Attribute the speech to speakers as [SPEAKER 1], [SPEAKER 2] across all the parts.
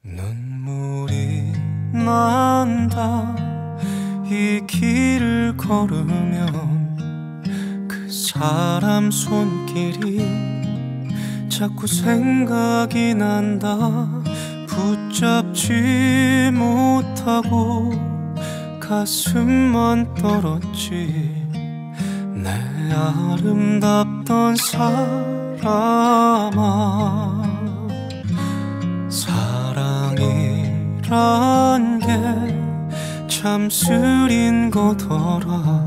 [SPEAKER 1] 눈물이 난다. 이 길을 걸으면 그 사람 손길이 자꾸 생각이 난다. 붙잡지 못하고 가슴만 떨었지. 내 아름답던 사람아, 사랑이란 게 참 쓰린 거더라.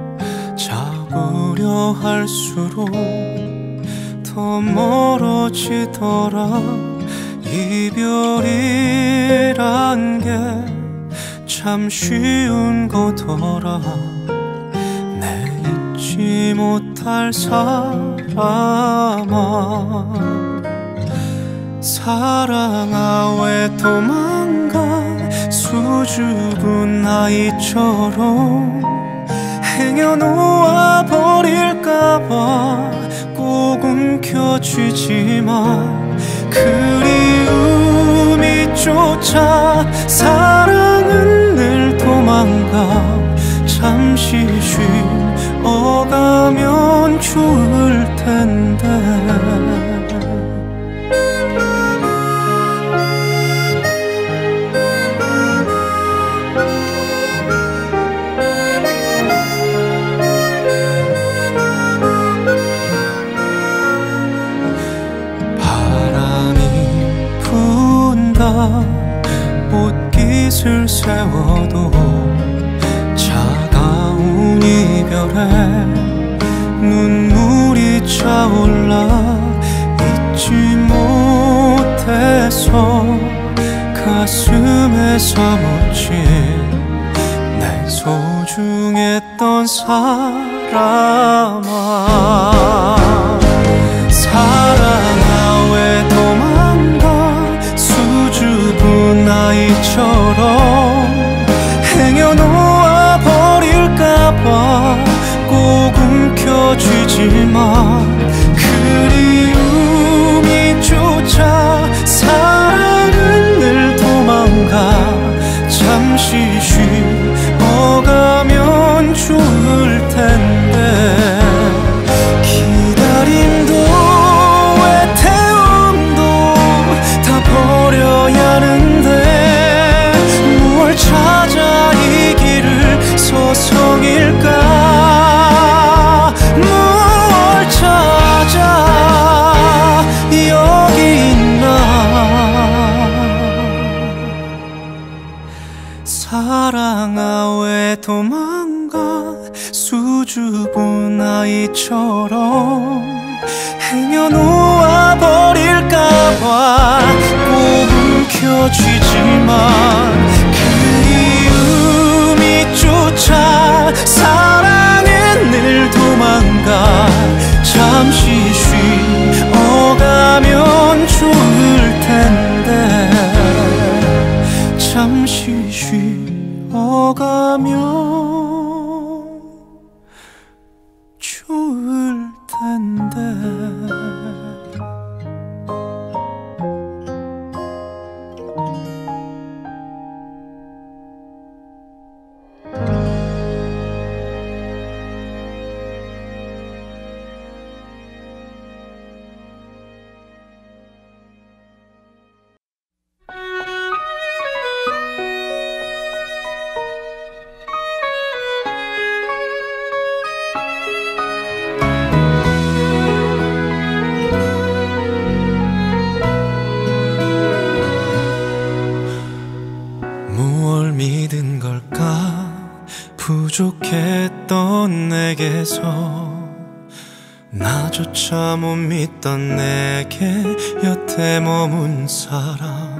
[SPEAKER 1] 잡으려 할수록 더 멀어지더라. 이별이란 게 참 쉬운 거더라. 내 잊지 못할 사람아, 사랑아 왜 도망가. 수줍은 아이처럼 행여놓아 버릴까봐 꼭 움켜쥐지만 그리움이 쫓아 사랑은 늘 도망가. 잠시 쉬어가면 좋을 텐데. 옷깃을 세워도 차가운 이별에 눈물이 차올라. 잊지 못해서 가슴에 사무친 내 소중했던 사람아, 사랑아 왜 도망가. 수줍은 아이처럼 행여놓아 버릴까봐 꼭 움켜쥐지만 그리움이 쫓아 사랑은 늘 도망가. 잠시 쉬어가면 좋을 텐데. 기다림도 애태움도 다 버려야 하는데 무얼 찾아 이 길을 서성일까. 무얼 찾아 여기 있나. 사랑아 왜 도망가. 수줍은 아이처럼 행여놓아 버릴까봐 꼭 움켜쥐지만 그리움이 쫓아 사랑은 늘 도망가. 잠시 쉬어가면 좋을 텐데. 잠시 쉬어가면 좋을 텐데. 믿은 걸까. 부족했던 내게서 나조차 못 믿던 내게 여태 머문 사람.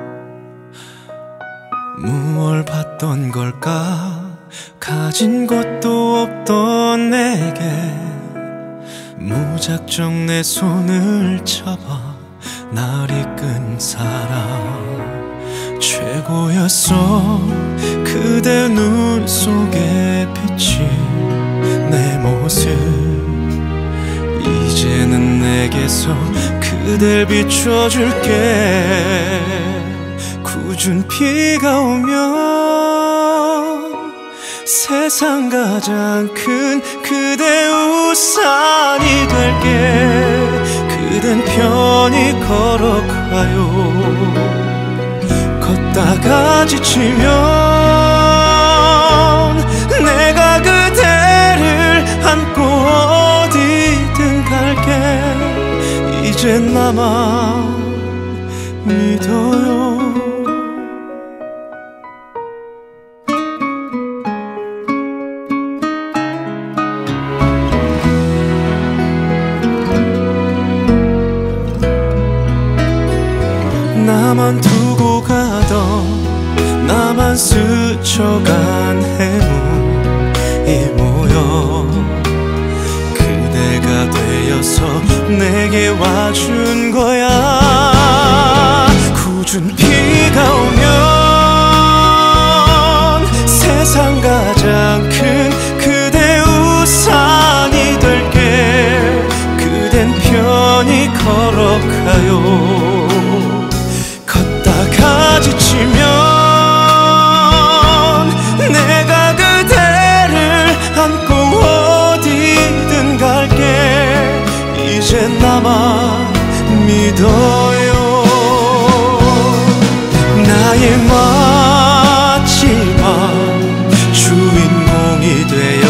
[SPEAKER 1] 무얼 봤던 걸까. 가진 것도 없던 내게 무작정 내 손을 잡아 날 이끈 사람. 최고였어 그대 눈 속에 비친 내 모습. 이제는 내게서 그댈 비춰줄게. 궂은 비가 오면 세상 가장 큰 그대 우산이 될게. 그댄 편히 걸어가요. 걷다가 지치면 내가 그대를 안고 어디든 갈게. 이젠 나만 믿어요. 나만 두고 가던 나만 스쳐간 해묵이 모여 그대가 되어서 내게 와준 거야. 궂은 비가 오면 세상 가장 큰 그대 우산이 될게. 그댄 편히 걸어가요. 지치면 내가 그대를 안고 어디든 갈게. 이젠 나만 믿어요. 나의 마지막 주인공이 되어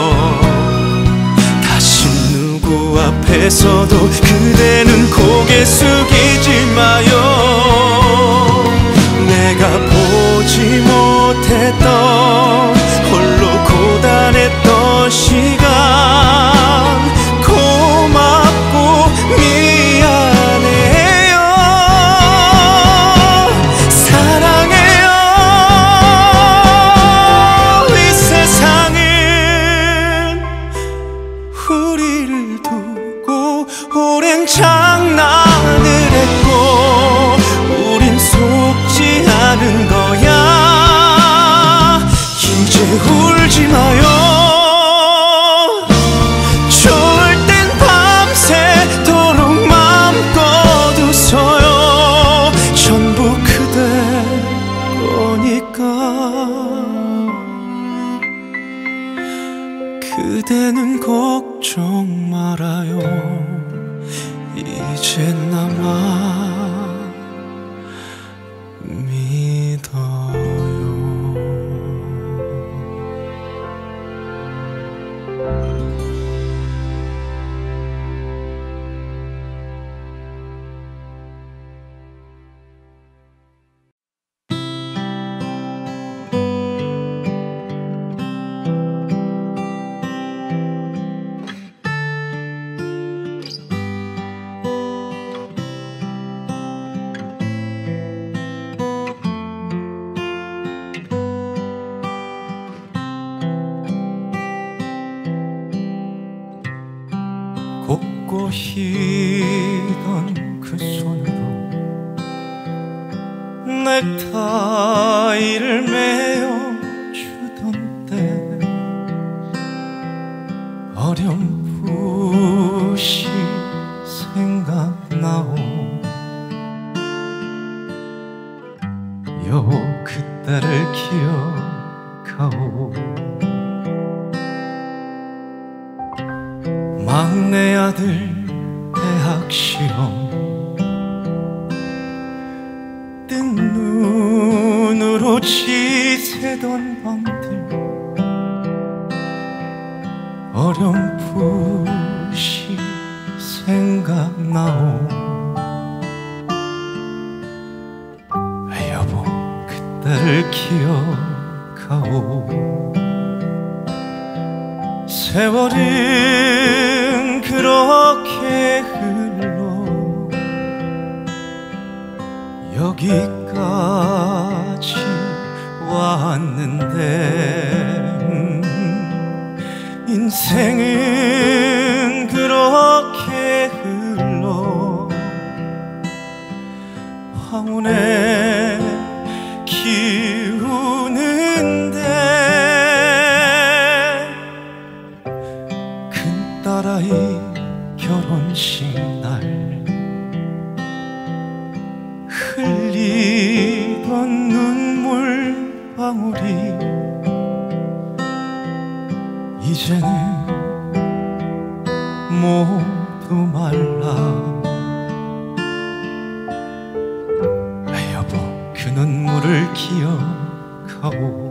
[SPEAKER 1] 다시 누구 앞에서도 그대는 고개 숙이지 마요. 내가 보지 못했던 홀로 고단했던 시간 고맙고 미안해요. 사랑해요. 이 세상은 우리를 두고 오랜 장난을 했고 우린 속지 않은 거야. 이제 울지 마요. 좋을 땐 밤새도록 맘껏 웃어요. 전부 그대 거니까. 그대는 걱정 말아요. 이제 나만 믿어요. 곱고 희던 그 손으로 넥타이를 메어주던 때 어렴풋이 생각나오. 요 그때를 기억하오. 막내 아들 대학 시험 뜬 눈으로 지새던 밤들 어렴풋이 생각나오. 여보 그때를 기억하오. 세월은 그렇게 흘러 여기까지 왔는데 인생은 그렇게 흘러 황혼에 기우는데 큰딸아이 결혼식 날 흘리던 흘렸던 눈물 방울이 이제는 모두 말라. 여보, 그 눈물을 기억하오.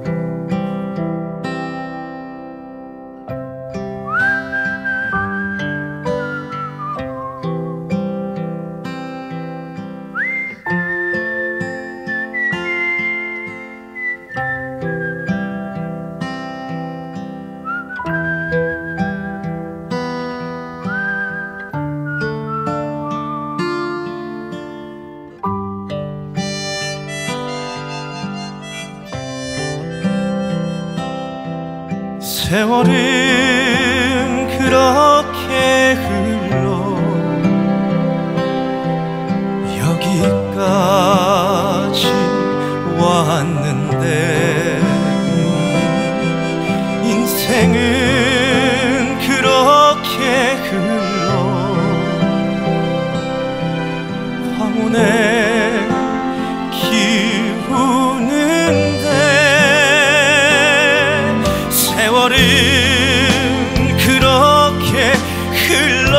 [SPEAKER 1] 세월은 그렇게 흘러 여기까지 왔는데 인생은 그렇게 흘러 황혼에 기우는데 세월은 그렇게 흘러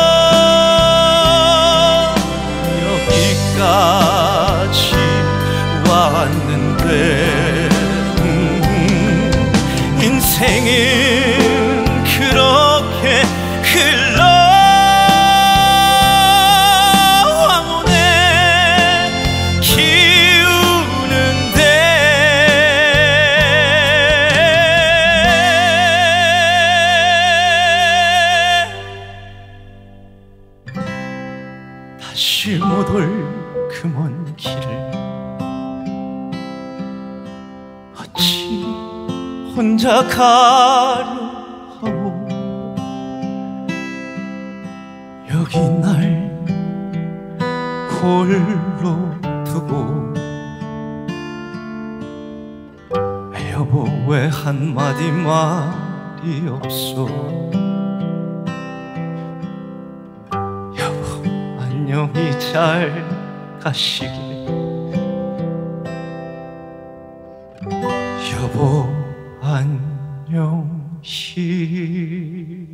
[SPEAKER 1] 여기까지 왔는데 인생은 그렇게 흘러 황혼에 기우는데 다시 못 올 그 먼 길을 어찌 혼자 가려 하오. 여기 날 홀로 두고 여보, 왜 한마디 말이 없소. 안녕히 잘 가시길. 여보, 안녕히.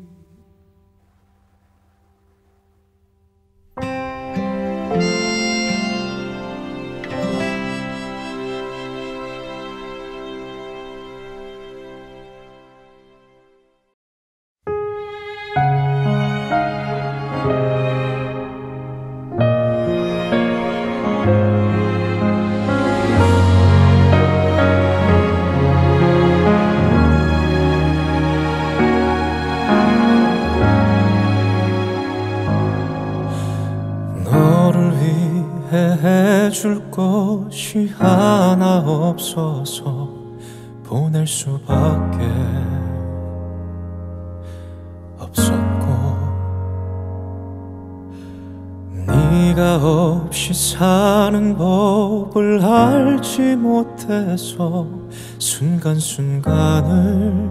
[SPEAKER 1] 해줄 것이 하나 없어서 보낼 수밖에 없었고 네가 없이 사는 법을 알지 못해서 순간순간을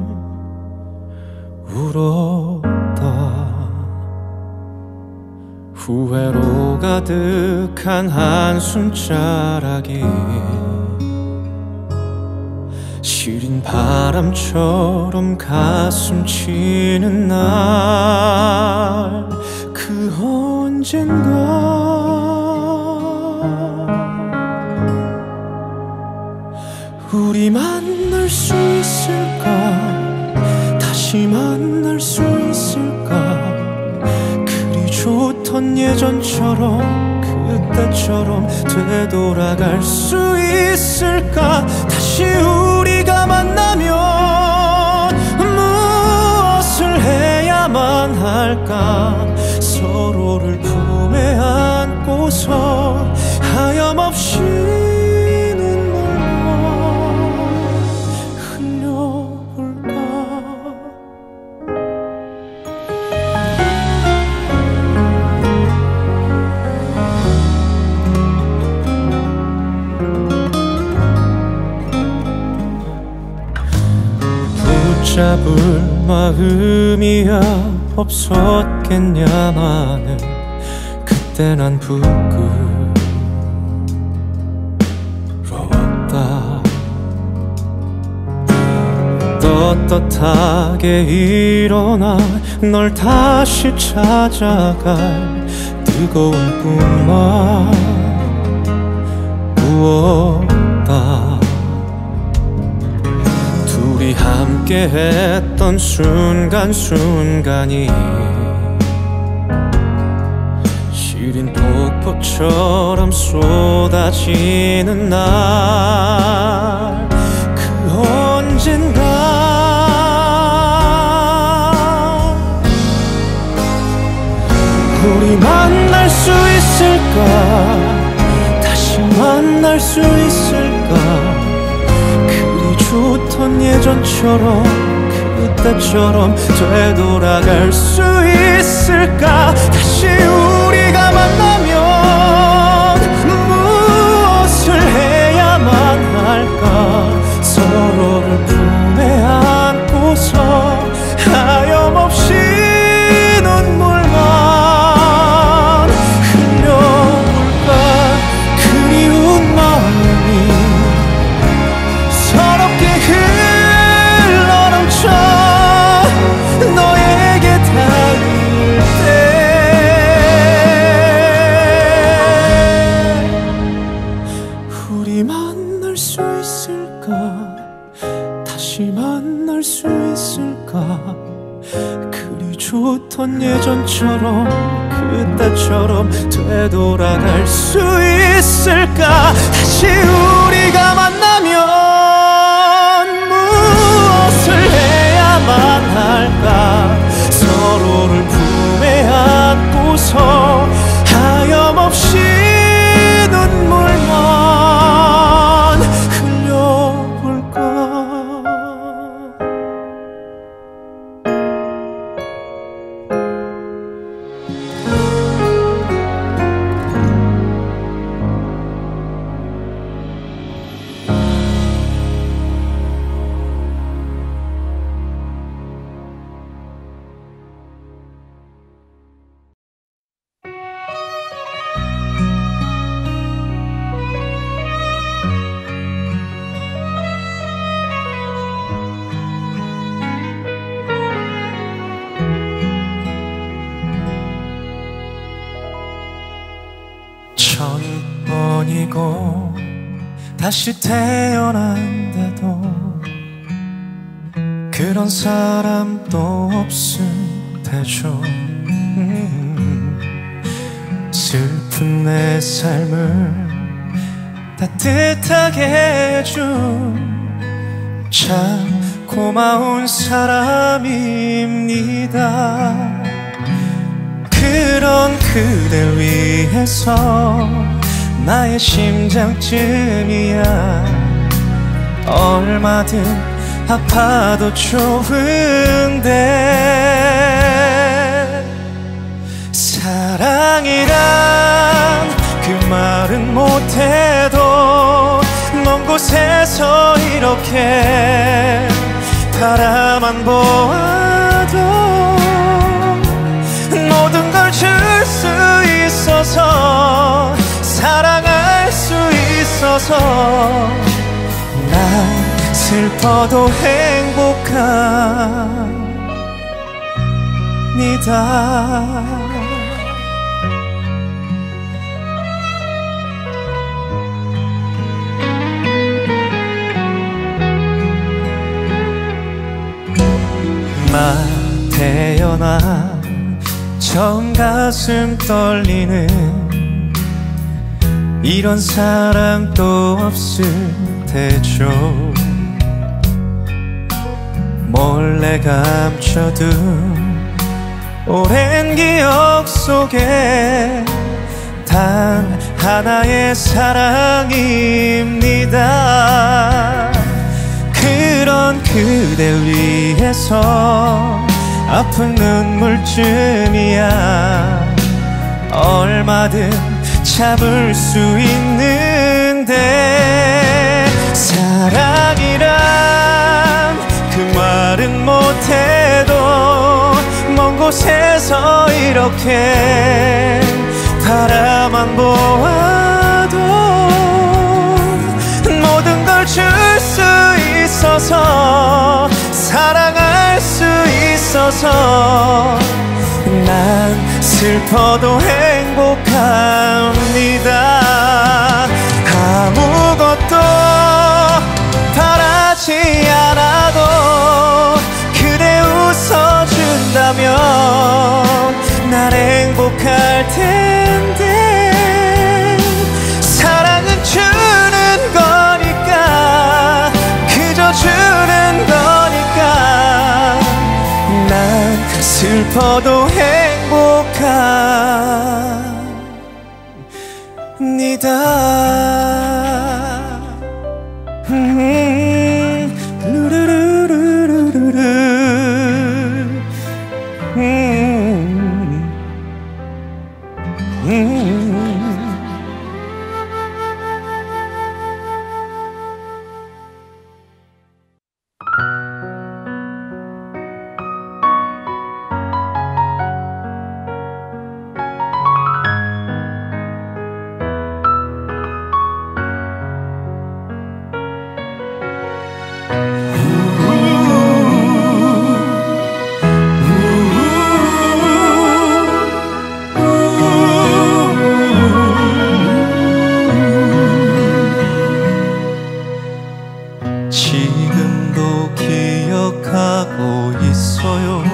[SPEAKER 1] 울었다. 후회로 가득한 한숨자락이 시린 바람처럼 가슴 치는 날, 그 언젠가 우리 만날 수 있을까, 다시 만날 수 있을까. 좋던 예전처럼 그때처럼 되돌아갈 수 있을까. 다시 우리가 만나면 무엇을 해야만 할까. 서로를 품에 안고서 하염없이 잡을 마음이야 없었겠냐마는 그때 난 부끄러웠지. 떳떳하게 일어나 널 다시 찾아갈 뜨거운 꿈만 꾸었다. 둘이 함께 했던 순간순간이 시린 폭포처럼 쏟아지는 날, 그 언젠가 우리 만날 수 있을까? 다시 만날 수 있을까? 그리 좋던 예전처럼 그때처럼 되돌아갈 수 있을까? 다시 우리가 만나면 무엇을 해야만 할까? 서로를 품에 안고서 하염없이 눈물만 흘려볼까? 그리운 마음이 서럽게 흘러넘쳐 너에게 닿을 때 우리 만날 수 있을까? 다시 만날 수 있을까? 그리 좋던 예전처럼 그때처럼 되돌아갈 수 있을까? 다시 우리가 만나면 무엇을 해야만 할까? 서로를 품에 안고서 하염없이 눈물만 흘려볼까? 천번이고 다시 태어난데도 그런 사람도 없음 되죠. 슬픈 내 삶을 따뜻하게 해준 참 고마운 사람입니다. 그런 그댈 위해서 나의 심장쯤이야 얼마든 아파도 좋은데, 사랑이란 그 말은 못해도 먼 곳에서 이렇게 바라만 보아도 모든 걸 줄 수 있어서 사랑할 수 있어서 난 슬퍼도 행복합니다. 태어나 처음 가슴 떨리는 이런 사람도 없을 테죠. 몰래 감춰둔 오랜 기억 속에 단 하나의 사랑입니다. 그런 그댈 위해서 아픈 눈물쯤이야 얼마든 참을 수 있는데, 사랑이란 그 말은 못해도 먼 곳에서 이렇게 바라만 보아도 모든 걸 줄 수 있어서 사랑할 수 있어서 난 슬퍼도 행복합니다. 아무것도 바라지 않아도 그대 웃어준다면 난 행복할 텐데. 사랑은 주는 거니까, 그저 주는 거니까 난 슬퍼도 행복합니다. 지금도 기억하고 있어요.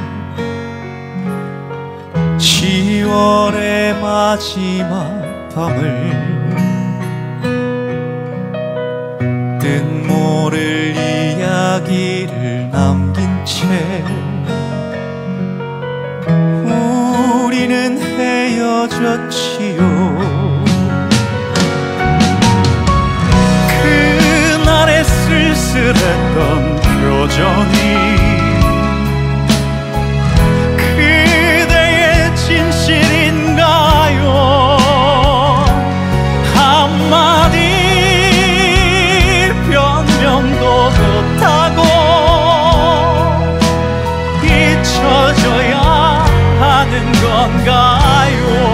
[SPEAKER 1] 10월의 마지막 밤을 뜻모를 이야기를 남긴 채 우리는 헤어졌지요. 그날의 쓸쓸했던 표정이 그대의 진실인가요? 한마디 변명도 못하고 잊혀져야 하는 건가요?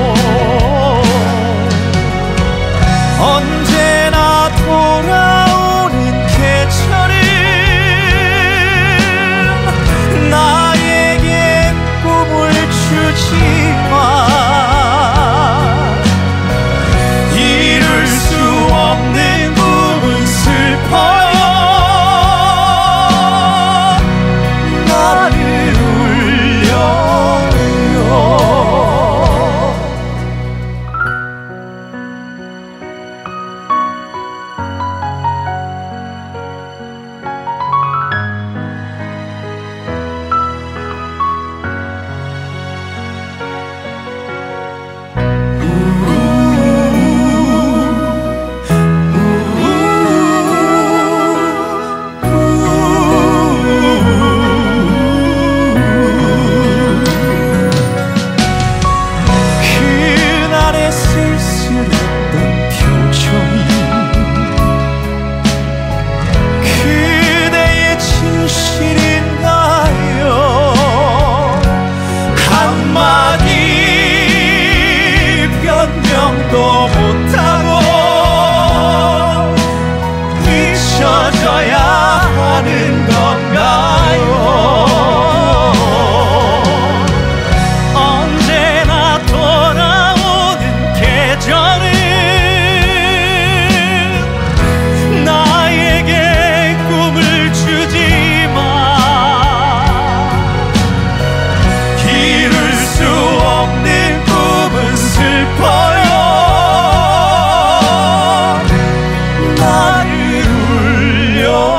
[SPEAKER 1] 언제나 돌아오는 계절은 나에게 꿈을 주지만 이룰 수 없는 꿈은 슬퍼요. 나를 울려요. 그날의 쓸쓸했던 표정이 그대의 진실인가요? 한마디 변명도 못하고 잊혀져야 하는 건가요? 언제나 돌아오는 계절은 나에게 꿈을 주지만 이룰 수 없는 꿈은 슬퍼요. 나를 울려요.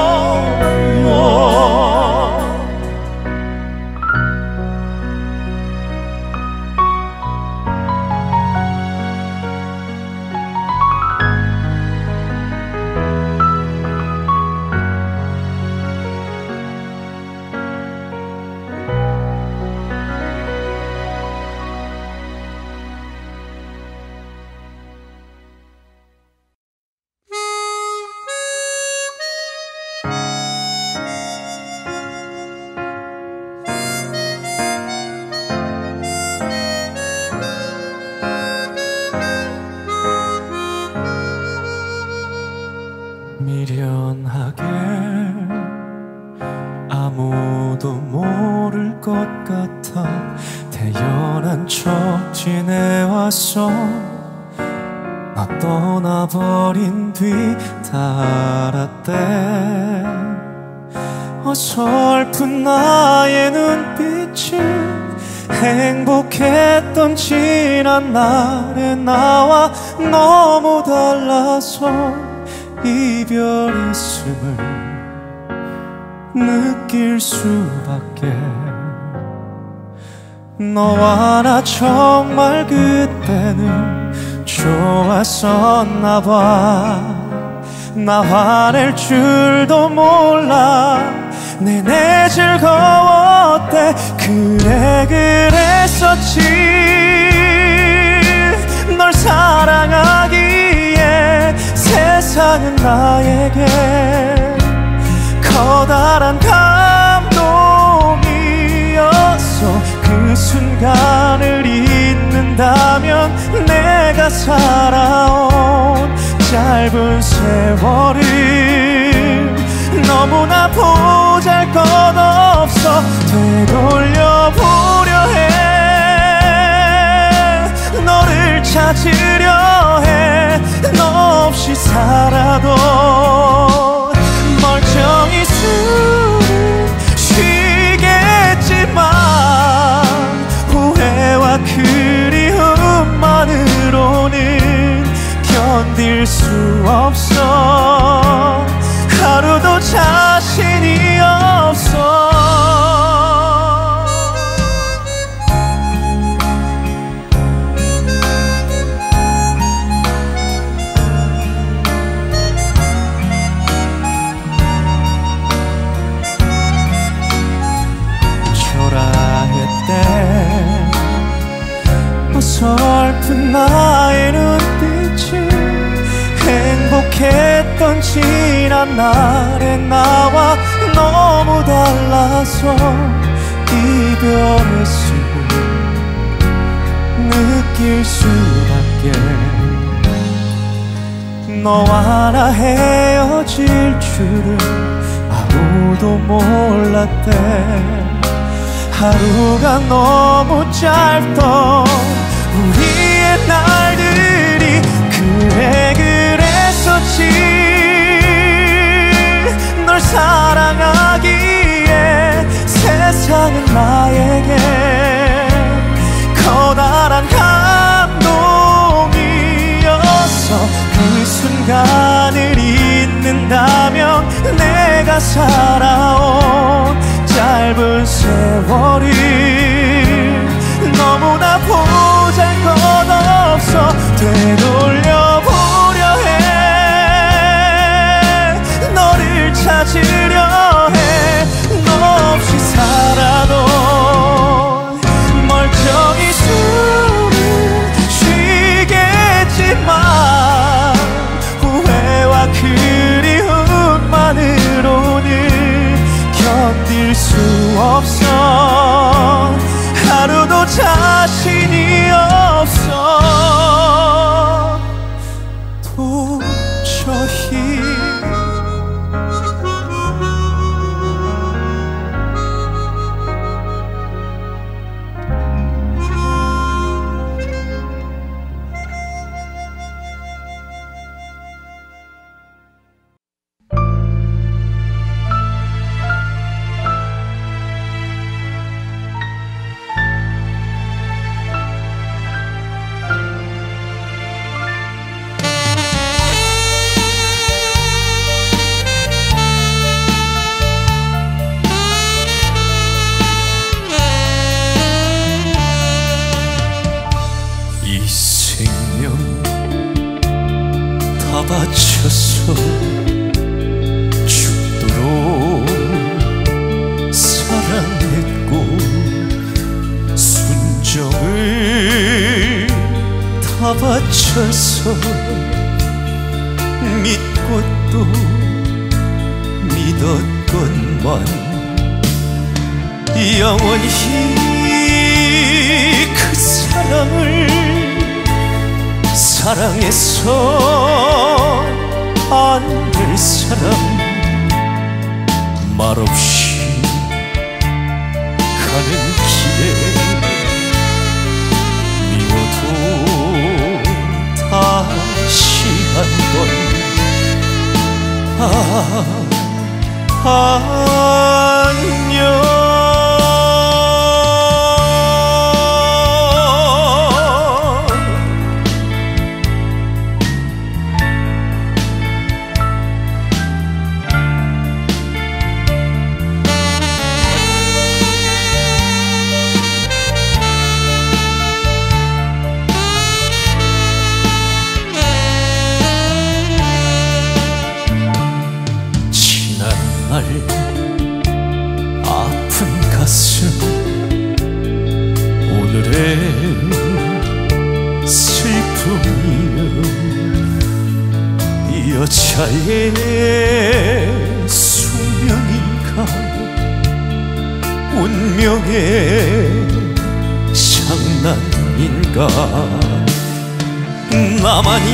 [SPEAKER 1] 미련하게 아무 아무도 모를 것 같아 태연한 척 지내왔어. 나 떠나버린 뒤 다 알았대. 어설픈 나의 눈빛이 행복했던 지난 날의 나와 너무 달라서 이별 있음을 느낄 수밖에. 너와 나 정말 그때는 좋았었나 봐. 나 화낼 줄도 몰라. 내내 즐거웠대. 그래 그랬었지. 널 사랑하기에 세상은 나에게 커다란 감동이었어. 그 순간을 잊는다면 내가 살아온 짧은 세월을 너무나 보잘것없어 되돌려보려 해. 너를 찾으려 해. 너 없이 살아도 멀쩡히 숨을 쉬겠지만 후회와 그리움만으로는 견딜 수 없어. 하루도 자신이 없어. 초라했대. 어설픈 나의 눈빛이 행복했던 지난 날의 나와 너무 달라서 이별의 숨을 느낄 수밖에. 너와 나 헤어질 줄은 아무도 몰랐대. 하루가 너무 짧던 우리의 날들이 그래 그랬었지. 널 사랑하기에 세상은 나에게 커다란 감동이었어. 그 순간을 잊는다면 내가 살아온 짧은 세월을 너무나 보잘것없어 되돌려보려 해. 너를 찾으려 해. 너 없이 살아도 멀쩡히 숨을 쉬겠지만 후회와 그리움만으로는 견딜 수 없어. 하루도 자신이 없어. 도저히. 바쳐서 죽도록 사랑했고 순정을 다 바쳐서 믿고 또 믿었건만 영원히 그 사랑을 사랑해서 안 될 사람 말없이 안녕. 아픈 가슴 오늘의 슬픔이여 이 여자의 숙명인가 운명의 장난인가 나만이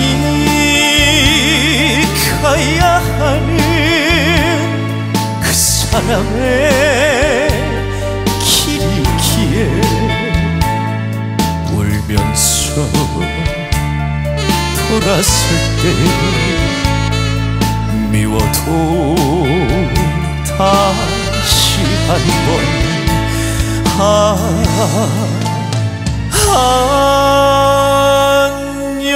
[SPEAKER 1] 가야 하는 사랑의 길이기에 울면서 돌아설 때 미워도 다시 한번 안녕.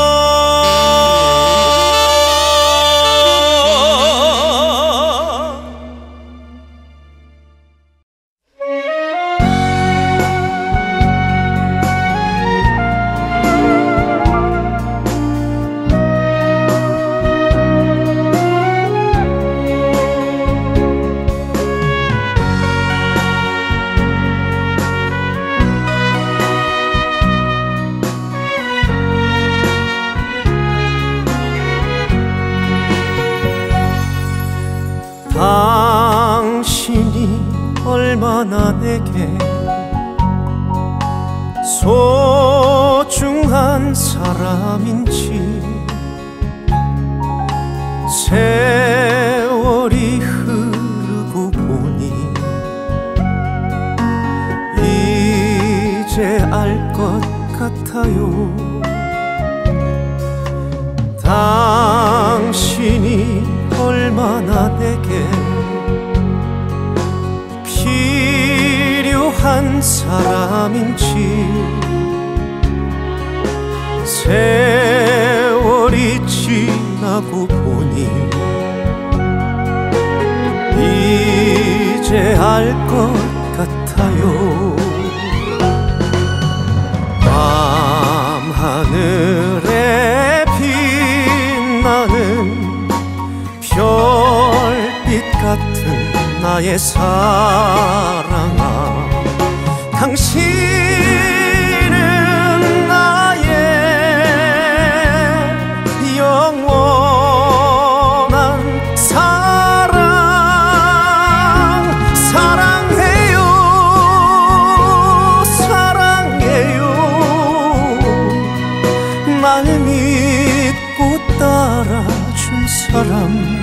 [SPEAKER 1] 당신이 얼마나 내게 소중한 사람인지 세월이 흐르고 보니 이제 알 것 같아요. 당신이 얼마나 내게 필요한 사람인지 세월이 지나고 보니 이제 알 것 같아요. 밤하늘에 빛나는 별빛 같은 나의 사랑아 당신은 나의 영원한 사랑 사랑해요 사랑해요 날 믿고 따라준 사람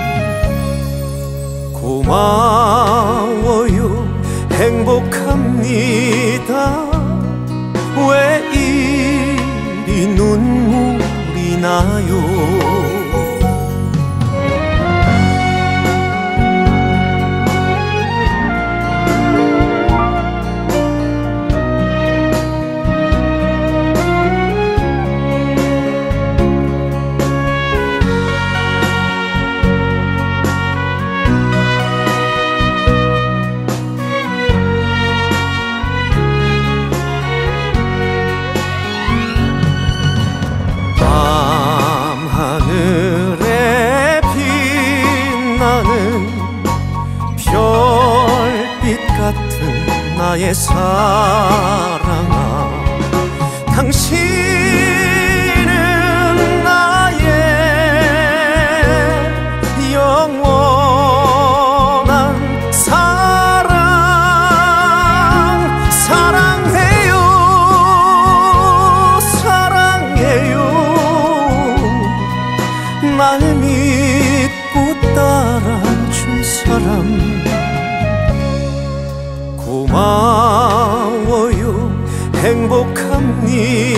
[SPEAKER 1] 고마워요 행복합니다 왜 이리 눈물이 나요. 하늘에 빛나는 별빛 같은 나의 사랑아 당신은 나의 영원한 사랑 사랑해요 사랑해요 날 믿고 따라준 사람 고마워요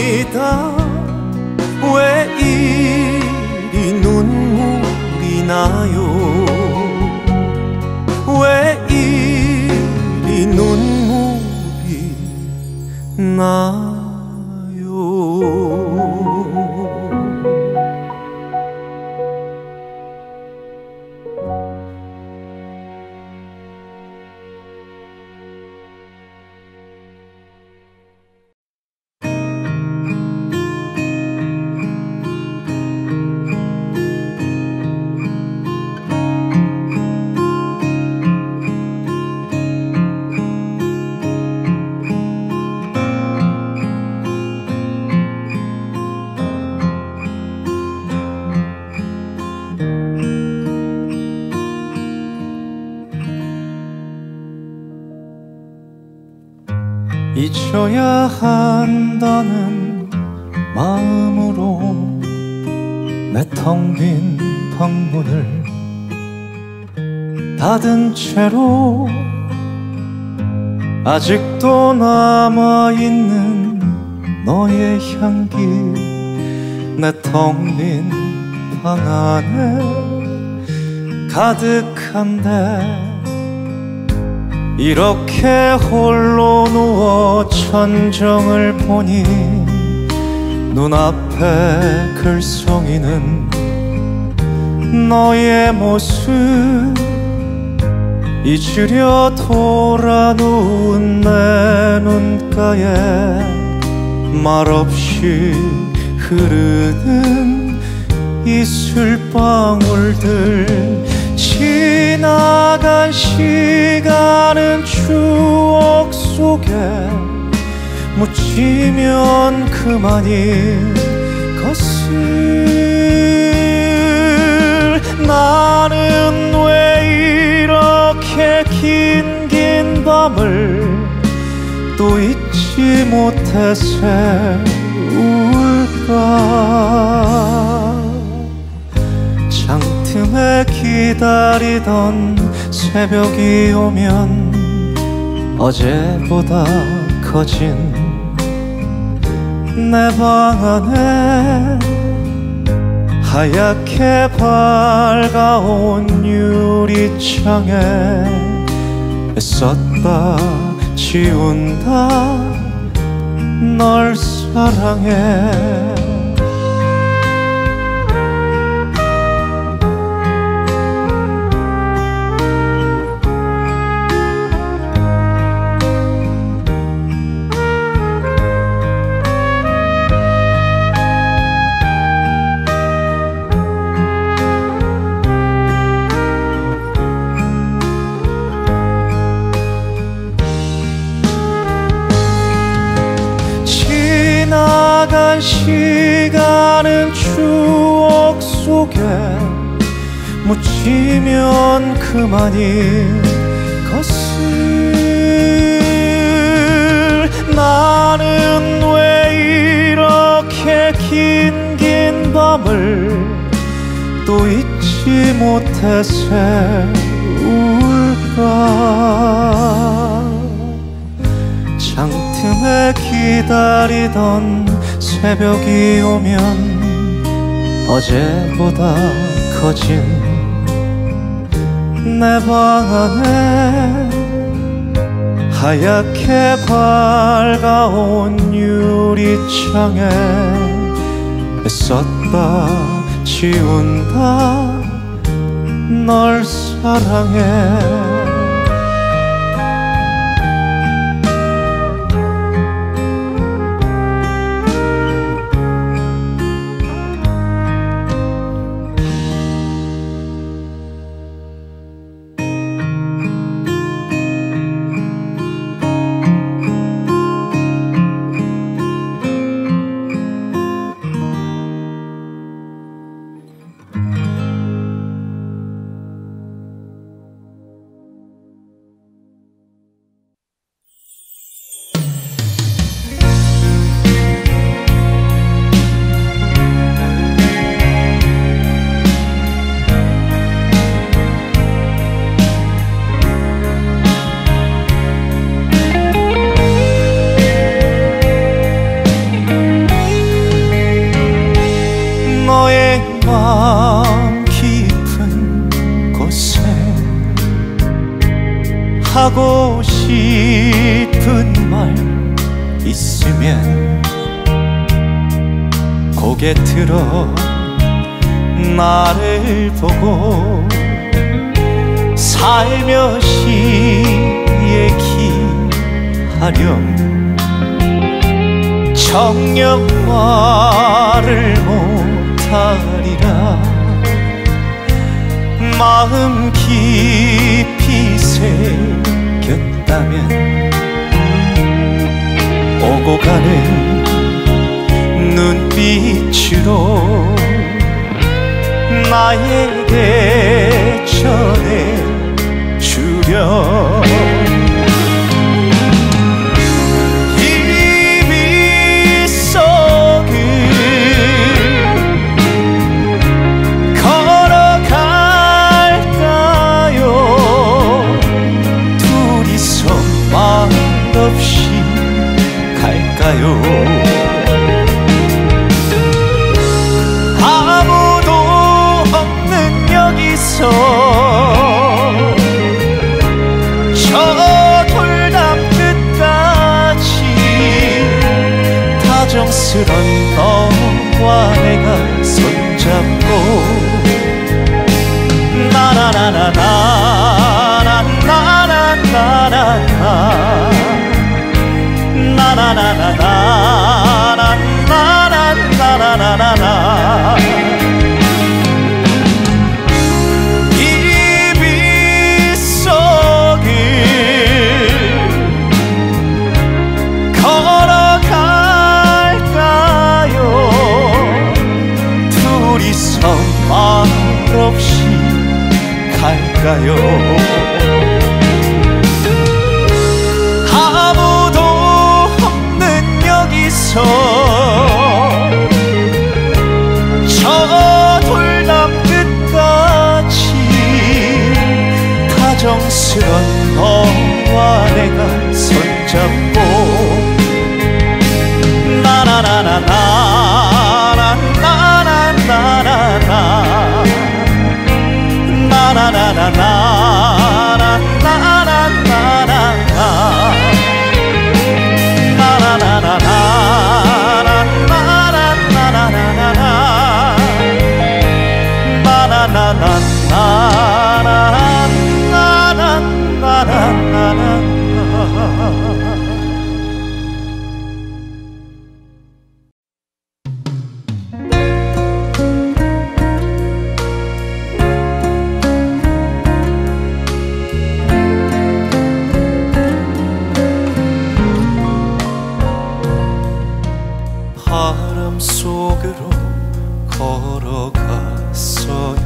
[SPEAKER 1] 행복합니다 왜 이리 눈물이 나요. 잊어야 한다는 마음으로 내 텅 빈 방문을 닫은 채로 아직도 남아있는 너의 향기 내 텅 빈 방 안에 가득한데 이렇게 홀로 누워 천정을 보니 눈앞에 글썽이는 너의 모습 잊으려 돌아 누운 내 눈가에 말없이 흐르는 이슬방울들 지나간 시간은 추억 속에 묻히면 그만인 것을 나는 왜 이렇게 긴 밤을 또 잊지 못해 세울까 장틈에 기다리던 새벽이 오면 어제보다 커진 내 방 안에 하얗게 밝아온 유리창에 애썼다 지운다 널 사랑해 지나간 시간은 추억 속에 묻히면 그만인 것을 나는 왜 이렇게 긴 밤을 또 잊지 못해 세울까 장틈에 기다리던 새벽이 오면 어제보다 커진 내 방 안에 하얗게 밝아온 유리창에 애썼다 지운다 널 사랑해 마음 깊은 곳에 하고 싶은 말 있으면 고개 들어 나를 보고 살며시 얘기하렴 정녕 말을 못하리라 마음 깊이 새겼다면 오고 가는 눈빛으로 나에게 전해주렴 이 빗속을 걸어갈까요? 둘이서 말없이 갈까요? 아무도 없는 여기서 저 돌담 끝까지 다정스런 너와 내가 손잡고 바람 속으로 걸어갔어요.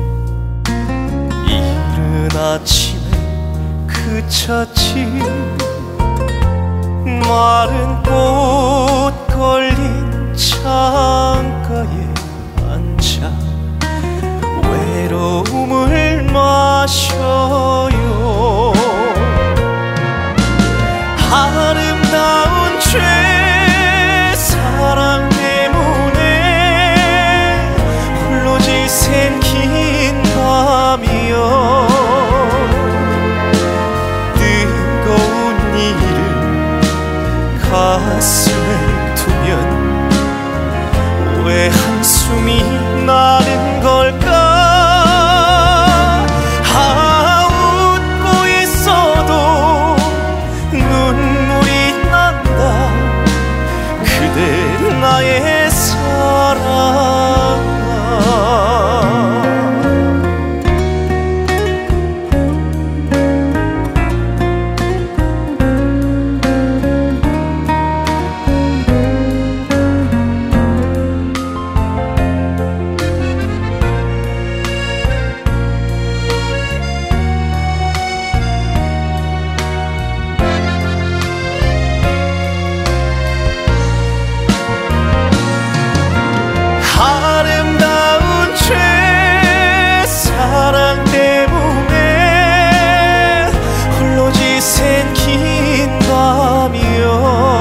[SPEAKER 1] 이른 아침에 그쳤지. 마른 꽃 걸린 창가에 앉아 외로움을 마셔요. 아름다운 사랑 때문에 홀로 지샌 긴 밤이여. 뜨거운 이를 가슴에 두면 왜 한숨이 나는 걸까? 웃고 있어도 눈물이 난다. 그대 나의 사랑아. 아름다운 사랑 때문에 홀로 지샌 긴 밤이여.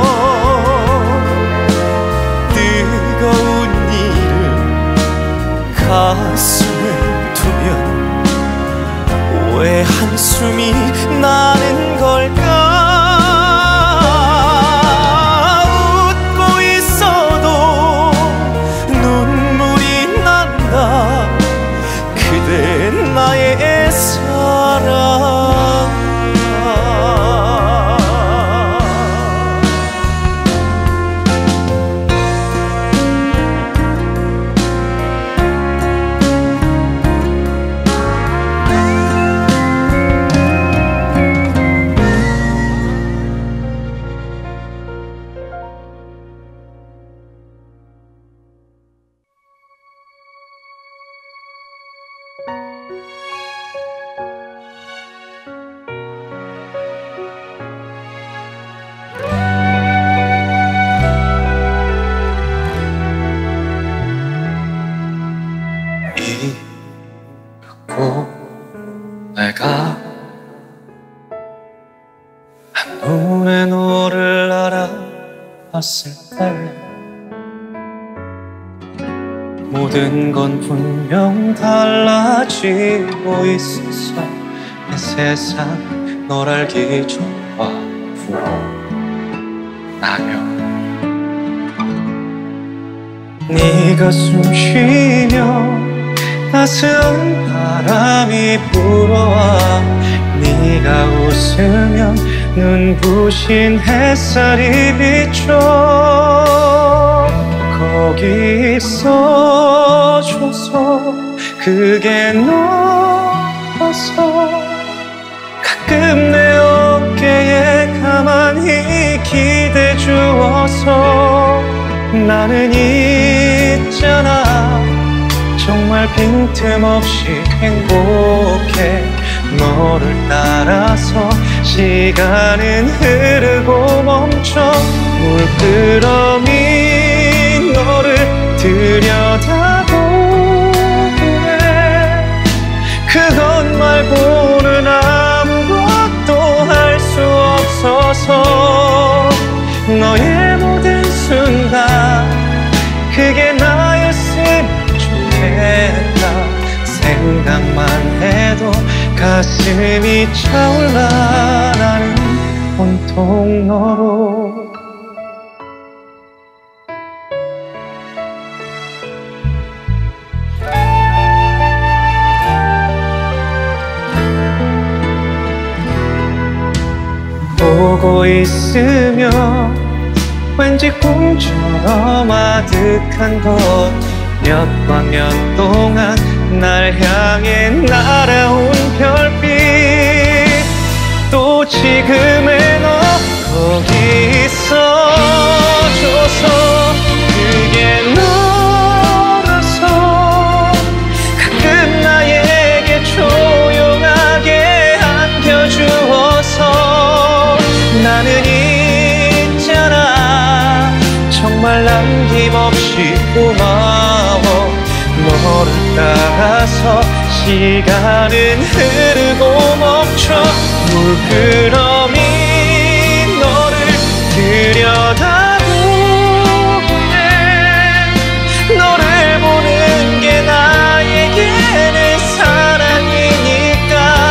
[SPEAKER 1] 뜨거운 이를 가슴에 두면 왜 한숨이 나는 걸까? 웃고 있어도 눈물이 난다. 그대 나의 사랑아. 잊고 내가 한눈에 너를 알아봤을 때 모든 건 분명 달라지고 있었어. 내 세상 널 알기 좋아 불어나며 네가 숨 쉬며 따스한 바람이 불어와 네가 웃으면 눈부신 햇살이 비춰 거기 있어줘서 그게 너라서 가끔 내 어깨에 가만히 기대 주어서 나는 있잖아 정말 빈틈없이 행복해 너를 따라서 시간은 흐르고 멈춰 물끄러미 너를 들여다보네 그것 말고는 아무것도 할 수 없어서 너의 모든 순간 그게 나였으면 좋겠다 생각만 해도 가슴이 차올라 나는 온통 너로 보고 있으면 왠지 꿈처럼 아득한 것 몇 번 몇 동안 날 향해 날아온 별빛 또 지금의 너 거기 있어줘서 그게 너라서 가끔 나에게 조용하게 안겨주어서 나는 있잖아 정말 남김없이 고마워 너를 따라서 시간은 흐르고 멈춰 물끄러미 너를 들여다보네 너를 보는 게 나에게는 사랑이니까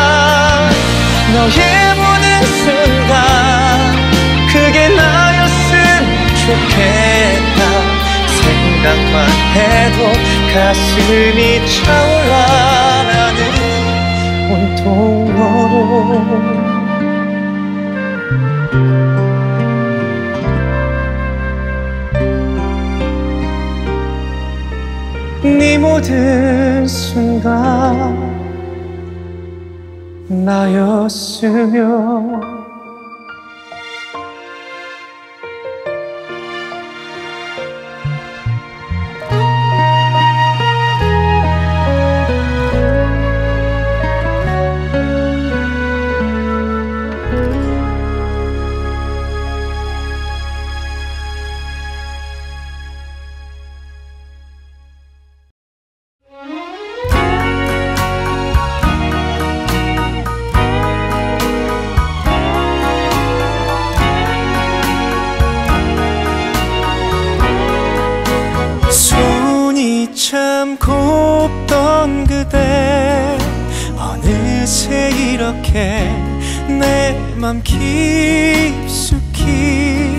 [SPEAKER 1] 너의 모든 순간 그게 나였으면 좋겠다 생각만 해도 가슴이 차올라 나는 온통 너로 네 모든 순간 나였으면 참 곱던 그대 어느새 이렇게 내 맘 깊숙이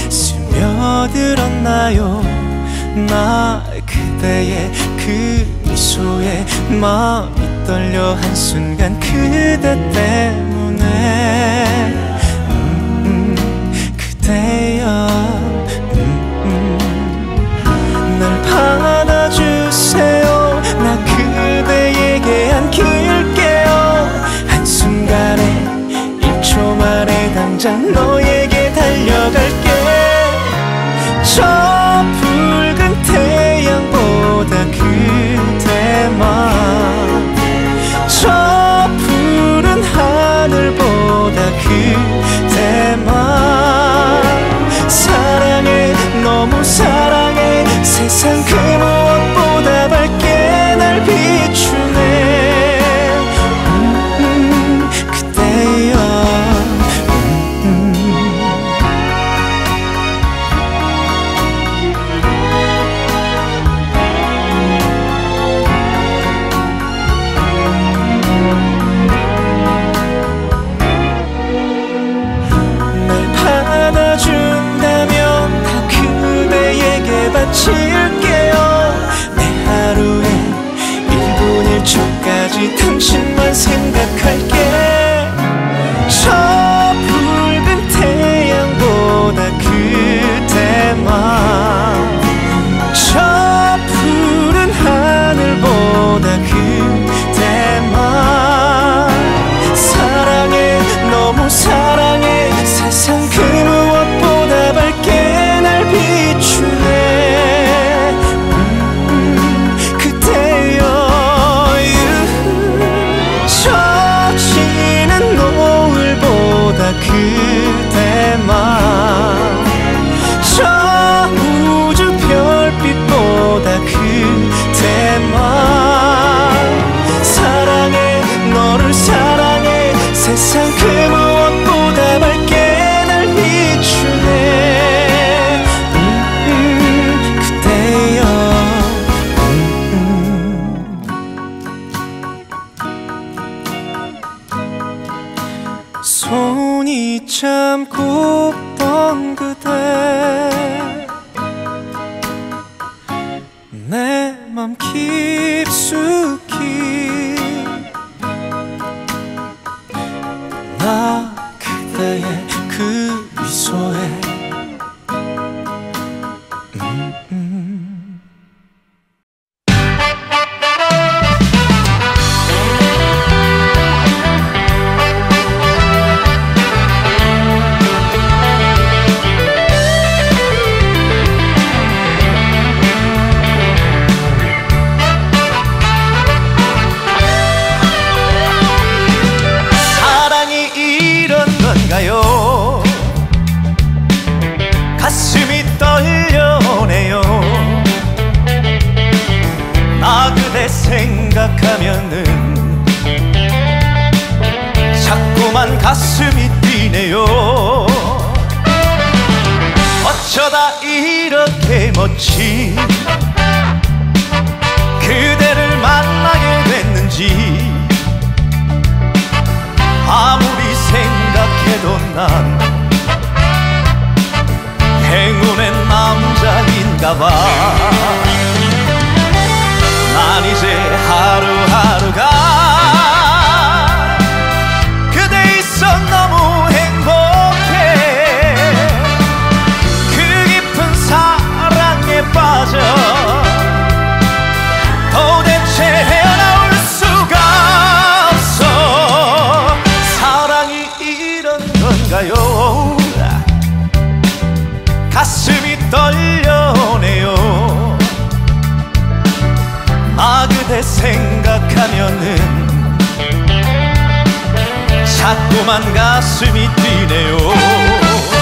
[SPEAKER 1] 스며들었나요 나 그대의 그 미소에 마음이 떨려 한순간 그대 때문에 그대여 날 받아주세요 나 그대에게 안길게요 한순간에 1초 만에 당장 너에게 달려갈게 저 붉은 태양보다 그대만 저 푸른 하늘보다 그대만 저까지 당신만 생각할게. 저 붉은 태양보다 그대만, 저 푸른 하늘보다 그대만 사랑해, 너무 사랑해. 세상 그 무엇보다 밝게 날 비추네. 그대여. 젖지는 노을보다 그대만, 저 우주 별빛보다 그대만 사랑해, 너를 사랑해. 세상 그 무엇보다 밝게 날 비추네. 그대여. 손이 참 곱던 그대, 내 맘 깊숙이 나 그대의 그 미소에 가슴이 떨려오네요. 나 그대 생각하면은 자꾸만 가슴이 뛰네요. 어쩌다 이렇게 멋진 그대를 만나게 됐는지 아무리 생각해도 난 행운의 남자인가봐. 난 이제 하루하루가 그대 있어 너무 행복해. 그 깊은 사랑에 빠져 도대체 헤어나올 수가 없어. 사랑이 이런 건가요? 가슴이 떨려오네요. 나 그대 생각하면은 자꾸만 가슴이 뛰네요.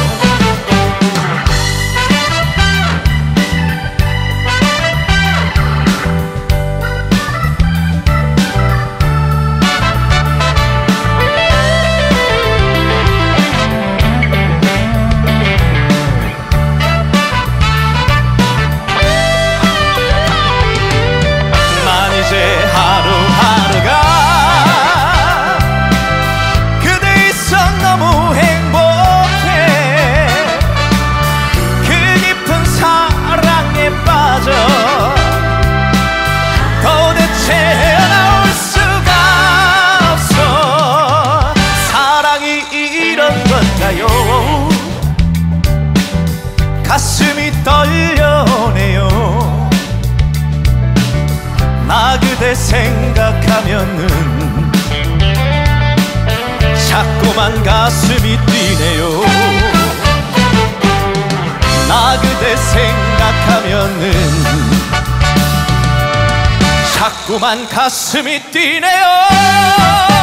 [SPEAKER 1] 가슴이 떨려오네요. 나 그대 생각하면은 자꾸만 가슴이 뛰네요. 나 그대 생각하면은 자꾸만 가슴이 뛰네요.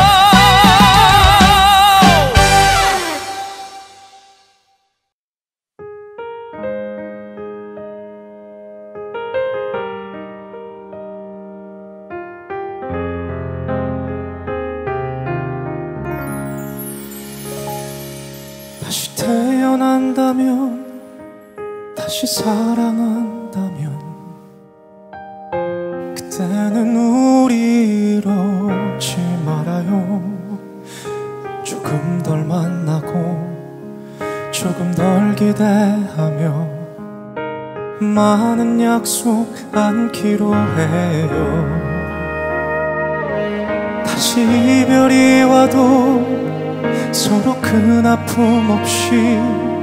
[SPEAKER 1] 다시 태어난다면, 다시 사랑한다면 그때는 우리 이러지 말아요. 조금 덜 만나고 조금 덜 기대하며 많은 약속 안기로 해요. 다시 이별이 와도 서로 큰 아픔 없이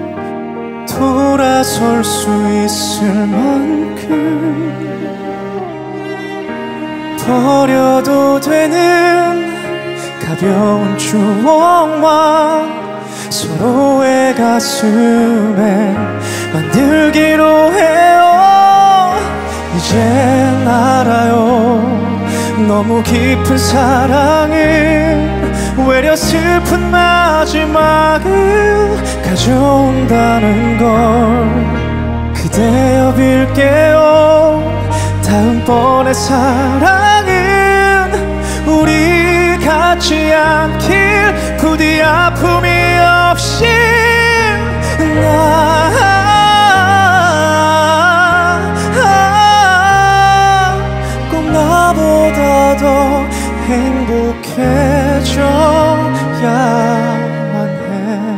[SPEAKER 1] 돌아설 수 있을 만큼 버려도 되는 가벼운 추억만 서로의 가슴에 만들기로 해요. 이젠 알아요. 너무 깊은 사랑은 외려 슬픈 마지막을 가져온다는 걸 그대여 빌게요. 다음번의 사랑은 우리 같지 않길 부디 아픔이 없이 꼭 나보다 더 행복해져야만 해.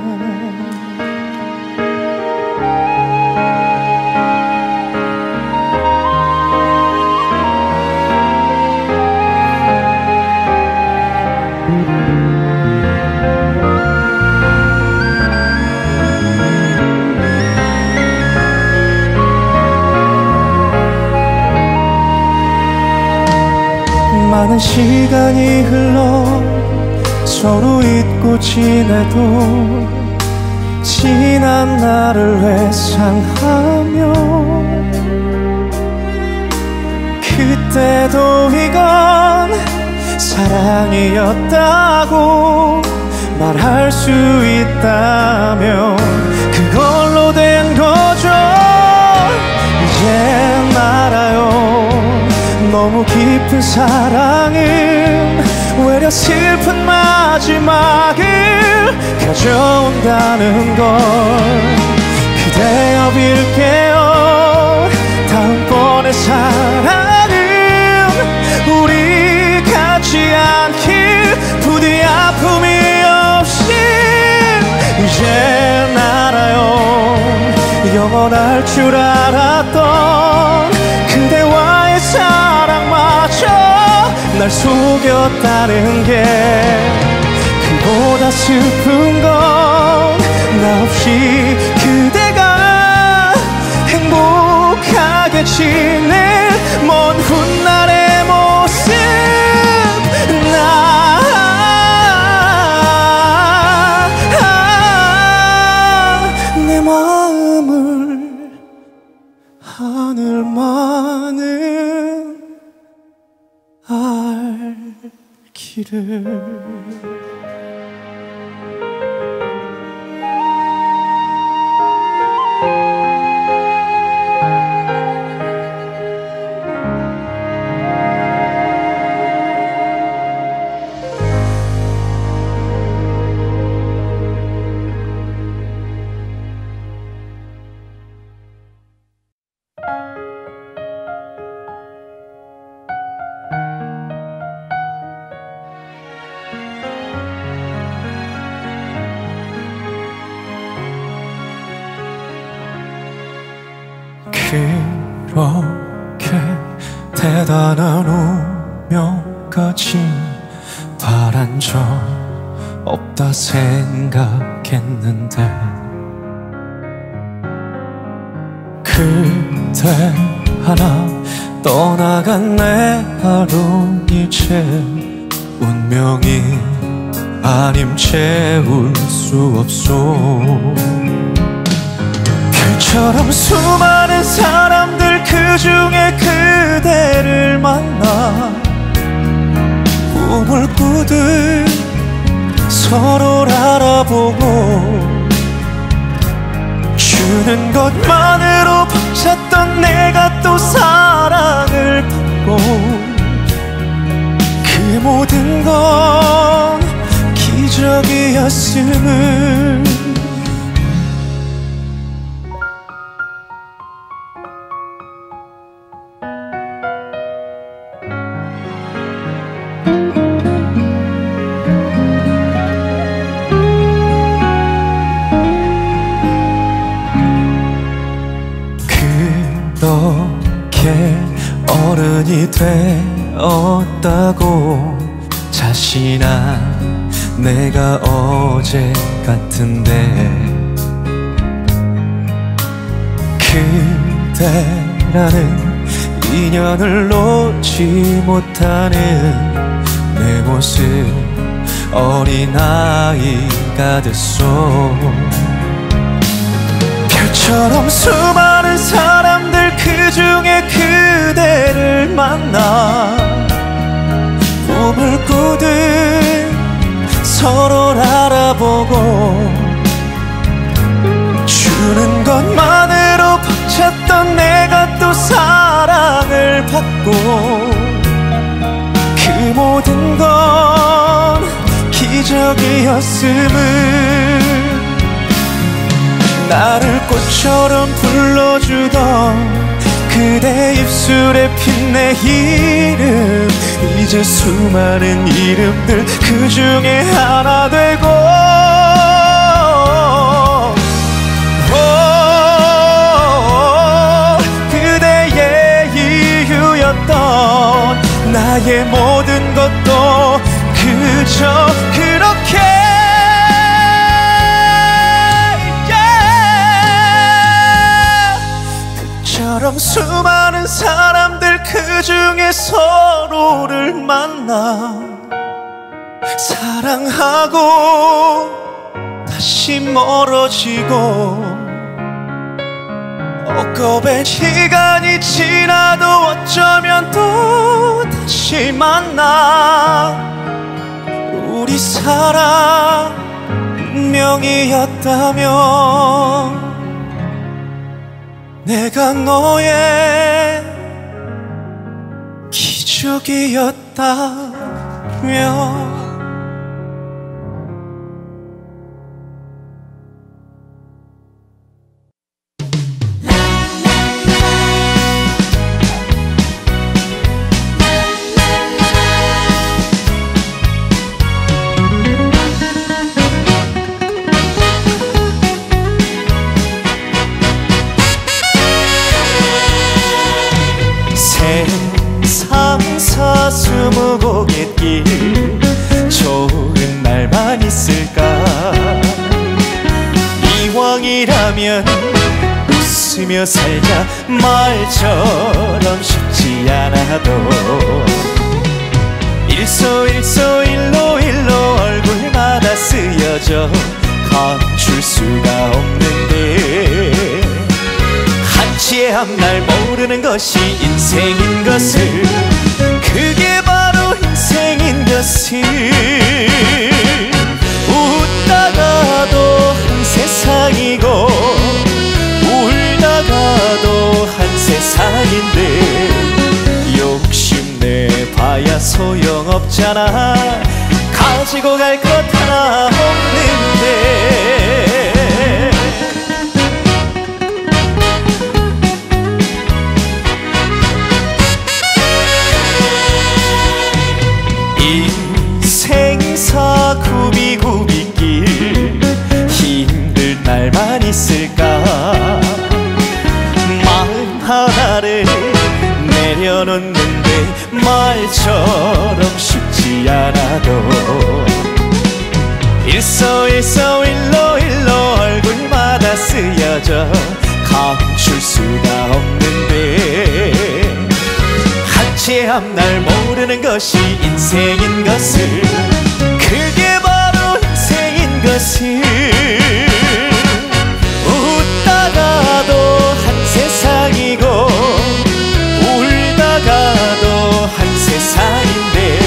[SPEAKER 1] 많은 시간이 흘러 서로 잊고 지내도 지난 날을 회상하며 그때도 이건 사랑이었다고 말할 수 있다면 그걸로 된 거죠. 이젠 알아요. 너무 깊은 사랑은 외려 슬픈 마지막을 가져온다는 걸 그대여 빌게요. 다음번의 사랑은 우리 같지 않길 부디 아픔이 없이 이젠 알아요. 영원할 줄 알았던 그대와의 사랑마저 날 속였다는 게 그보다 슬픈 건 나 없이 그대가 행복하게 지낼 먼 훗날의 모습 내 마음을 하늘만은 알기를. 그렇게 대단한 운명까지 바란 적 없다 생각했는데 그대 하나 떠나간 내 하루 이제 운명이 아님 채울 수 없소. 그처럼 수많은 사람들 그중에 그대를 만나 꿈을 꾸듯 서로를 알아보고 주는 것만으로 벅찼던 내가 또 사랑을 받고 그 모든 건 기적이었음을 그렇게 어른이 되었다고 자신아 내가 어제 같은데 그대라는 인연을 놓지 못하는 내 모습 어린아이가 됐소. 별처럼 수많은 사람들 그 중에 그대를 만나 꿈을 꾸듯 서로를 알아보고 주는 것만으로 벅찼던 내가 또 사랑을 받고 그 모든 건 기적이었음을 나를 꽃처럼 불러주던 그대 입술에 핀 내 이름 이제 수많은 이름들 그 중에 하나 되고 그대의 이유였던 나의 모든 것도 그저 그렇게 처럼 수많은 사람들 그 중에 서로를 만나 사랑하고 다시 멀어지고 억겁의 시간이 지나도 어쩌면 또 다시 만나 우리 사랑 운명이었다면 내가 너의 기적이었다며 세상사 스무고갯길 좋은 날만 있을까 이왕이라면 웃으며 살자 말처럼 쉽지 않아도 일소일소 일로일로 얼굴마다 쓰여져 감출 수가 없는데 한치의 앞날 모르는 것이 인생인 것을 그게 바로 인생인 것을 웃다가도 한 세상이고 울다가도 한 세상인데 욕심내봐야 소용없잖아 가지고 갈 것 하나 없는데 인생사 구비구비길 힘들 날만 있을까 마음 하나를 내려놓는데 말처럼 쉽지 않아도 일소일소 일로일로 얼굴마다 쓰여져 감출 수가 없는데 한치의 앞날 모르는 것이 인생인 것을 그게 바로 인생인 것을 웃다가도 한 세상이고 울다가도 한 세상인데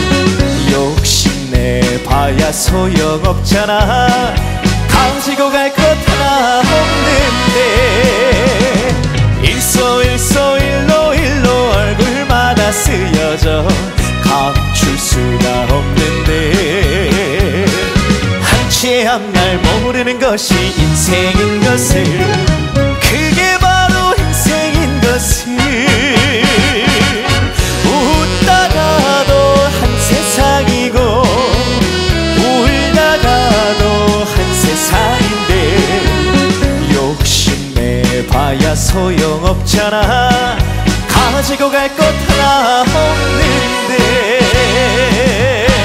[SPEAKER 1] 욕심내봐야 소용없잖아 가지고 갈 것 하나 없는데 일소일소 일로일로 얼굴마다 쓰여져 감출 수가 없는데 한치의 앞날 모르는 것이 인생인 것을 그게 바로 인생인 것을 웃다가도 한 세상이고 울다가도 한 세상인데 욕심내봐야 소용없잖아 가지고 갈 것 하나 없는데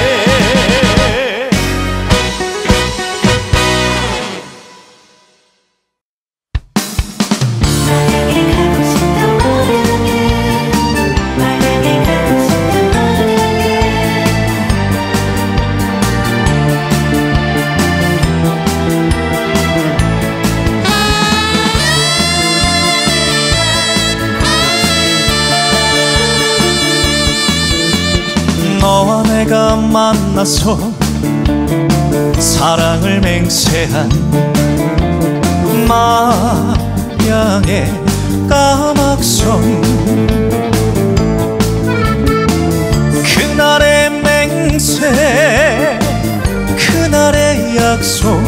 [SPEAKER 1] 너와 내가 만나서 사랑을 맹세한 마양의 까막섬, 그날의 맹세, 그날의 약속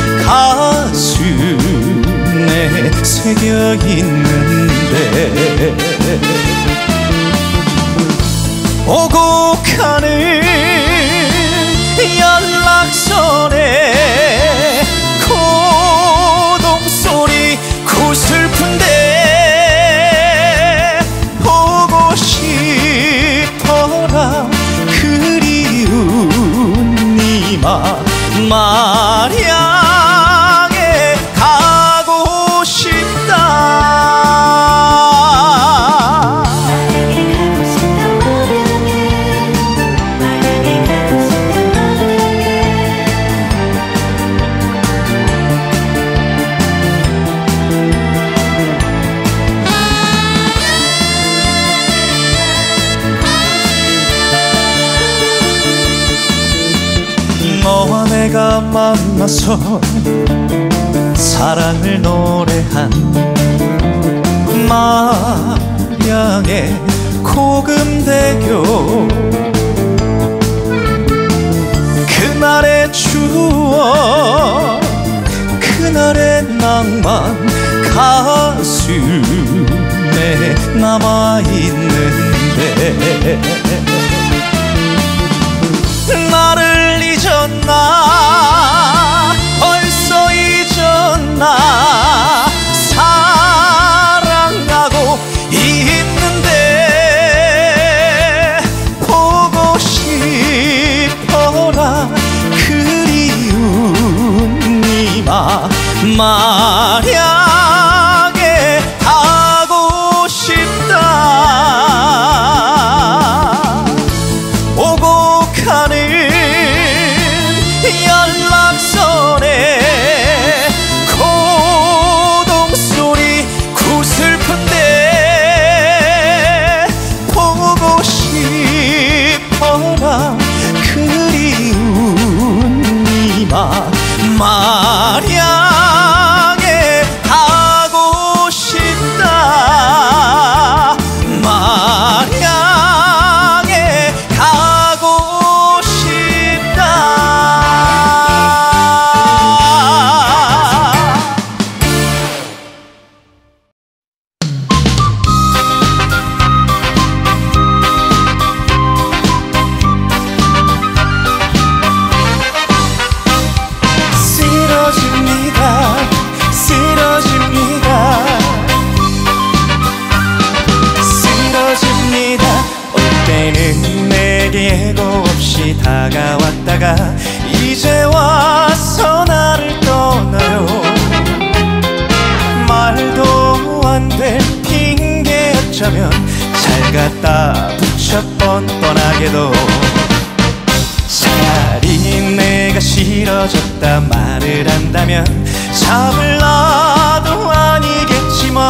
[SPEAKER 1] 가슴에 새겨있는데, 오고 가는 연락선에 고동소리 구슬픈데 보고 싶어라 그리운 니마 마량에 가고 싶다. 너와 내가 만나서 사랑을 노래한 마량의 고금대교, 그날의 추억, 그날의 낭만 가슴에 남아있는데, 나를 잊었나 벌써 잊었나 사랑하고 있는데 보고 싶어라 그리운 니마 마량에 가고 싶다. 오고 가는 연락선에 고동소리 구슬픈데 보고 싶어라 그리운 니마 마량에 가고 싶다. 마량에 가고 싶다. 쓰러집니다, 쓰러집니다, 쓰러집니다. 올 때는 내게 예고 없이 다가왔다가 이제 와서 나를 떠나요. 말도 안 될 핑계였자면 잘 갖다 붙여 뻔뻔하게도 차라리 내가 싫어졌다 말을 한다면 잡을라도 아니겠지만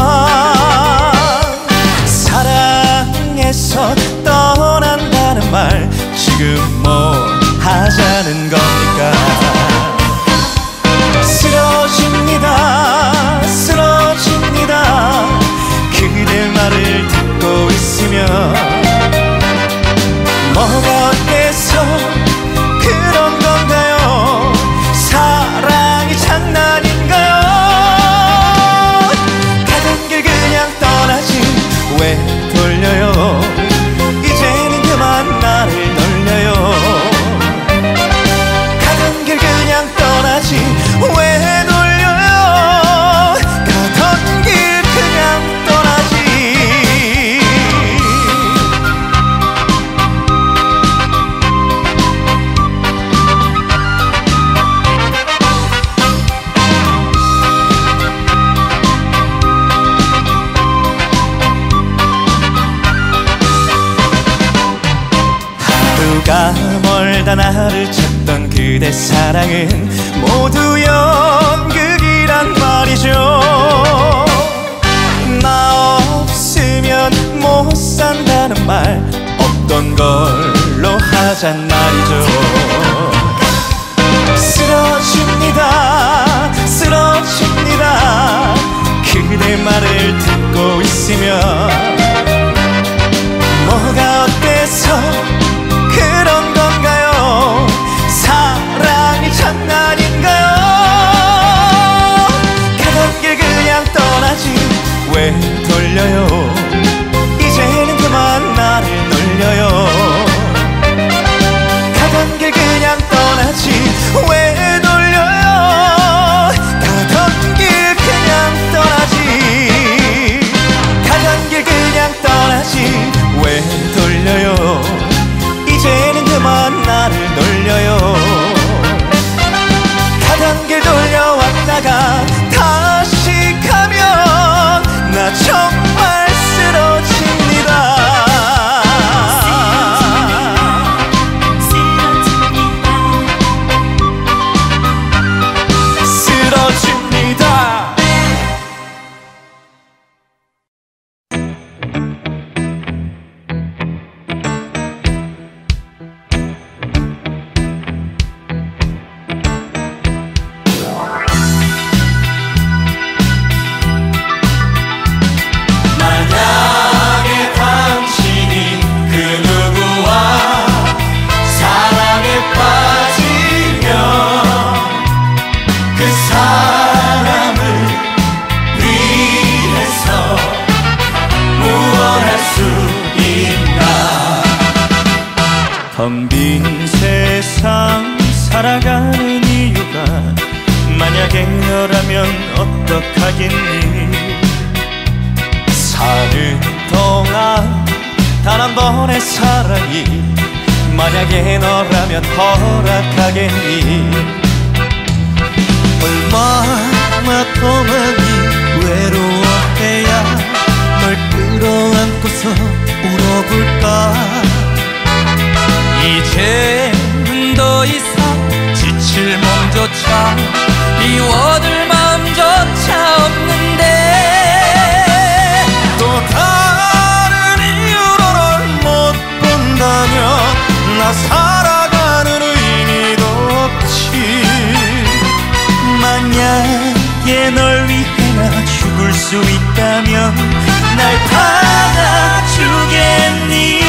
[SPEAKER 1] 사랑해서 떠난다는 말 지금 뭐 하자는 겁니까? 쓰러집니다, 쓰러집니다. 그대 말을 듣고 있으면 뭐가 어때서 그런 건가요? 사랑이 장난인가요? 가던 길 그냥 떠나지 왜 돌려요? 이제는 그만 나를 놀려요. 가던 길 그냥 떠나지 왜 돌려요? 가던 길 그냥 떠나지. 하루가 멀다 나를 찾던 그대 사랑은 모두 연극이란 말이죠. 나 없으면 못 산다는 말 없던 걸로 기도하잔 말이죠. 쓰러집니다 쓰러집니다 그대 말을 듣고 있으면 뭐가 어때서 그런 건가요? 사랑이 장난인가요? 가던 길 그냥 떠나지 왜 돌려요? 이제는 그만 나를 놀려요. 가던 길 그냥 떠나지 왜 돌려요? 가던 길 그냥 떠나지 가던 길 그냥 떠나지 왜 돌려요? 이제는 그만 나를 놀려요. 가던 길 돌려왔다가 다시 가면 나 정말 쓰러집니다. 텅 빈 세상 살아가는 이유가 만약에 너라면 어떡하겠니? 사는 동안 단 한 번의 사랑이 만약에 너라면 허락하겠니?
[SPEAKER 2] 얼마나 더 많이 외로워해야 널 끌어안고서 울어볼까? 이제는 더 이상 지칠 몸조차 미워둘 마음조차 없는데
[SPEAKER 1] 또 다른 이유로 널 못 본다면 나 살아가는 의미도 없지.
[SPEAKER 2] 만약에 널 위해 나 죽을 수 있다면 날 받아주겠니?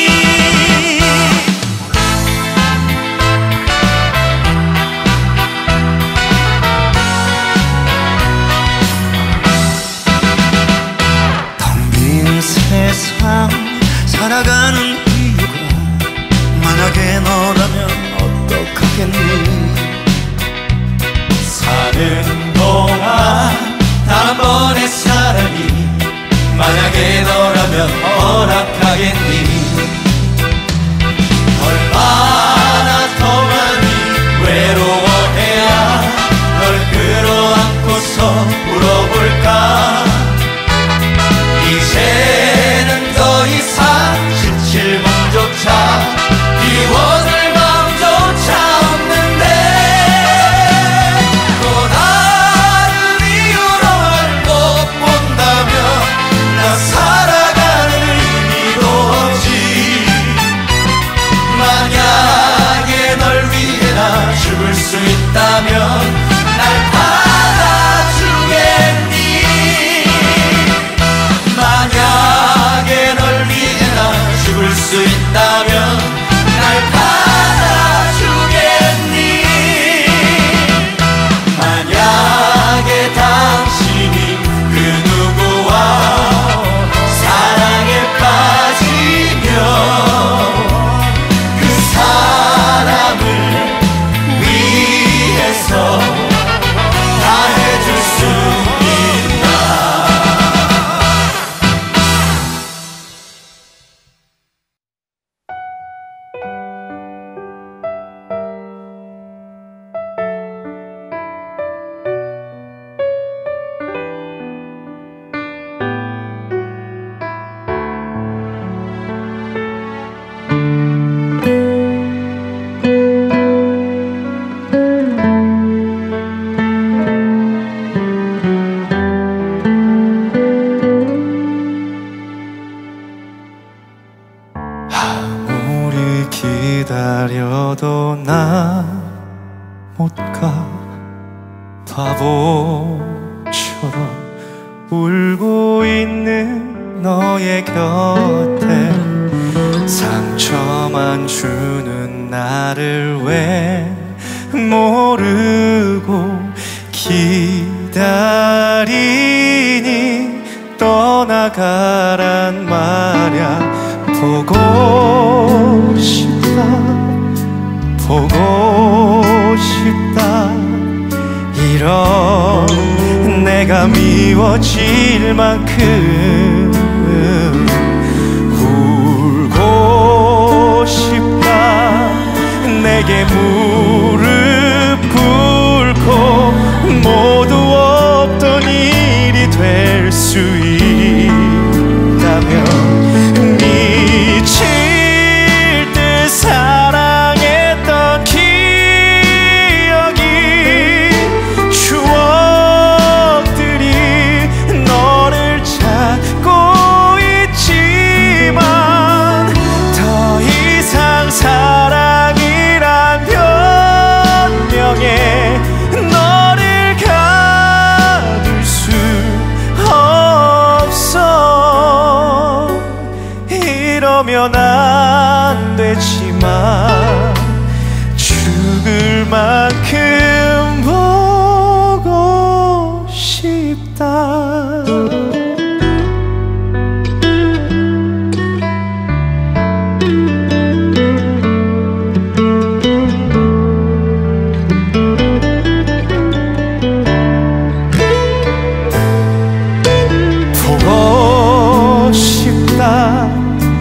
[SPEAKER 1] 세상 살아가는 이유가 만약에 너라면 어떡하겠니? 사는 동안 단 한 번의 사랑이 만약에 너라면 허락하겠니? 얼마나 더 많이 외로워해야 널 끌어안고서 울어볼까? 이제는 더 이상 지칠 몸조차 비워둘 마음조차 없는데 또 다른 이유로 널 못 본다면 나 살아가는 의미도 없지. 만약에 널 위해 나 죽을 수 있다면 날 받아주겠니? 만약에 널 위해 나 죽을 수 있다면 날 받아주겠니? 만약에 당신이 그 누구와 사랑에 빠지면 그 사람을 위해서
[SPEAKER 2] 기다려도 나 못 가. 바보처럼 울고 있는 너의 곁에 상처만 주는 나를 왜 모르고 기다리니. 떠나가란 말야. 보고 싶다 보고 싶다. 이런 내가 미워질 만큼 울고 싶다. 내게 무릎 꿇고 모두 없던 일이 될 수 있다면 미칠 듯 사랑했던 기억이 추억들이 너를 찾고 있지만 더 이상 사랑이란 변명에 너를 가둘 수 없어. 이러면 안 되지만 죽을 만큼 보고 싶다. 보고 싶다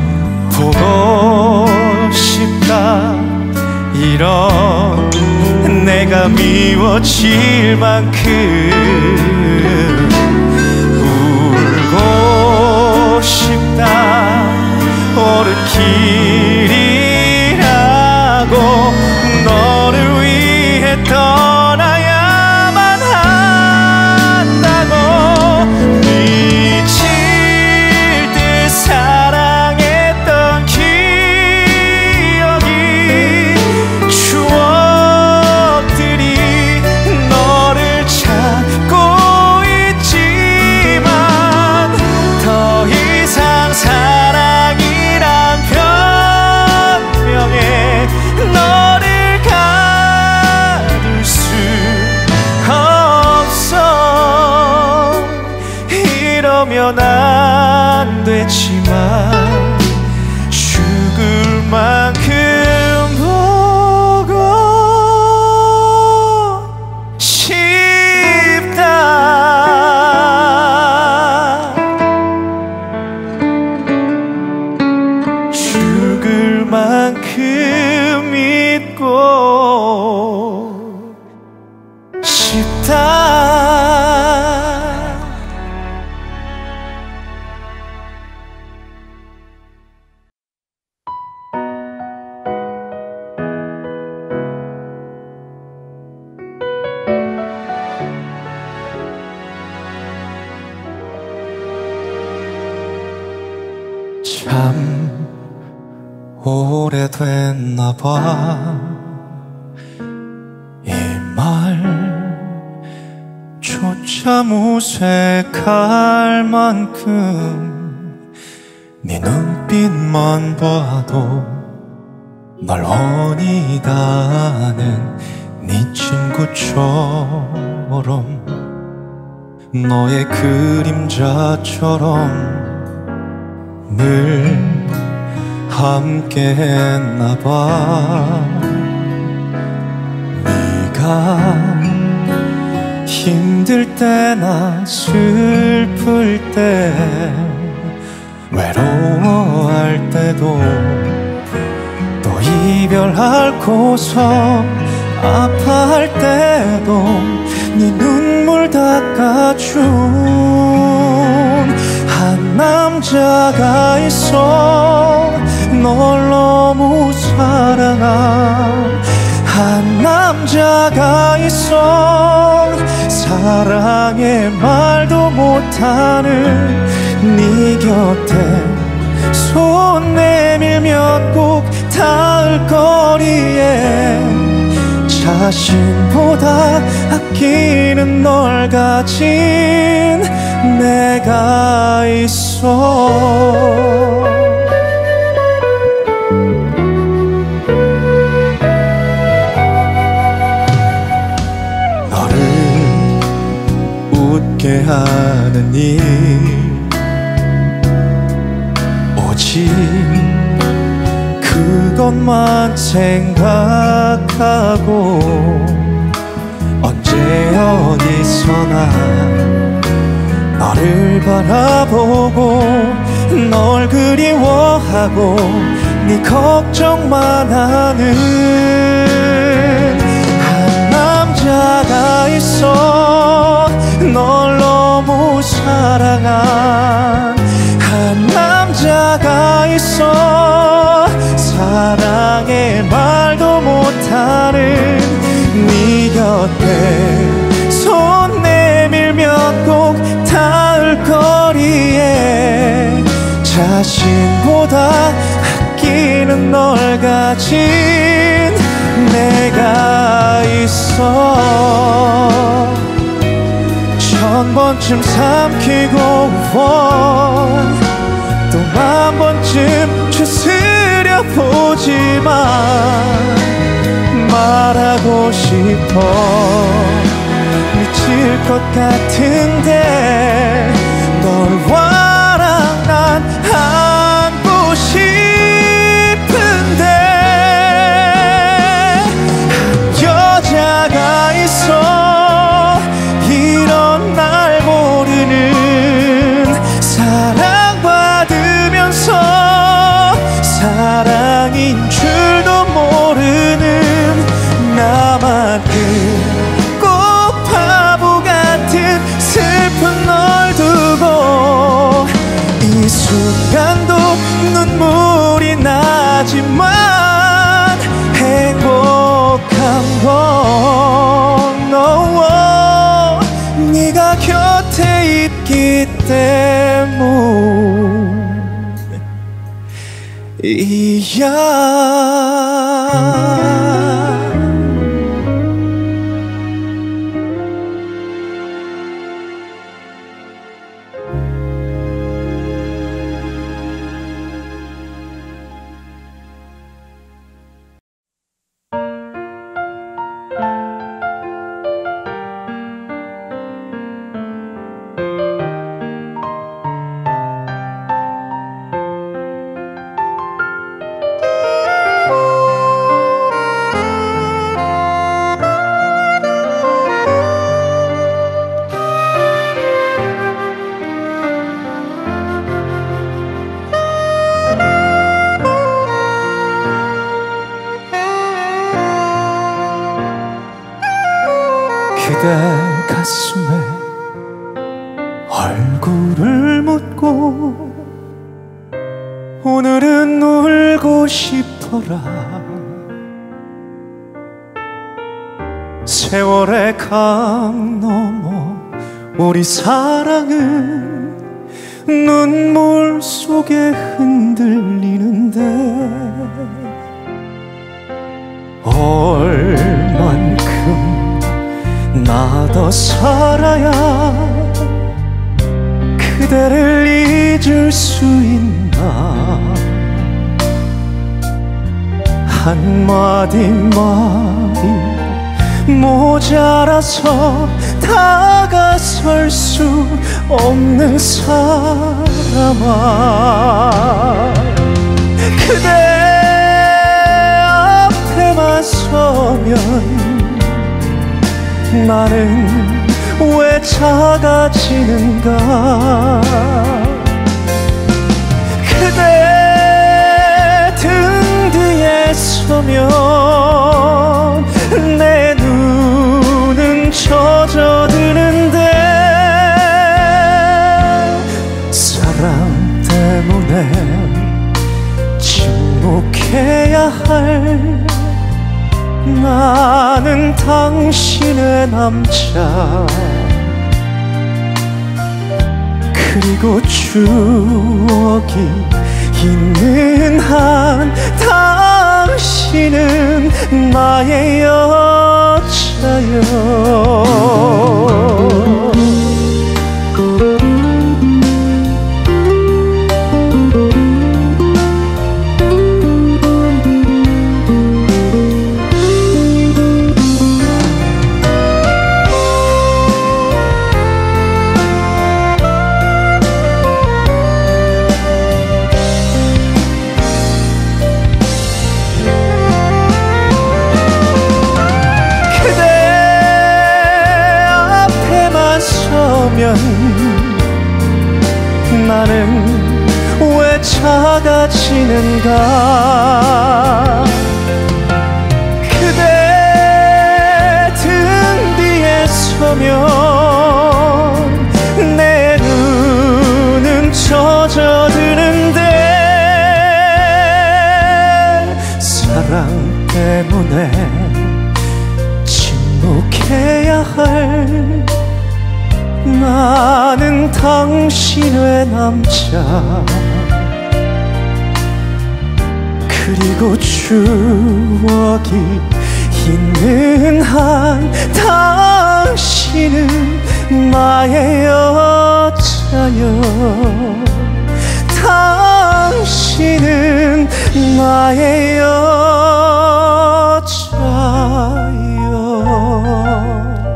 [SPEAKER 2] 보고 싶다. 이런 내가 미워질 만큼 울고 싶다. 옳은 길이라고 너를 위해 떠나야만 한다고. 미칠 듯 사랑했던 기억이 추억들이 너를 찾고 있지만 더 이상 사랑이란 변명에 너를 가둘 수 없어. 이러면 안 되지만 죽을 만큼 보고 싶다. 죽을 만큼 믿고 싶다. 참 오래됐나 봐. 이 말조차 무색할 만큼 네 눈빛만 봐도 널 원이다는 네 친구처럼 너의 그림자처럼 늘 함께 했나봐. 네가 힘들 때나 슬플 때 외로워할 때도 또 이별하고서 아파할 때도 네 눈물 닦아준 한 남자가 있어. 널 너무 사랑한 한 남자가 있어. 사랑의 말도 못하는 네 곁에 손 내밀면 꼭 닿을 거리에 자신보다 아끼는 널 가진 내가 있어. 너를 웃게 하는 일 오직 그것만 생각하고 언제 어디서나 너를 바라보고 널 그리워하고 네 걱정만 하는 한 남자가 있어. 널 너무 사랑한 한 남자가 있어. 사랑의 말도 못하는 네 곁에 손 내밀면 꼭 닿을 거리에 자신보다 아끼는 널 가진 내가 있어. 1000번쯤 삼키고 또 1000번쯤 추스려 보지만 말하고 싶어. 미칠 것 같은데 널 와랑 난 안고 싶은데 한 여자가 있어. 이런 날 모르는 사랑받으면서 사랑인 줄도 모르는 나만큼 꼭 바보 같은 슬픈 널 두고 이 순간도 눈물이 나지만 행복한 건 너와 네가 곁에 있기 때문이야. 그대 가슴에 얼굴을 묻고 오늘은 울고 싶어라. 세월의 강 넘어 우리 사랑은 눈물 속에 흔들리는데 얼만큼 나 더 살아야 그대를 잊을 수 있나. 한마디 말이 모자라서 다가설 수 없는 사람아. 그대 앞에만 서면 나는 왜 작아지는가. 그대 등 뒤에 서면 내 눈은 젖어드는데 사랑 때문에 침묵해야 할 나는 당신의 남자. 그리고 추억이 있는 한 당신은 나의 여자여. 나는 왜 작아지는가. 그대 등 뒤에 서면 내 눈은 젖어드는데 사랑 때문에 침묵해야 할 나는 당신의 남자. 그리고 추억이 있는 한 당신은 나의 여자여. 당신은 나의 여자여.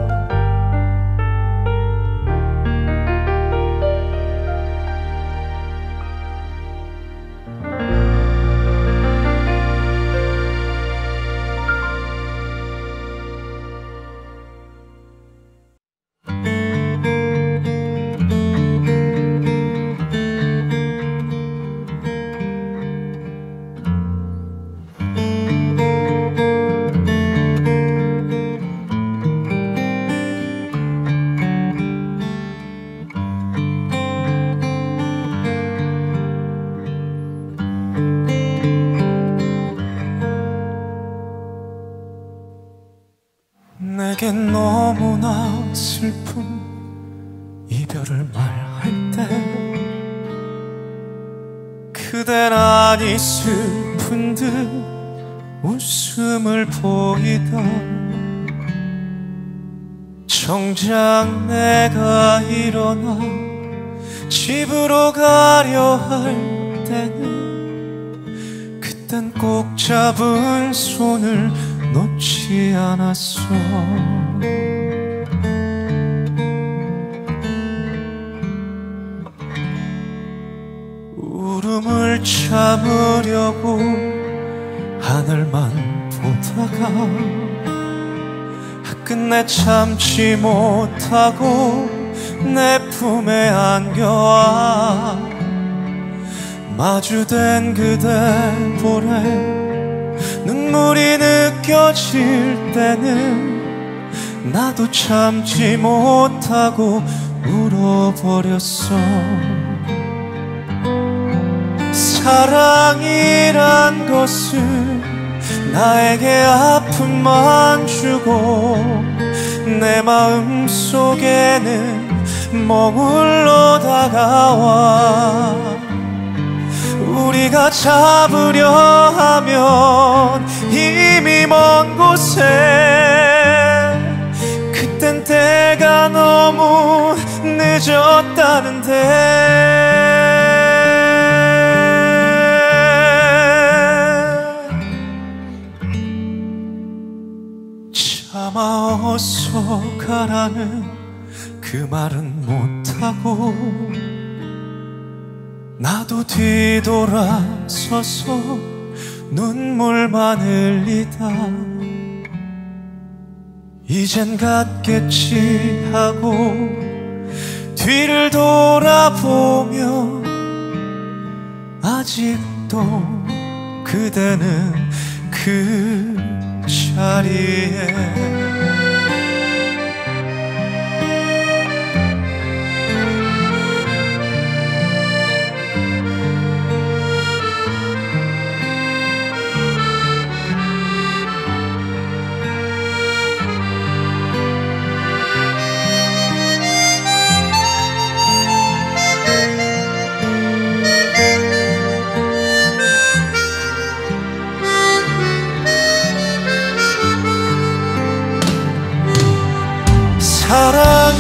[SPEAKER 2] 내겐 너무나 슬픈 이별을 말할 때 그댄 아니 슬픈 듯 웃음을 보이다. 정작 내가 일어나 집으로 가려 할 때는 그땐 꼭 잡은 손을 놓지 않았어. 울음을 참으려고 하늘만 보다가 끝내 참지 못하고 내 품에 안겨와 마주된 그대 볼에 눈물이 느껴질 때는 나도 참지 못하고 울어버렸어. 사랑이란 것은 나에게 아픔만 주고 내 마음 속에는 머물러 다가와 우리가 잡으려 하면 이미 먼 곳에 그땐 때가 너무 늦었다는데 차마 어서 가라는 그 말은 못하고 나도 뒤돌아서서 눈물만 흘리다 이젠 갔겠지 하고 뒤를 돌아보며 아직도 그대는 그 자리에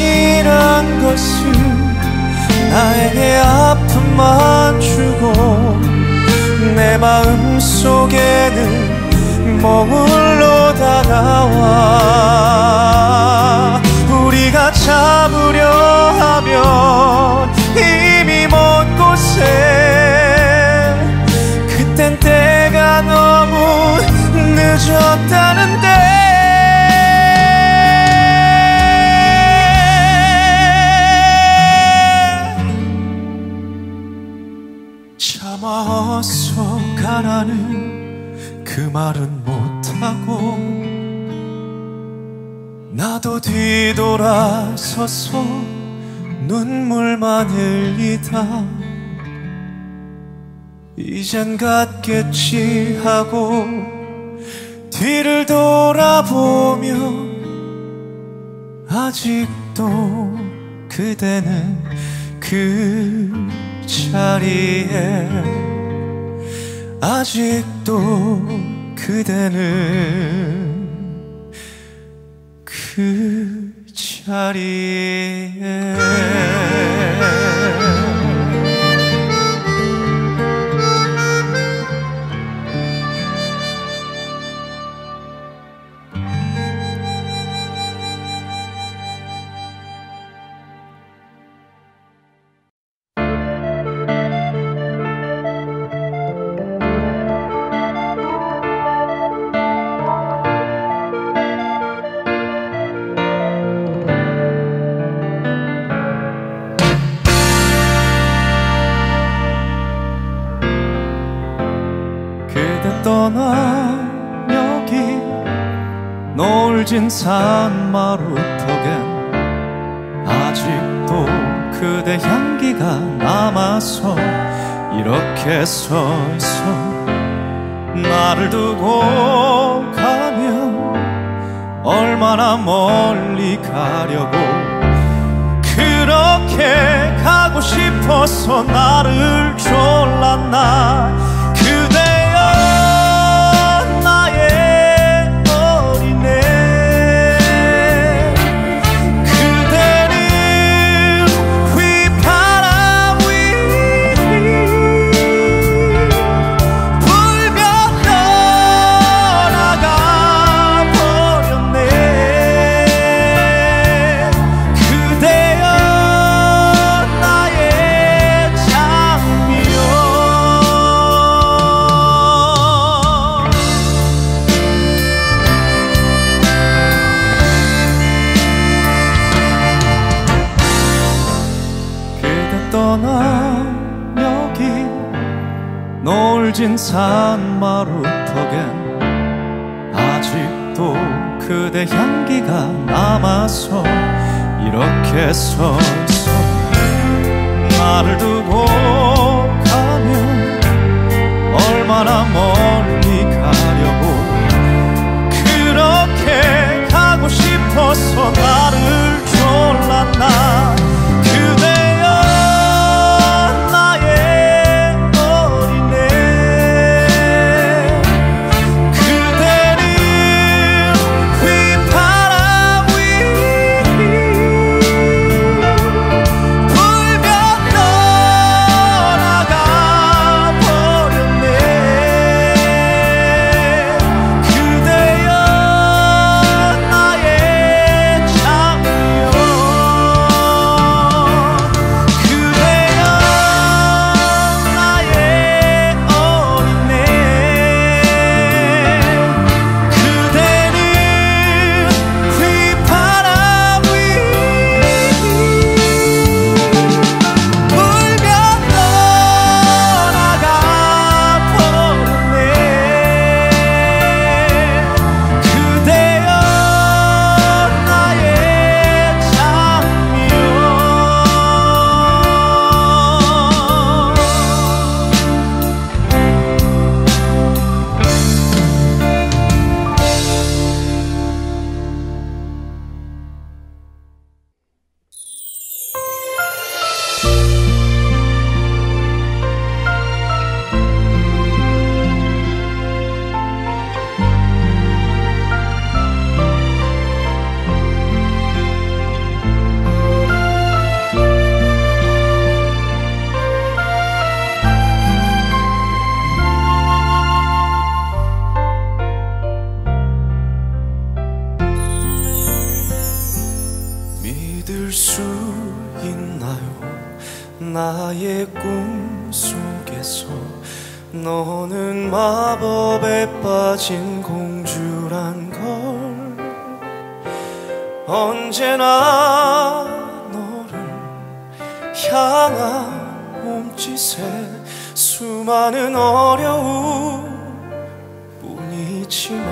[SPEAKER 2] 사랑이란 것은 나에게 아픔만 주고 내 마음 속에는 머물러 다가와 우리가 잡으려 하면 이미 먼 곳에 그땐 때가 너무 늦었다는데 어서 가라는 그 말은 못하고 나도 뒤돌아서서 눈물만 흘리다 이젠 갔겠지 하고 뒤를 돌아보며 아직도 그대는 그 자리에 아직도 그대는 그 자리에 떠나 여기 노을진 산마루턱엔 아직도 그대 향기가 남아서 이렇게 서있어 나를 두고 가면 얼마나 멀리 가려고 그렇게 가고 싶어서 나를 졸랐나 노을진 산마루턱엔 아직도 그대 향기가 남아서 이렇게 서있어 나를 두고 가면 얼마나 멀리 가려고 그렇게 가고 싶어서 나를 졸랐나
[SPEAKER 3] 나의 꿈 속에서 너는 마법에 빠진 공주란 걸 언제나 너를 향한 몸짓에 수많은 어려움뿐이지만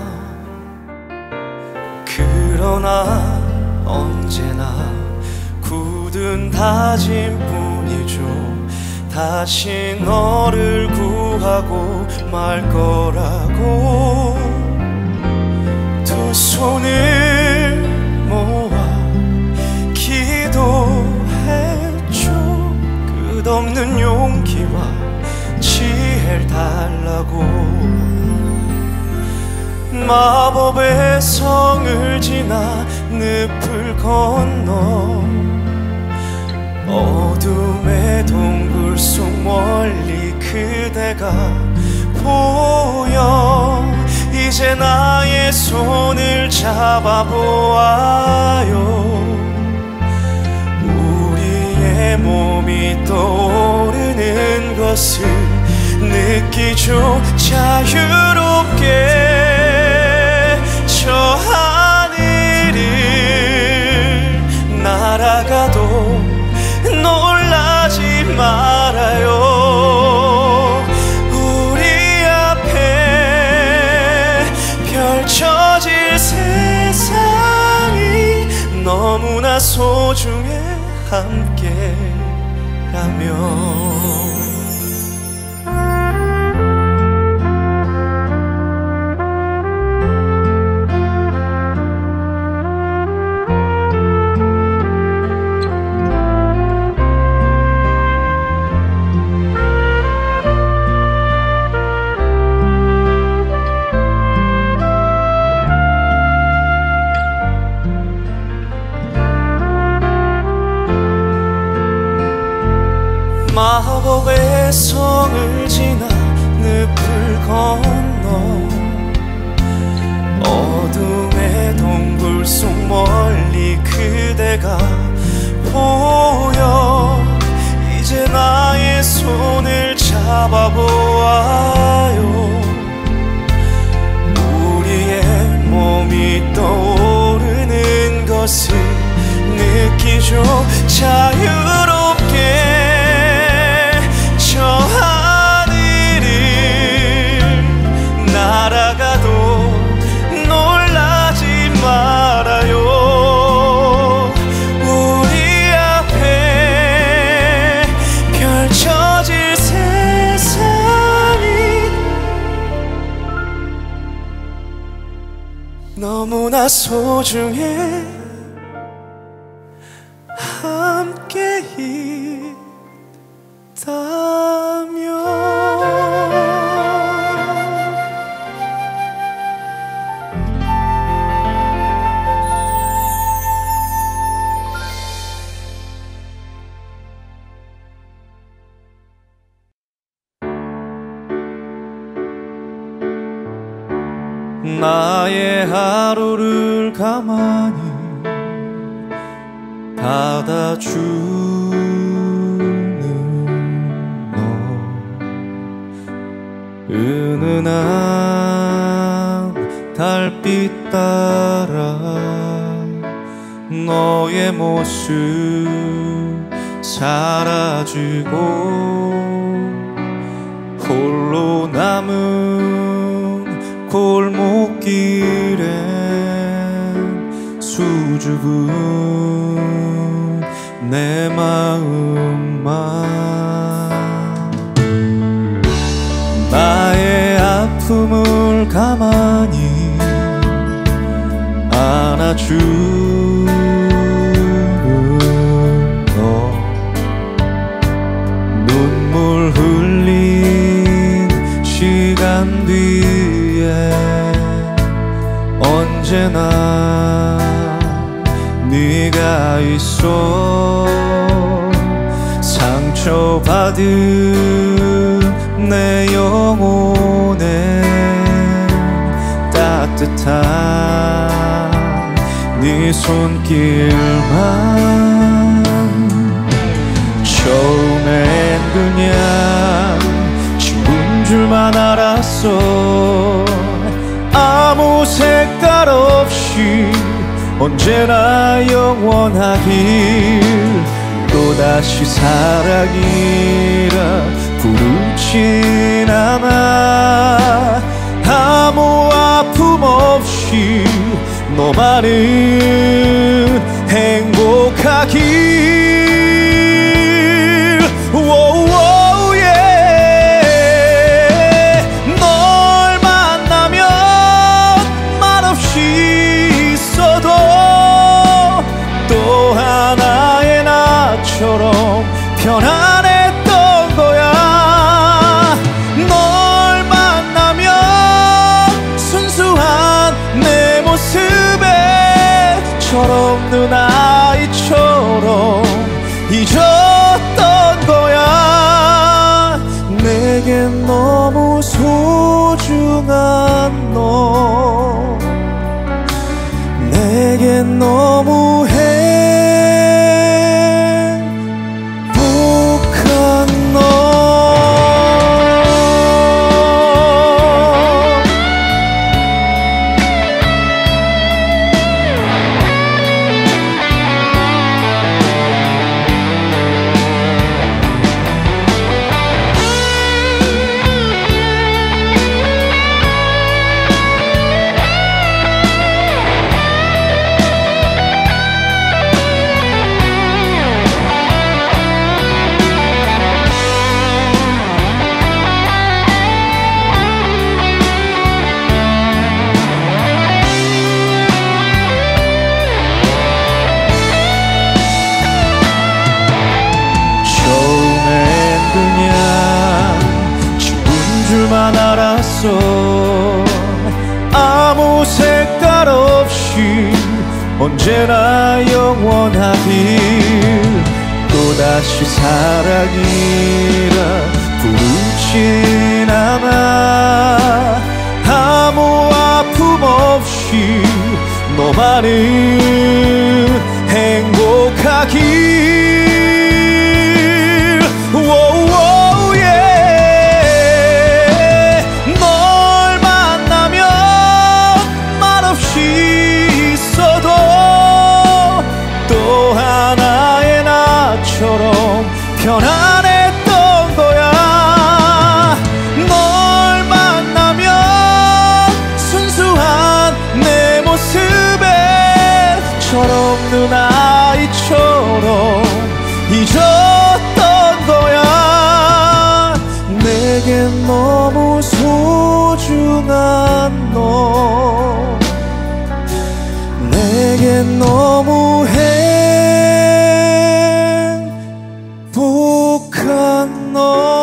[SPEAKER 3] 그러나 언제나 굳은 다짐뿐이죠. 다시 너를 구하고 말 거라고 두 손을 모아 기도했죠. 끝없는 용기와 지혜를 달라고 마법의 성을 지나 늪을 건너 어둠의 동굴 속 멀리 그대가 보여 이제 나의 손을 잡아보아요. 우리의 몸이 떠오르는 것을 느끼죠. 자유롭게 저 하늘을 날아가도 놀라지 말아요. 우리 앞에 펼쳐질 세상이 너무나 소중해 함께라면. 마법의 성을 지나 늪을 건너 어둠의 동굴 속 멀리 그대가 보여 이제 나의 손을 잡아보아요. 우리의 몸이 떠오르는 것을 느끼죠. 자유롭게 저 하늘을 날아가도 놀라지 말아요. 우리 앞에 펼쳐질 세상이 너무나 소중해 함께 나의 하루를 가만히 받아주는 너 은은한 달빛 따라 너의 모습 사라지고 홀로 남은 골목길엔 수줍은 내 마음만 나의 아픔을 가만히 안아주는 너 눈물 흘린 시간 뒤에 언제나 네가 있어 상처받은 내 영혼에 따뜻한 네 손길만 저 처음엔 그냥 친구인 줄만 알았어. 아무 색깔 없이 언제나 영원하길 또다시 사랑이라 부르진 않아. 아무 아픔 없이 너만은 행복하길. 널 만나면 말없이 있어도 또 하나의 나처럼 편안했던 거야. 널 만나면 순수한 내 모습에 철없는 아이처럼 잊었던 거야. 내겐 너무 소중한 너, 내겐 너무 행복한 너. 아무 색깔 없이 언제나 영원하길 또다시 사랑이라 부르진 않아. 아무 아픔 없이 너만은 행복하길. 편안했던 거야. 널 만나면 순수한 내 모습에 철없는 아이처럼 잊었던 거야. 내겐 너무 소중한 너, 내겐 너무 행복한 너.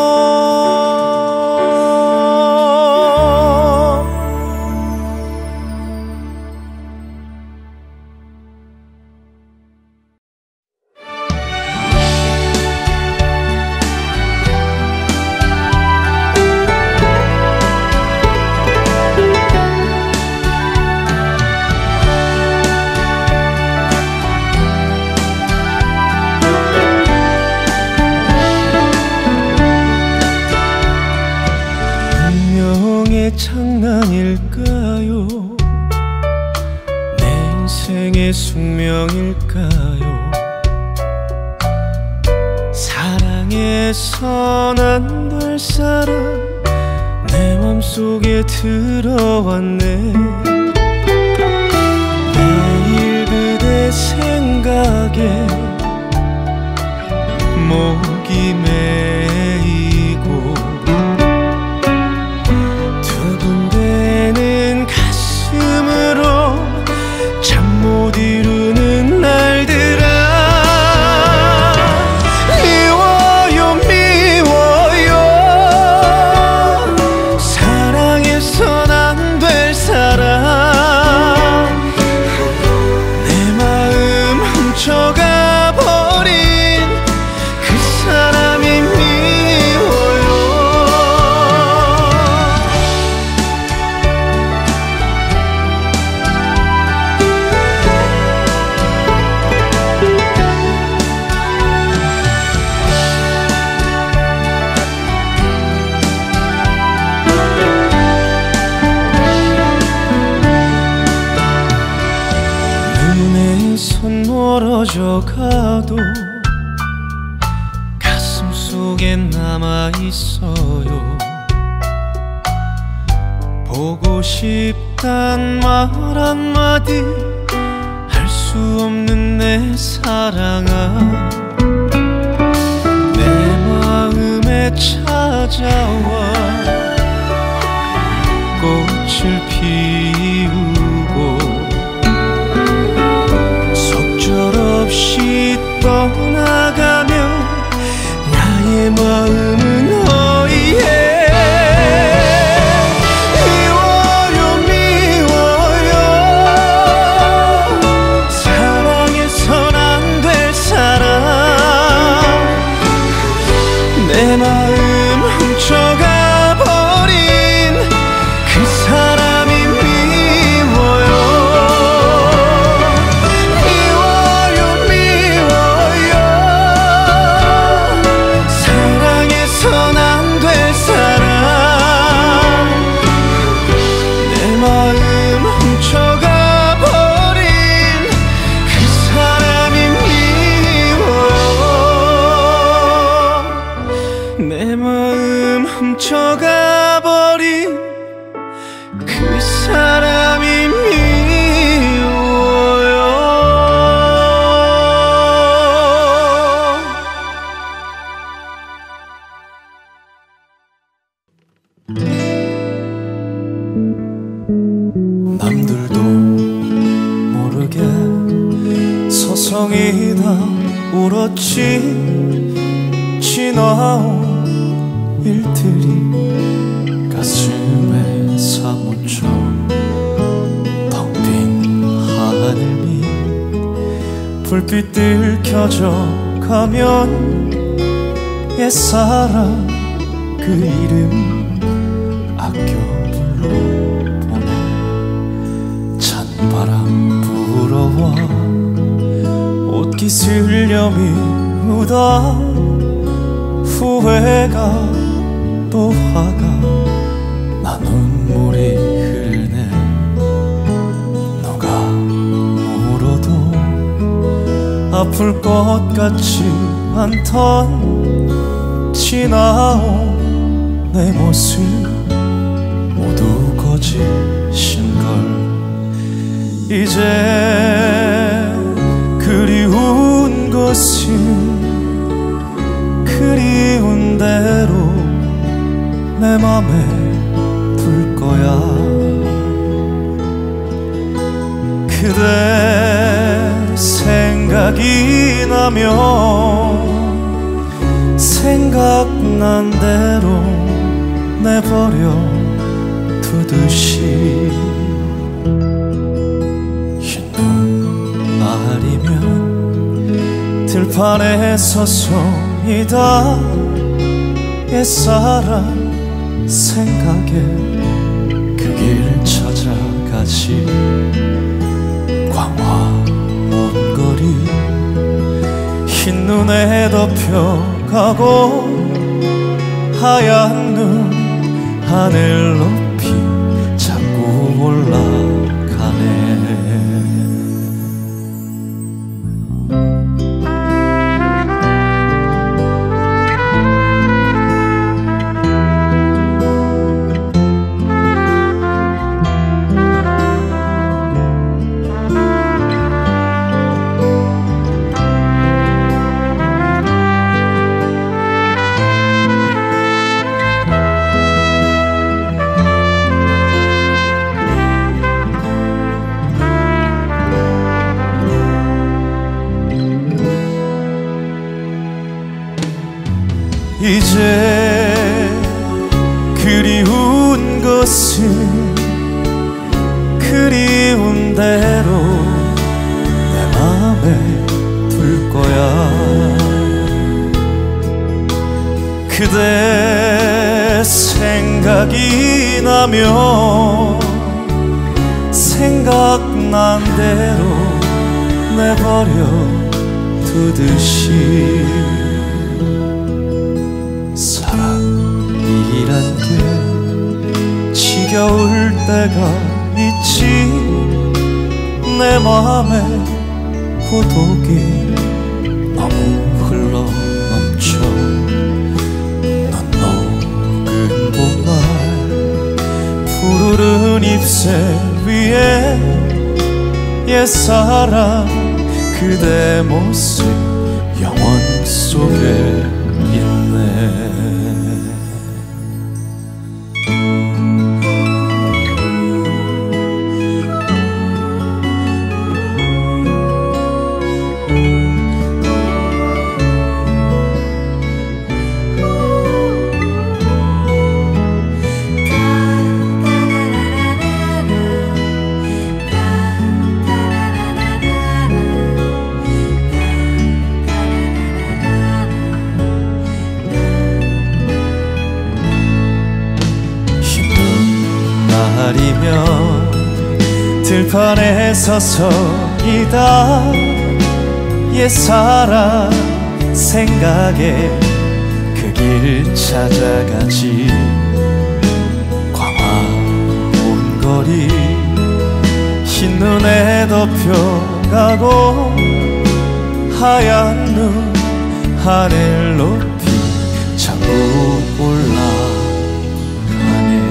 [SPEAKER 3] 장난일까요? 내 인생의 숙명일까요? 사랑해선 안 될 사람 내 맘속에 들어왔네. 매일 그대 생각에 목이 메이고 두근대는 가슴으로 잠 못 이루는 날들아. 미워요 미워요 사랑해선 안 될 사람 멀어져 가도 가슴 속에 남아있어요. 보고 싶단 말 한마디 할 수 없는 내 사랑아, 내 마음에 찾아와 꽃을 피우고 속절없이 떠나가며 나의 마음은 어이해. 내 마음 훔쳐가 버린 그 사람이 미워요. 미워요 미워요. 사랑해선 안 될 사람. 내 마음 훔쳐가 버린 그 사람이 미워요. 내 마음 훔쳐가 버린 그 사람이 미워요. 남들도 모르게 서성이다 울었지. 지나온 일들이 가슴에 사무쳐 텅 빈 하늘 위 불빛들 켜져 가면 옛사랑 그 이름 아껴 불러보네. 찬바람 불어와 옷깃 슬려 미우다 후회가 또 화가 나 눈물이 흐르네. 누가 물어도 아플 것 같지 않던 지나온 내 모습 모두 거짓인걸. 이제 그리운 것은 그리운 대로 내 맘에 둘 거야. 그대 생각이 나면 생각난 대로 내버려 두듯이. 흰 눈날이면 들판에 서성이다 옛사람 생각에 그 길 찾아가지. 광화 먼 거리 흰 눈에 덮여가고 하얀 눈 하늘 높이 자꾸 올라가네. 이제 그리운 것은 그리운 대로 내 맘에 둘 거야. 그대 생각이 나면 생각난 대로 내버려 두듯이. 사랑이란 게 지겨울 때가 있지. 내 맘에 고독이 너무 흘러넘쳐 넌 녹은 봄날 푸르른 잎새 위에 옛사랑 그대 모습 영원 속에 있네. 날이면 들판에 서서이다 옛사랑 생각에 그 길 찾아가지. 광화문 거리 흰눈에 덮여가고 하얀 눈 하늘 높이 자꾸 올라가네.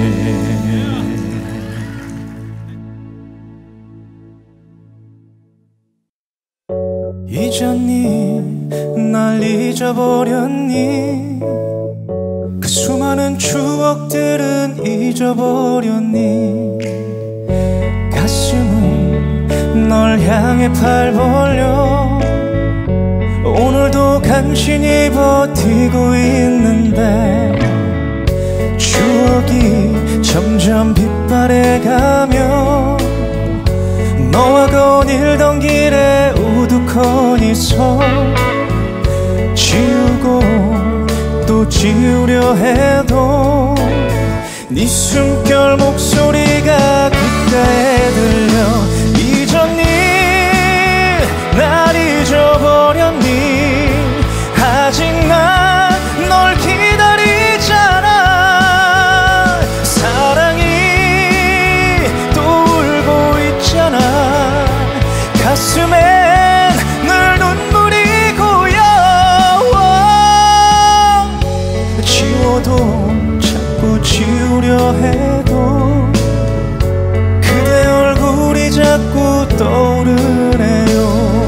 [SPEAKER 3] 잊었니? 날 잊어버렸니? 그 수많은 추억들은 잊어버렸니? 가슴은 널 향해 팔 벌려 오늘도 간신히 버티고 있는데 추억이 점점 빛바래가며 너와 거닐던 길에 우두커니 서 지우고 또 지우려 해도 네 숨결 목소리가 귓가에 들려. 잊었니? 날 잊어버렸니? 아직 난 널 기다리잖아. 사랑이 또 울고 있잖아. 가슴엔 늘 눈물이 고여. 지워도 자꾸 지우려 해도 그대 얼굴이 자꾸 떠오르네요.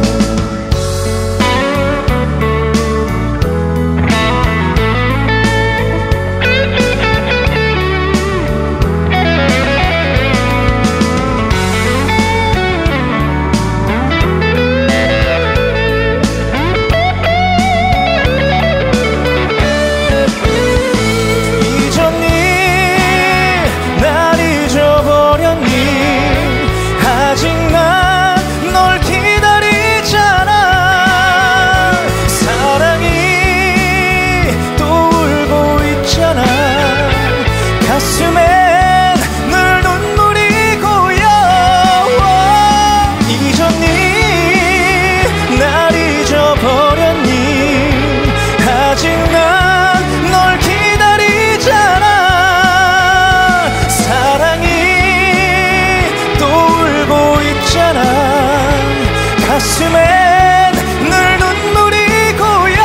[SPEAKER 3] 가슴엔 늘 눈물이 고여.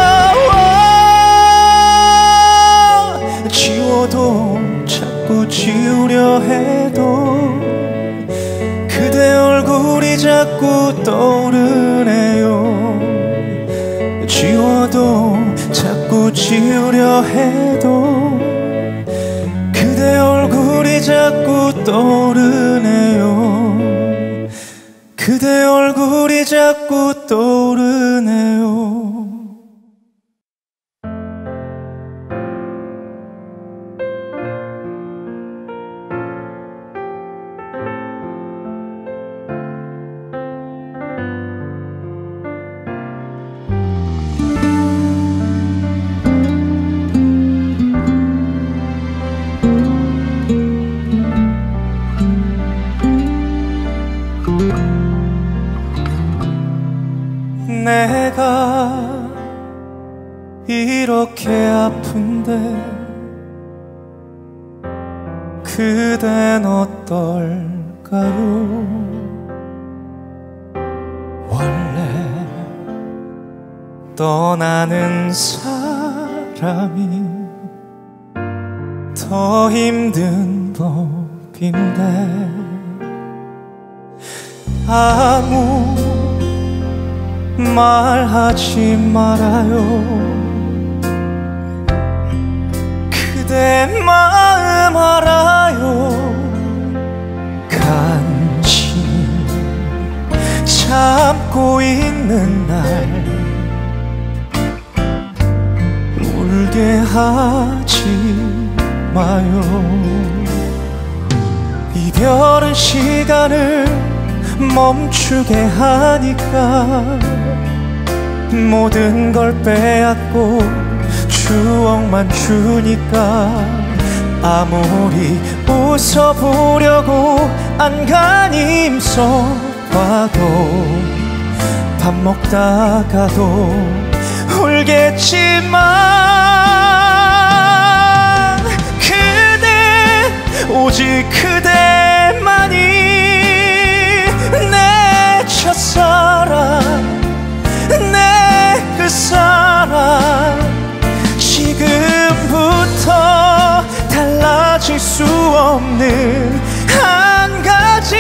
[SPEAKER 3] 지워도 자꾸 지우려 해도 그대 얼굴이 자꾸 떠오르네요. 지워도 자꾸 지우려 해도 그대 얼굴이 자꾸 떠오르네요. 그대 얼굴이 자꾸 떠오르네요. 내가 이렇게 아픈데 그댄 어떨까요? 원래 떠나는 사람이 더 힘든 법인데 아무 말하지 말아요. 그대 마음 알아요. 간신히 참고 있는 날 울게 하지 마요. 이별은 시간을 멈추게 하니까 모든 걸 빼앗고 추억만 주니까 아무리 웃어보려고 안간힘 써봐도 밥 먹다가도 울겠지만 그대 오직 그대만이 내 첫사랑 내 끝사랑 지금부터 달라질 수 없는 한 가지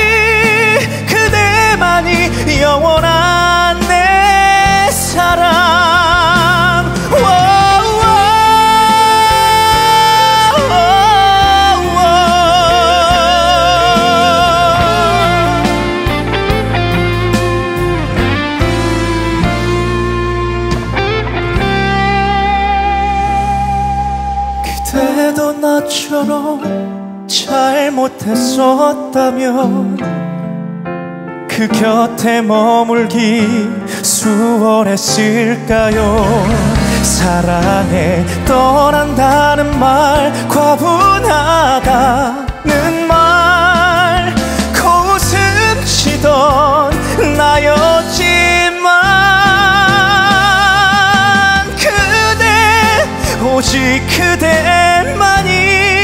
[SPEAKER 3] 그대만이 영원한 내 사랑. 그대도 나처럼 잘못했었다면 그 곁에 머물기 수월했을까요? 사랑해 떠난다는 말 과분하다는 말 코웃음 치던 나였지만 그대 오직 그대만이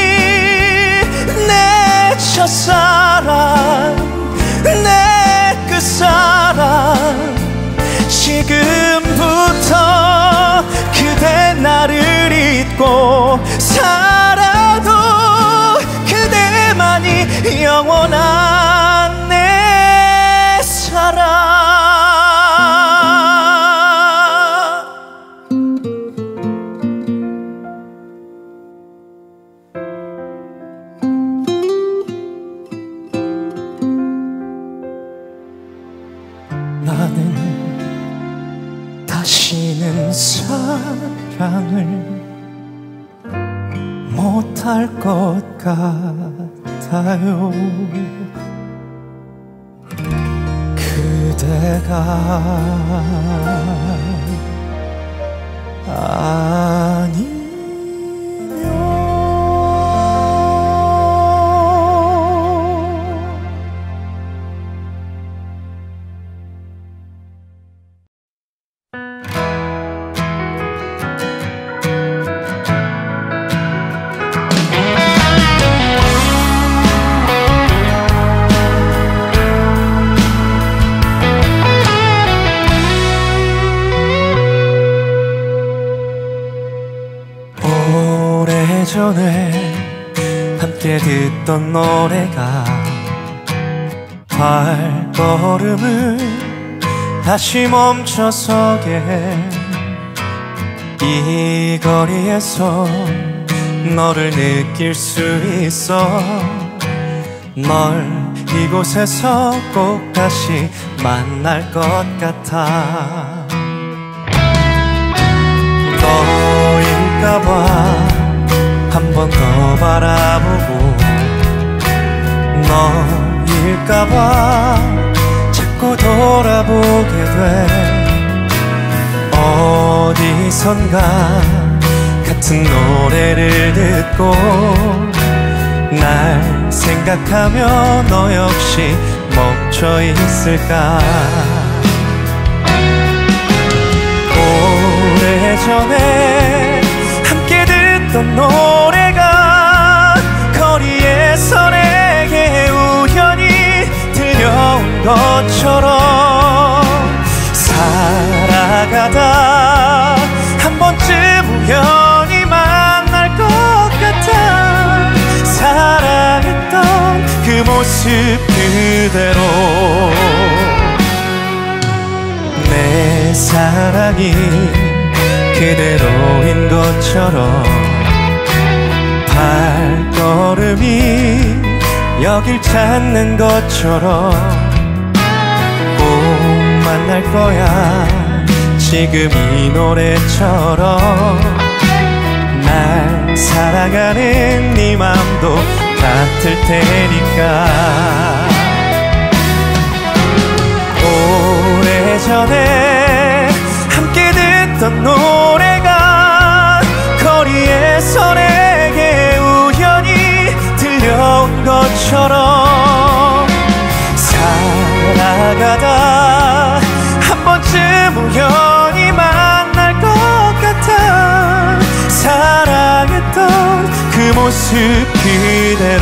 [SPEAKER 3] 내 첫사랑 내 끝사랑 지금부터 그대 나를 잊고 살아도 그대만이 영원한 내 사랑. 나는 다시는 사랑을 못할 것 같아요. 그대가 아니면 오래전에 함께 듣던 노래가 발걸음을 다시 멈춰서게 해. 이 거리에서 너를 느낄 수 있어. 널 이곳에서 꼭 다시 만날 것 같아. 너일까봐 한 번 더 바라보고 너일까봐 자꾸 돌아보게 돼. 어디선가 같은 노래를 듣고 날 생각하며 너 역시 멈춰 있을까. 오래전에 함께 듣던 노래가 거리에서 내게 우연히 들려온 것처럼 살아가다 그대로 내 사랑이 그대로인 것처럼 발걸음이 여길 찾는 것처럼 꼭 만날 거야 지금 이 노래처럼 날 사랑하는 네 맘도 같을 테니까 오래전에 함께 듣던 노래가 거리에서 내게 우연히 들려온 것처럼 살아가다 한 번쯤 우연히 만날 것 같아 사랑했던 그 모습 그대로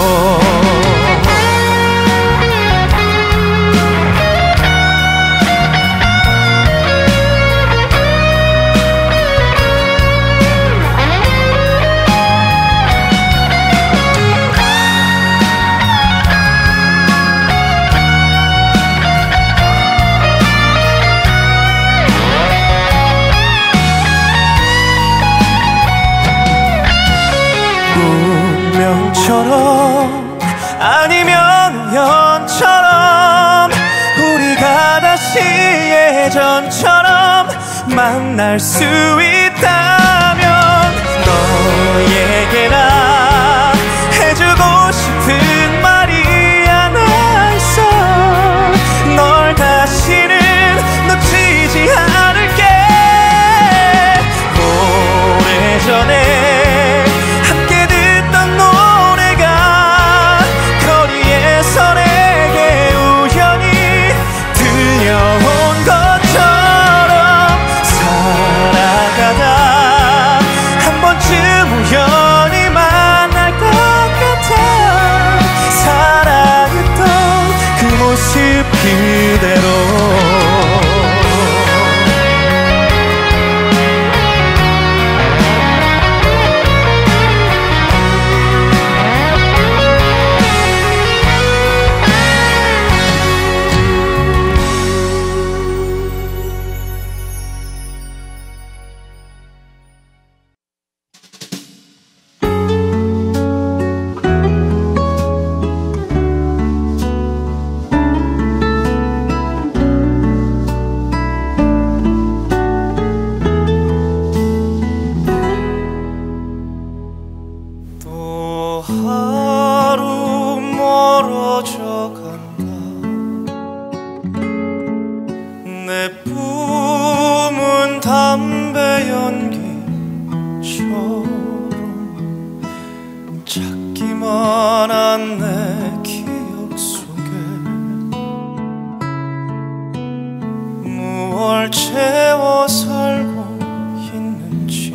[SPEAKER 3] 운명처럼 아니면 우연처럼 우리가 다시 예전처럼 만날 수 있다면 너에게나 해주고 싶은 말이 하나 있어 널 다시는 놓치지 않을게 오래전에 그대로 채워 살고 있는지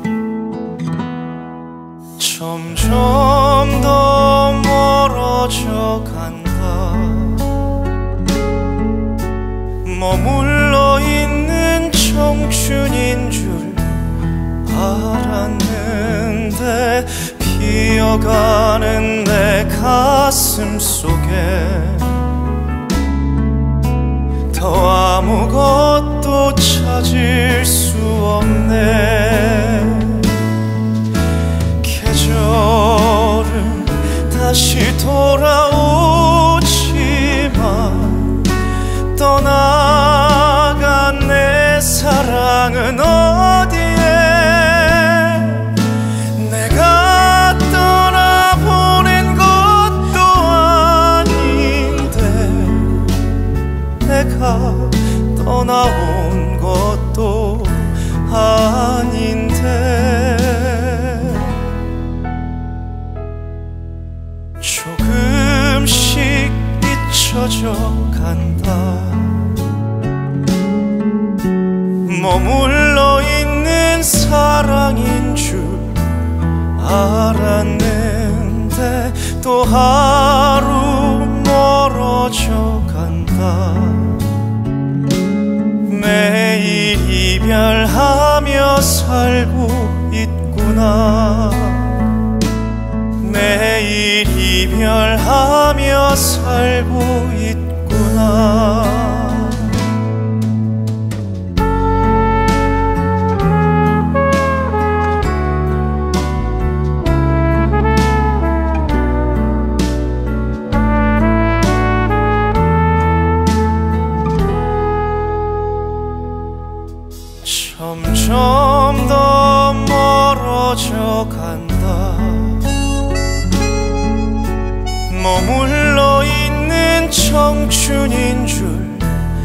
[SPEAKER 3] 점점 더 멀어져 간다 머물러 있는 청춘인 줄 알았는데 피어가는 내 가슴 속에 더 아무것도 찾을 수 없네 계절은 다시 돌아오지만 떠나간 내 사랑은 어디에 내가 떠나보낸 것도 아닌데 내가 떠나온 것도 아닌데 조금씩 잊혀져 간다 머물러 있는 사랑인 줄 알았는데 또 하루 멀어져 간다 매일 이별하며 살고 있구나 매일 매일 이별하며 살고 있구나. 점점 더 멀어져 간다. 머물러 있는 청춘인 줄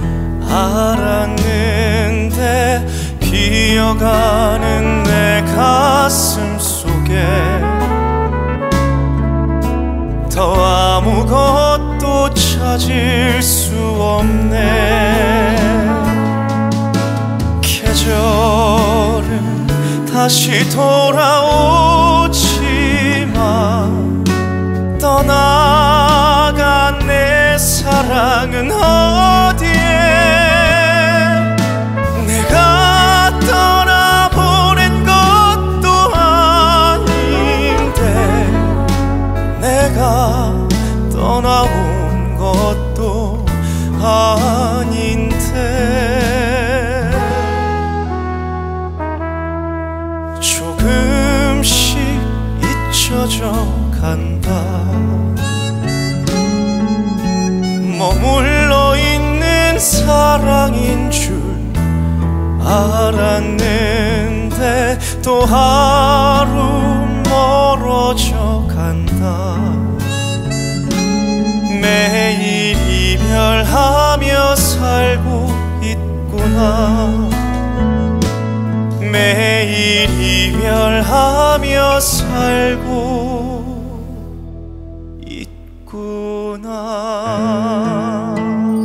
[SPEAKER 3] 알았는데 비어가는 내 가슴 속에 더 아무것도 찾을 수 없네. 계절은 다시 돌아오지만 떠나간 내 사랑은 어디에. 내가 떠나보낸 것도 아닌데 내가 떠나온 것도 아닌데 조금씩 잊혀져 간다. 머물러 있는 사랑인 줄 알았는데 또 하루 멀어져 간다. 매일 이별하며 살고 있구나. 매일 이별하며 살고 있구나.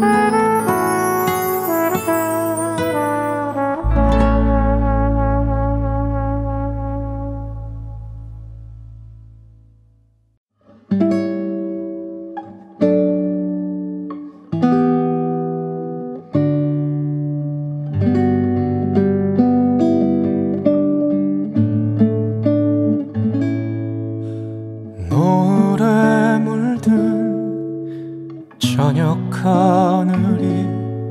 [SPEAKER 3] 노을에 물든 저녁 하늘이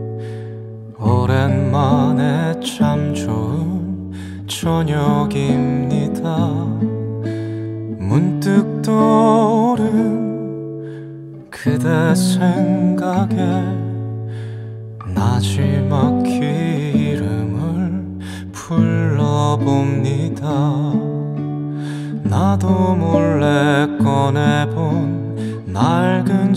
[SPEAKER 3] 오랜만에 참 좋은 저녁입니다. 문득 떠오른 그대 생각에 나지막히 이름을 불러봅니다. 나도 몰래 꺼내본 낡은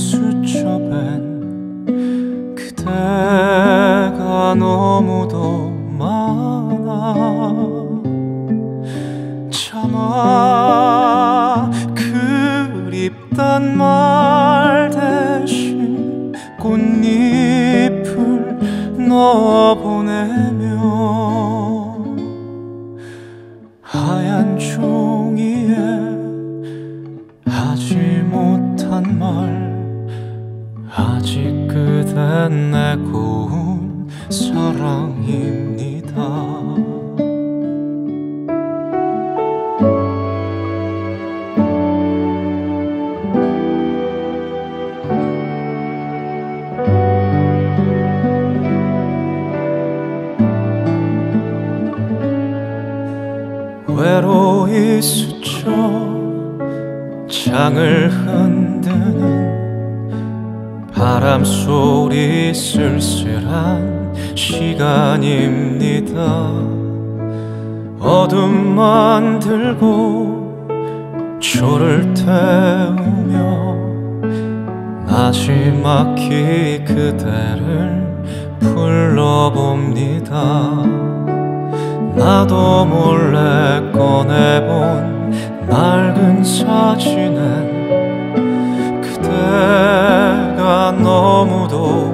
[SPEAKER 3] 수첩엔 그대가 너무도 많아. 차마 그립단 말 대신 꽃잎을 넣어보내며 하얀 종이에 하지 못한 말 아직 그댄 내 고운 사랑입니다. 외로이 스쳐 창을 흔드는 바람 소리 쓸쓸한 시간입니다. 어둠만 들고 조를 태우며 나지막히 그대를 불러봅니다. 나도 몰래 꺼내본 낡은 사진엔 그대가 너무도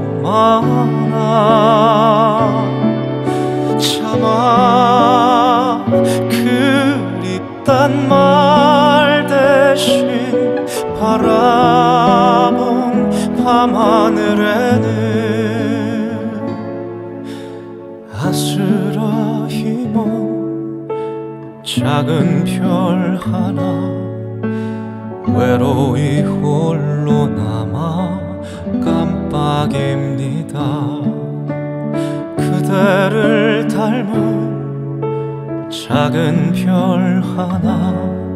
[SPEAKER 3] 많아. 차마 그립단 말 대신 바라본 밤하늘에는 아스라히 먼 작은 별 하나 외로이 홀로 남아 깜빡입니다. 그대를 닮은 작은 별 하나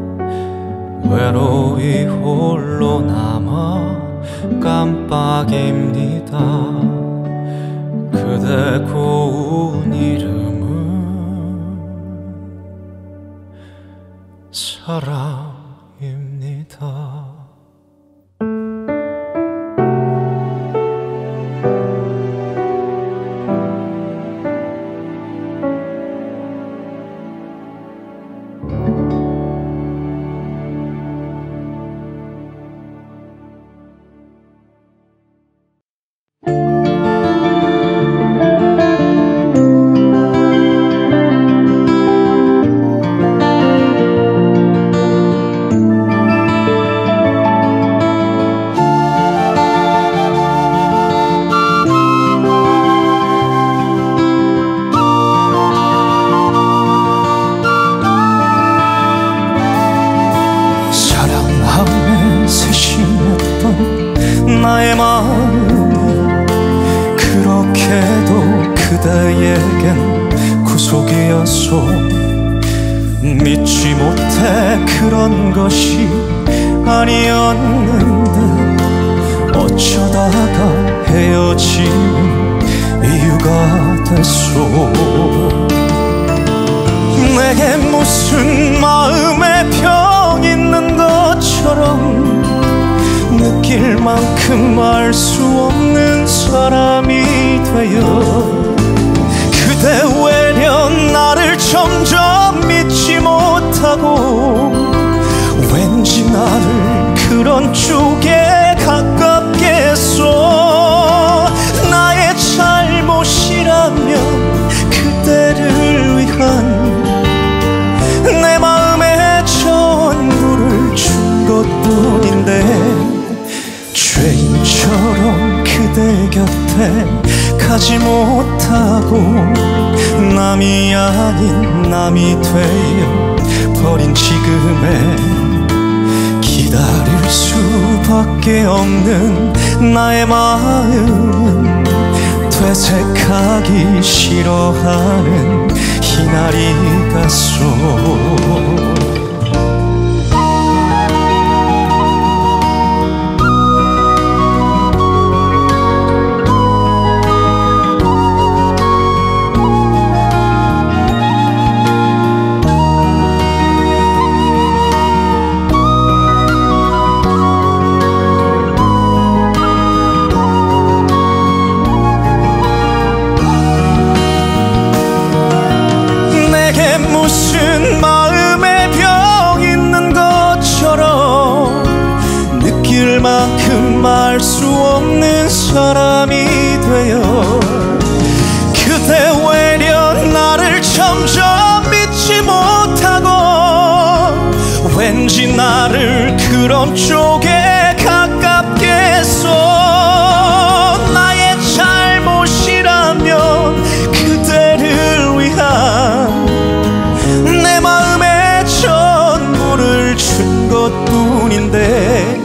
[SPEAKER 3] 외로이 홀로 남아 깜빡입니다. 그대 고운 이름은 사랑입니다. 나의 마음은 그렇게도 그대에겐 구속이었소. 믿지 못해 그런 것이 아니었는데 어쩌다가 헤어지는 이유가 됐소. 내게 무슨 마음에 병 있는 것처럼 느낄 만큼 알 수 없는 사람이 되어 그대 외려 나를 점점 믿지 못하고 왠지 나를 그런 쪽에 가깝게 했어. 나의 잘못이라면 그대를 위한 내 마음의 전부를 준 것뿐인데 죄인처럼 그대 곁에 가지 못하고 남이 아닌 남이 되어 버린 지금에 기다릴 수밖에 없는 나의 마음은 되새가기 싫어하는 희나리 같소. 무슨 마음에 병 있는 것처럼 느낄 만큼 알 수 없는 사람이 되어 그대 외려 나를 점점 믿지 못하고 왠지 나를 그런 쪽에 가깝게 했어. 나의 잘못이라면 그대를 위한 내 마음의 전부를 준 것뿐인데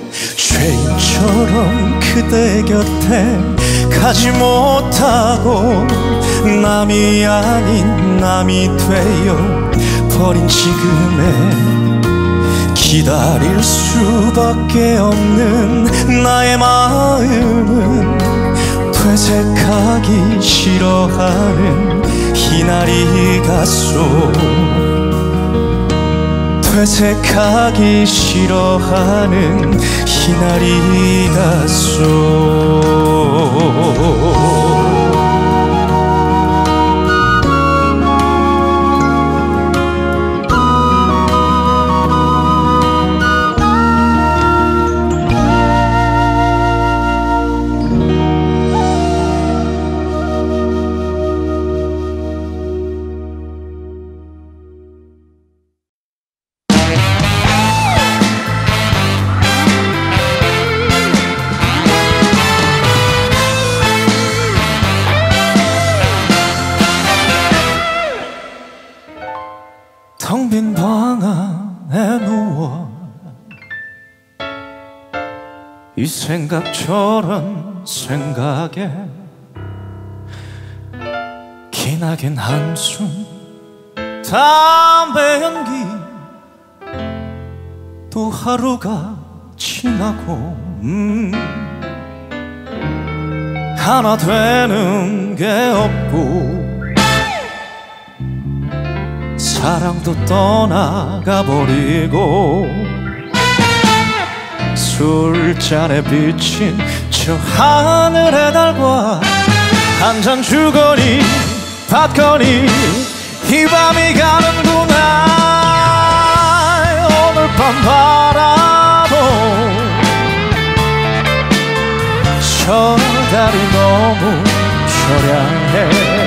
[SPEAKER 3] 죄인처럼 그대 곁에 가지 못하고 남이 아닌 남이 되어 버린 지금에 기다릴 수밖에 없는 나의 마음은 되새가기 싫어하는 희나리 같소. 되새가기 싫어하는 희나리 같소. 텅 빈 방 안에 누워 이 생각 저런 생각에 기나긴 한숨 담배 연기 또 하루가 지나고 하나 되는 게 없고 사랑도 떠나가 버리고 술잔에 비친 저 하늘의 달과 한 잔 주거니 받거니 이 밤이 가는구나. 오늘 밤 바라보 저 달이 너무 처량해.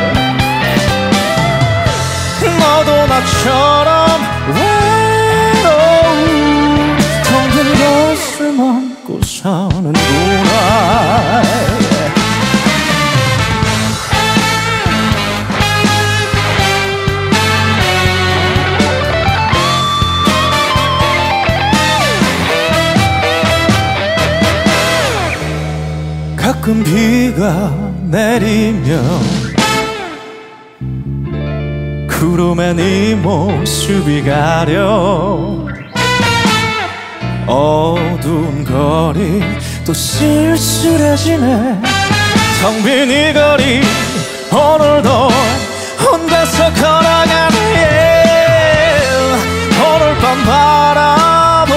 [SPEAKER 3] 너도 나처럼 외로운 텅 빈 가슴 안고 사는구나. 가끔 비가 내리면 구름에 네 모습이 가려 어두운 거리 또 쓸쓸해지네. 텅 빈 이 거리 오늘도 혼자서 걸어가네. 오늘 밤 바라보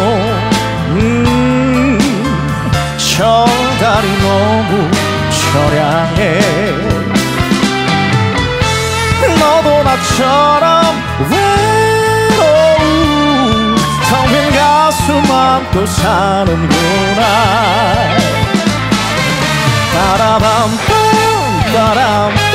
[SPEAKER 3] 저 달이 너무 처량해. 너도 나처럼 외로운 텅 빈 가슴 안고 사는구나. 바라밤밤 바람밤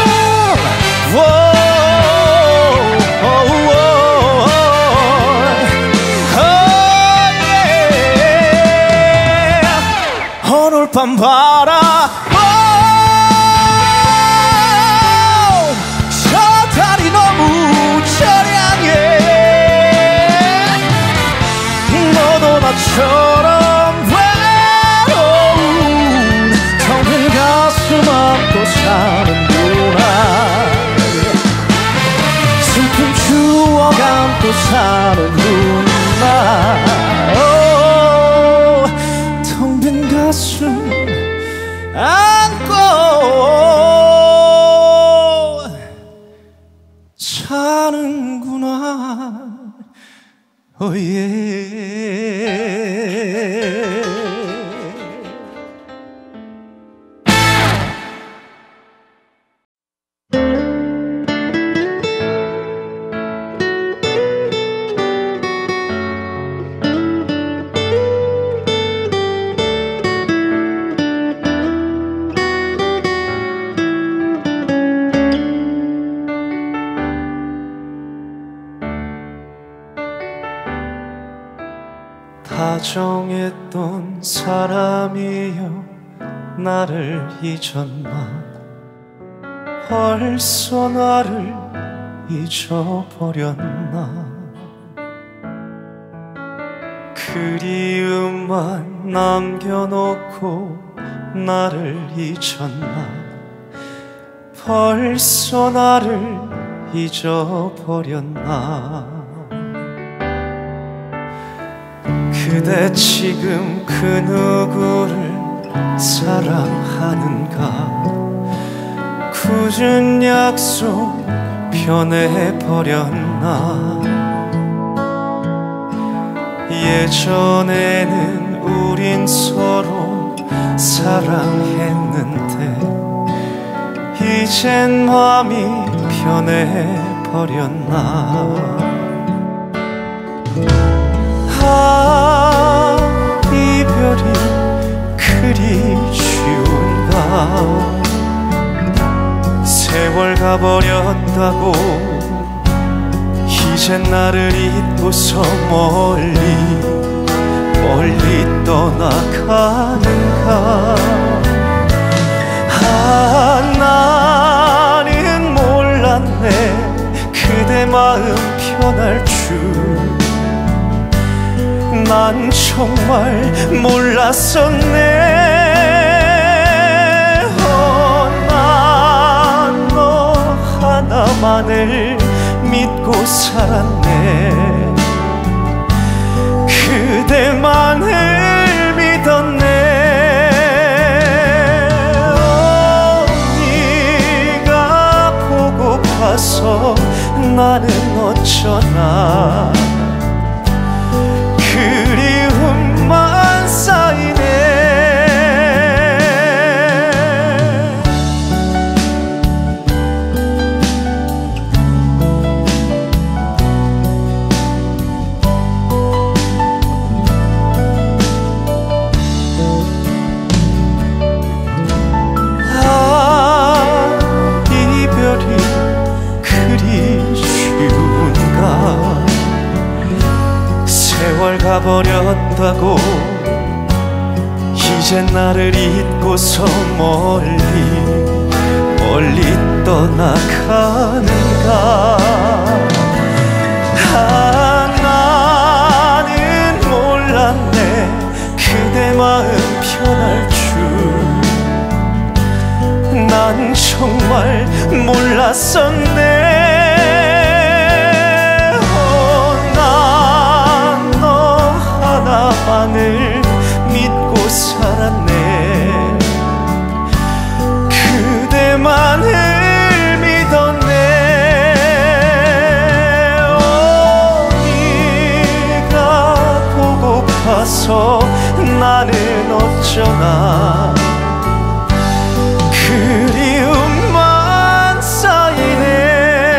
[SPEAKER 3] 오늘 밤 바라봐 저 달이 너무 처량해. 너도 나처럼 외로운 텅 빈 가슴 안고 사는구나. 슬픈 추억 안고 사는구나. 텅 빈 가슴 안고 사는구나. 다정했던 사람이여 나를 잊었나. 벌써 나를 잊어버렸나. 그리움만 남겨놓고 나를 잊었나. 벌써 나를 잊어버렸나. 그대 지금 그 누구를 사랑하는가. 굳은 약속 변해버렸나. 예전에는 우린 서로 사랑했는데 이젠 마음이 변해버렸나. 이별이 그리 쉬운가. 세월 가버렸다고 이젠 나를 잊고서 멀리 떠나가는가. 나는 몰랐네 그대 마음 변할 줄. 난 정말 몰랐었네. 난 너 하나만을 믿고 살았네. 그대만을 믿었네. 네가 보고파서 나는 어쩌나 그리움만 쌓이네. 이별이 그리 쉬운가. 세월 가버렸다고 이제 나를 잊고서 멀리 떠나가는가. 나는 몰랐네. 그대 마음 편할 줄 난 정말 몰랐었네. 나만을 믿고 살았네. 그대만을 믿었네. 네가 보고파서 나는 어쩌나 그리움만 쌓이네.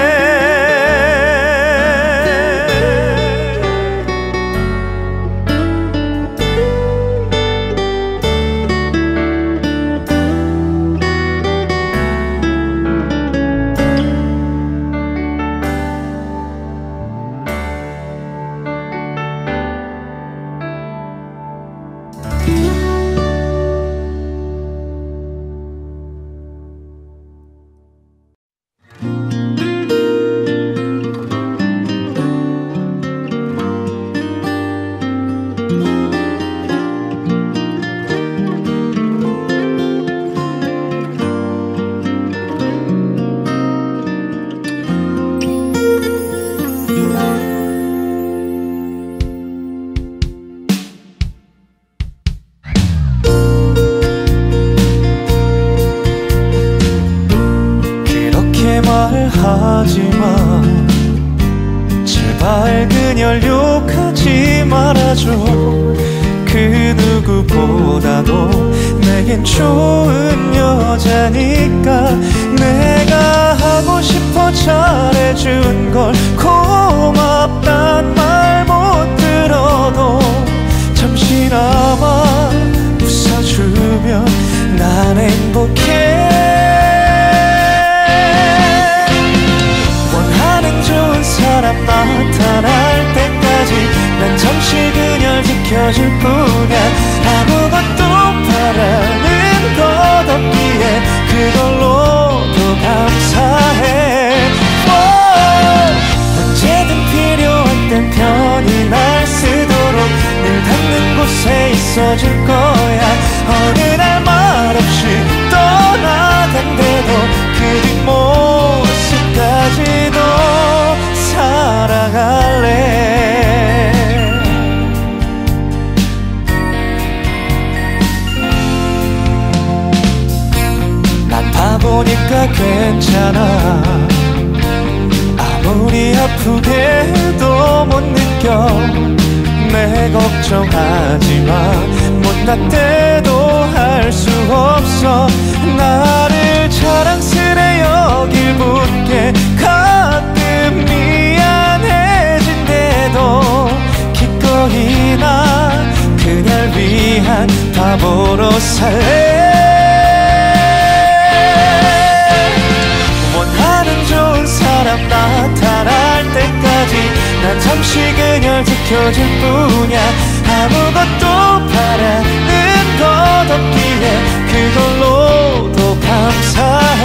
[SPEAKER 3] 말하지마. 제발 그녀를 욕하지 말아줘. 그 누구보다도 내겐 좋은 여자니까. 내가 하고 싶어 잘해준 걸 고맙단 말 못 들어도 잠시나마 웃어주면 난 행복해. 좋은 사람 나타날 때까지 난 잠시 그녀를 지켜줄 뿐이야. 아무것도 바라는 것 없기에 그걸로도 감사해. 언제든 필요할 땐 편히 날 쓰도록 늘 닿는 곳에 있어줄 거야. 어느 날 말없이 떠나간대도 그 뒷모습까지도 사랑할래. 난 바보니까 괜찮아. 아무리 아프게 해도 못 느껴. 내 걱정하지마. 못난 때도 할 수 없어. 나를 자랑스레 여길 뿐게 가끔 미안해진대도 기꺼이 나 그날 위한 바보로 살래. 원하는 좋은 사람 나타날 때까지 난 잠시 그녀를 지켜줄 뿐이야. 아무것도 바라는 것 없기에 그걸로도 감사해.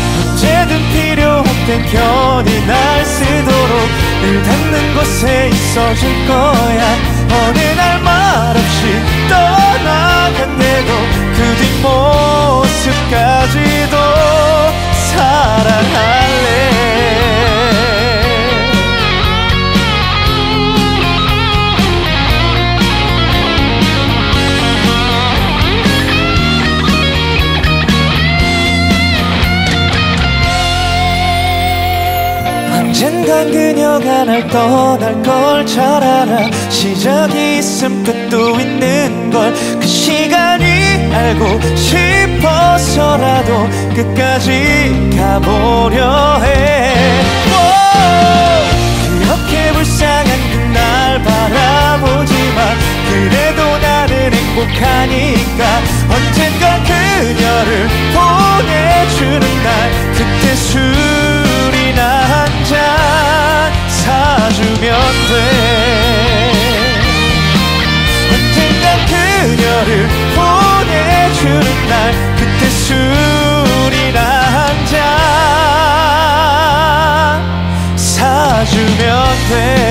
[SPEAKER 3] 언제든 필요할 땐 편히 날 쓰도록 늘 닿는 곳에 있어 있어줄 거야. 어느 날 말없이 떠나간대도 그 뒷모습까지도 사랑할래. 언젠간 그녀가 날 떠날 걸 잘 알아. 시작이 있음 끝도 있는 걸 그 시간이 알고 싶어서라도 끝까지 가보려 해. 그렇게 불쌍한 그날 바라보지만 그래도 나는 행복하니까 언젠간 그녀를 보내주는 날 그때 술이나 한 잔 사주면 돼. 언젠간 그녀를 보내주는 날 그때 술이나 한 잔 사주면 돼.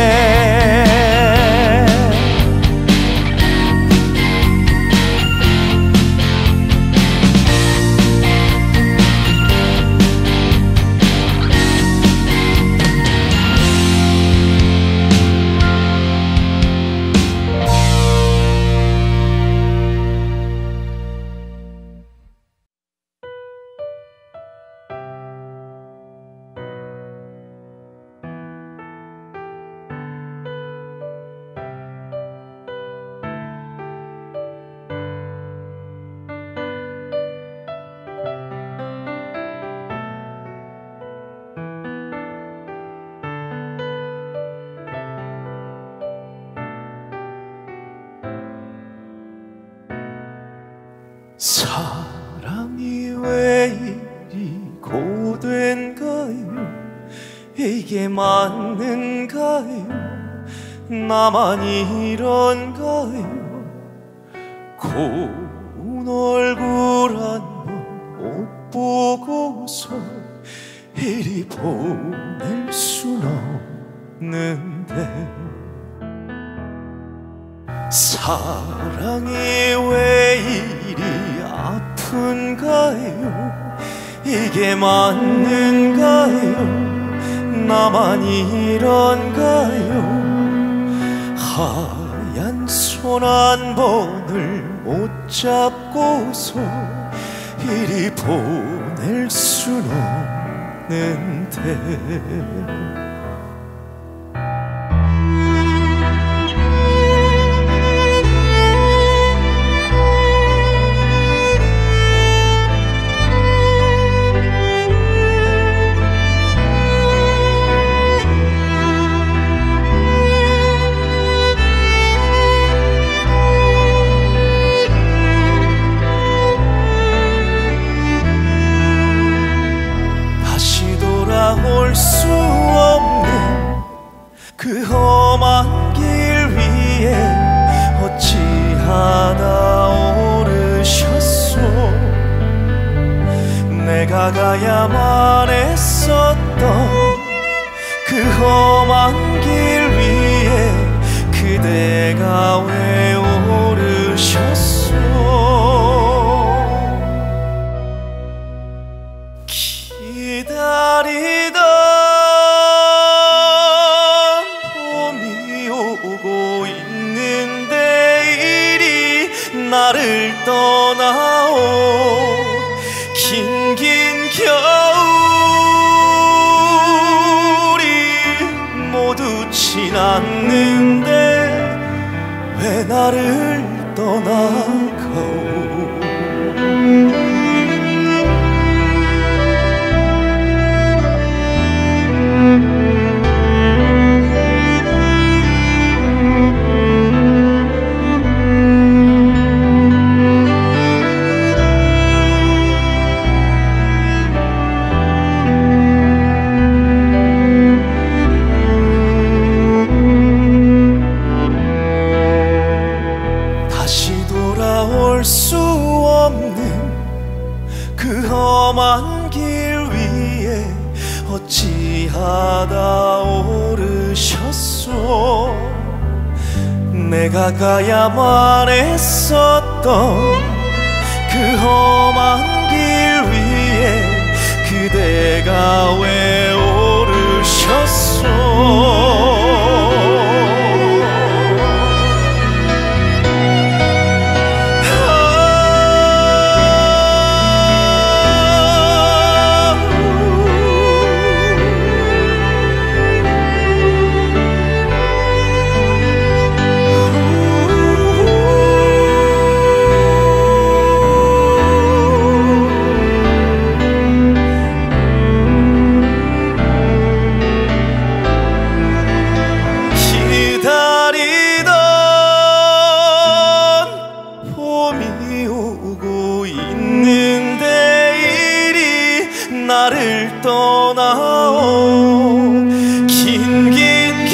[SPEAKER 3] 사랑이 왜 이리 고된가요? 이게 맞는가요? 나만 이런가요? 고운 얼굴 한 번 못 보고서 이리 보낼 순 없는데 사랑이 왜 이리 아픈가요? 이게 맞는가요? 나만 이런가요? 하얀 손 한 번을 못 잡고서 이리 보낼 순 없는데 올 수 없는 그 험한 길 위에 어찌하다 오르셨소. 내가 가야만 했었던 그 험한 길 위에 그대가 왜 오르셨소. 기다리던 봄이 오고 있는데 이리 나를 떠나온 긴긴 겨울이 모두 지났는데 왜 나를 떠나가오. 수 없는 그 험한 길 위에 어찌하다 오르셨소. 내가 가야만 했었던 그 험한 길 위에 그대가 왜 오르셨어. 나를 떠나온 긴긴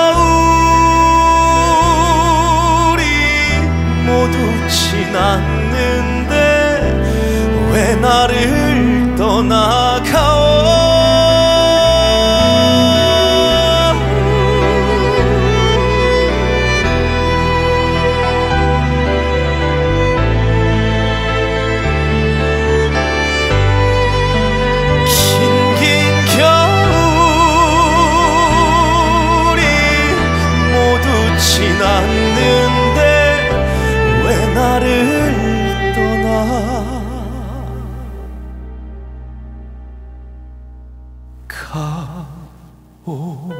[SPEAKER 3] 겨울이 모두 지났는데 왜 나를 떠나가오. 지났는데 왜 나를 떠나가오.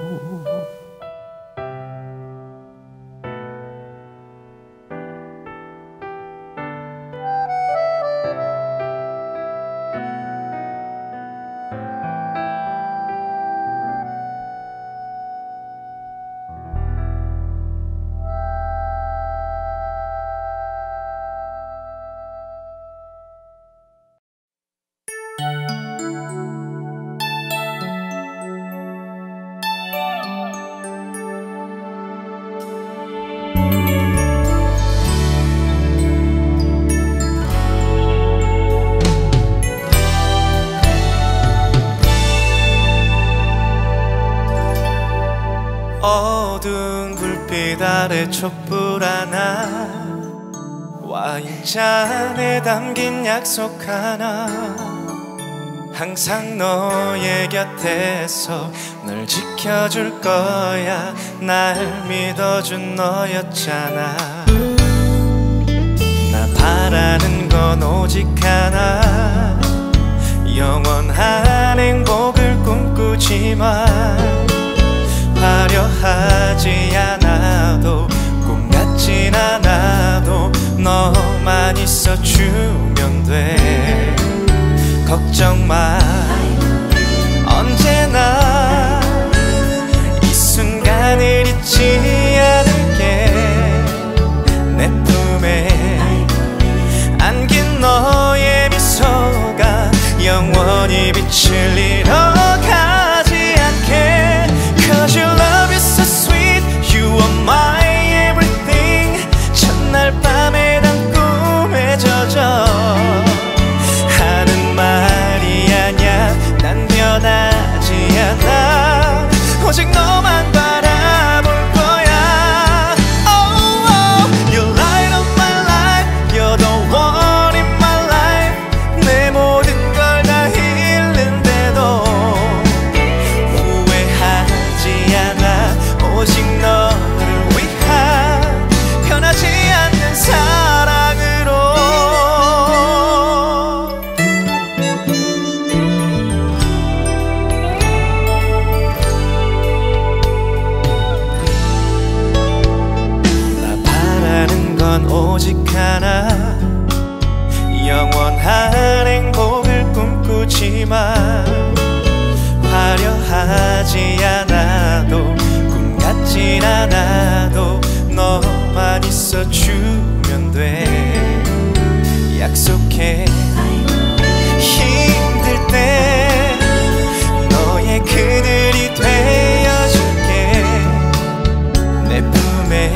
[SPEAKER 3] 어두운 불빛 아래 촛불 하나, 와인잔에 담긴 약속 하나. 항상 너의 곁에서 널 지켜줄 거야. 날 믿어준 너였잖아. 나 바라는 건 오직 하나, 영원한 행복을 꿈꾸지만 화려하지 않아도 꿈 같진 않아도 너만 있어주면 돼. 걱정 마, 언제나 이 순간을 잊지 않을게. 내 품에 안긴 너의 미소가 영원히 빛을 잃어가지 않게. Cause your love is so sweet, you are my everything. 첫날 밤에 난 꿈에 젖어 하는 말이 아냐. 난 변하지 않아, 오직 너만 바라볼 거야. Oh, oh, you're light of my life, you're the one in my life. 내 모든 걸 다 잃는데도 오직 너를 위한 변하지 않는 사랑으로. 나 바라는 건 오직 하나, 영원한 행복을 꿈꾸지만 화려하지 않아도 같진 않아도 너만 있어주면 돼. 약속해, 힘들 때 너의 그늘이 되어줄게. 내 품에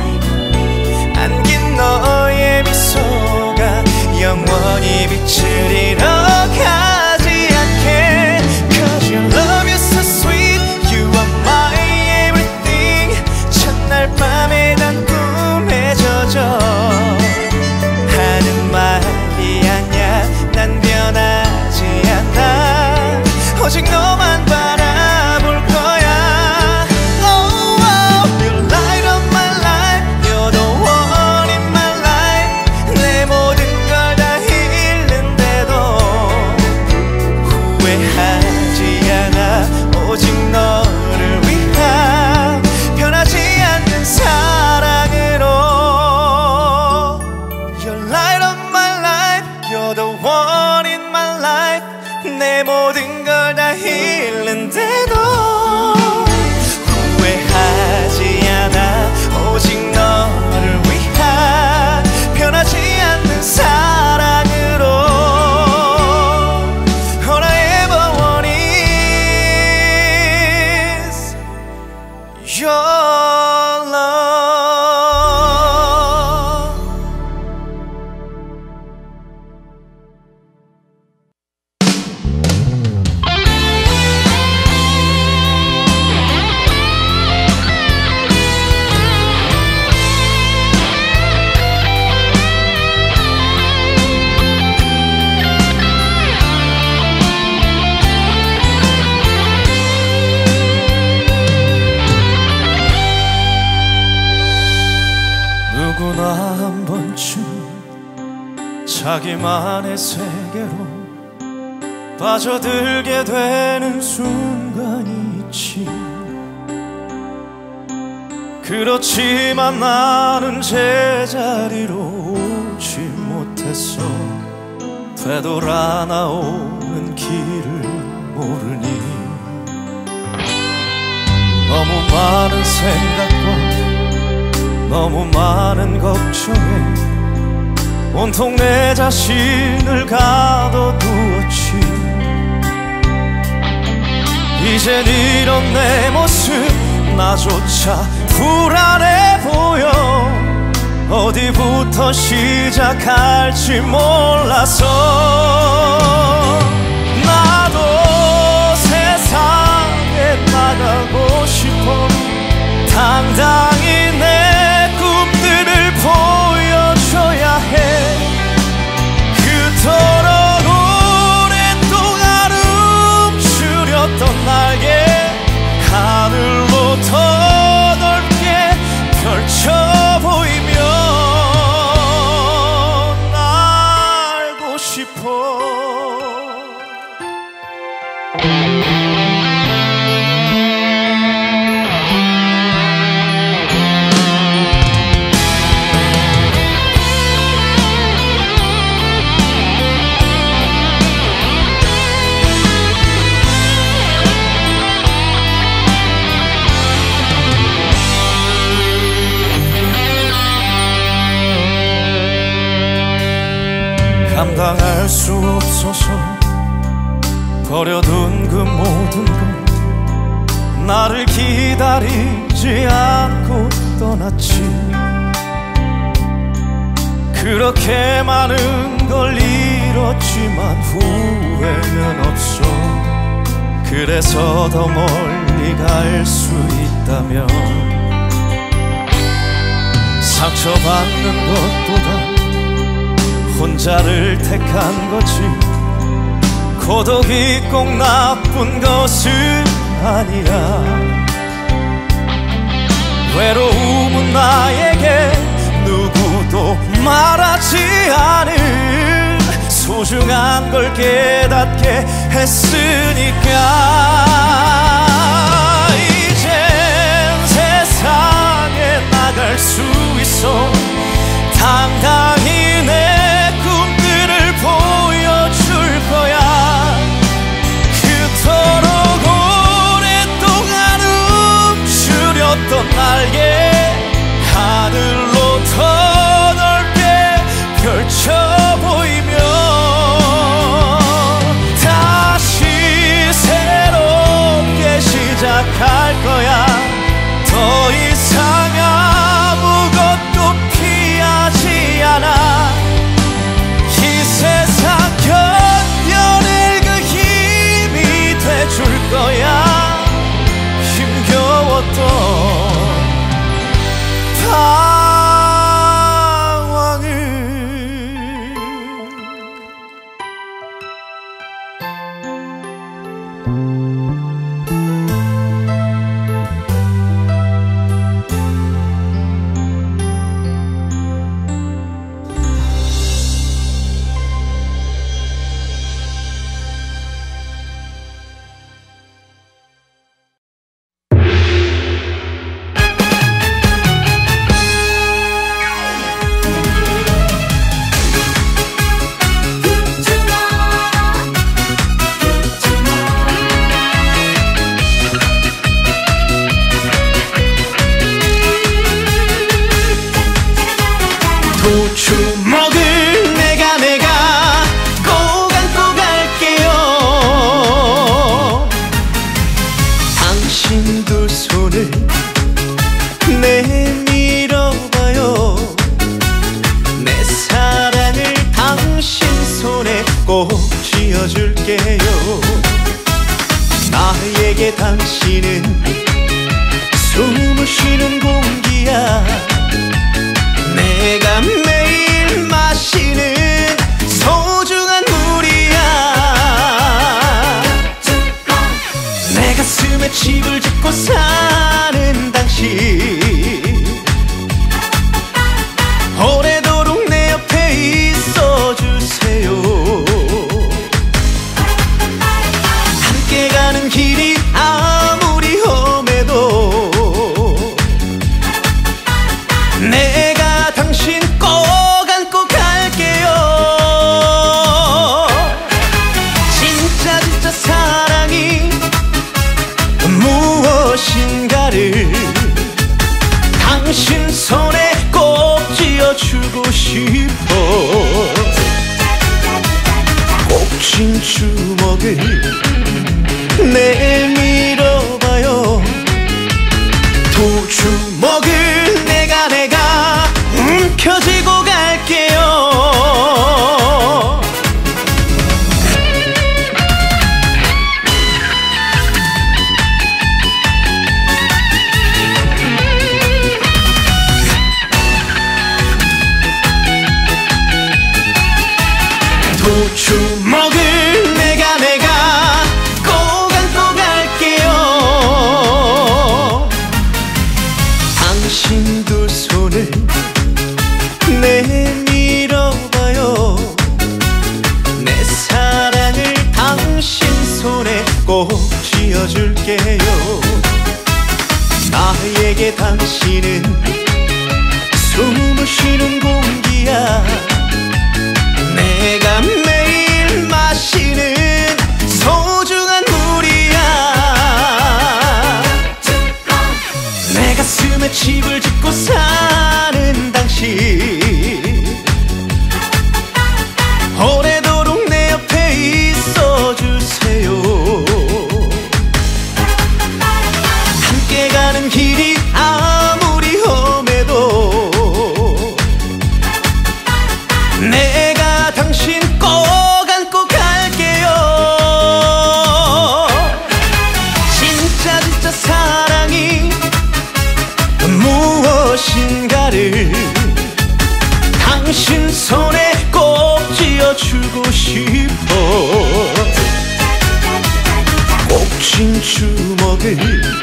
[SPEAKER 3] 안긴 너의 미소가 영원히 빛을 잃어가지 않게. Cause your love is so sweet, you are my everything. 첫날 밤에 난 꿈 one in my life. 내 모든 걸 다 잃는데도 후회하지 않아. 오직 너를 위한 변하지 않는 사랑으로. All I ever want is your love. 누구나 한 번쯤 자기만의 세계로 빠져들게 되는 순간이 있지. 그렇지만 나는 제자리로 오지 못했어. 되돌아 나오는 길을 모르니 너무 많은 생각과 너무 많은 걱정에 온통 내 자신을 가둬두었지. 이젠 이런 내 모습 나조차 불안해 보여. 어디부터 시작할지 몰라서 나도 세상에 나가고 싶어. 당당히 내 꿈들을 보여줘야 해. 그토록 오랫동안 움츠렸던 날개 하늘로 더 넓게 펼쳐 보이면 알고 싶어. 감당할 수 없어서 버려둔 그 모든 것 나를 기다리지 않고 떠났지. 그렇게 많은 걸 잃었지만 후회는 없어. 그래서 더 멀리 갈 수 있다면 상처받는 것보다 혼자를 택한 거지. 고독이 꼭 나쁜 것은 아니야. 외로움은 나에게 누구도 말하지 않은 소중한 걸 깨닫게 했으니까. 이젠 세상에 나갈 수 있어. 당당히 내 꿈들을 보여줄 거야. 그토록 오랫동안 움츠렸던 날개 하늘로 더 넓게 펼쳐 보이면 다시 새롭게 시작할 거야. 더 이상 아무것도 피하지 않아. 지어줄게요. 나에게 당신은 숨을 쉬는 공기야. 내가 매일 마시는 소중한 물이야. 내 가슴에 집을 짓고 사는 당신, 오래도록 내 옆에 있어주세요. 함께 가는 길이 아무리 험해도 내가 당신 꼭 안고 갈게요. 진짜 진짜 사랑이 무엇인가를 당신 손에 꼭 쥐어주고 싶어. 꼭 쥔 주먹을 내밀어봐요. 두 주먹을 내가 움켜쥐고 갈게요. 두 주먹을 내가 꼭 안고 갈게요. 당신 두 손을 내밀어봐요. 내 사랑을 당신 손에 꼭 쥐어줄게요. 나에게 당신은 숨을 쉬는 공기야. 내가 매일 마시는 소중한 물이야. 내 가슴에 집을 짓고 사는 당신, 오래도록 내 옆에 있어주세요. 함께 가는 길이 아무리 험해도 내가 당신 꼭 안고 갈게요. 진짜 진짜 사랑이 무엇인가를 당신 손에 꼭 쥐어주고 싶어. 꼭 쥔 주먹을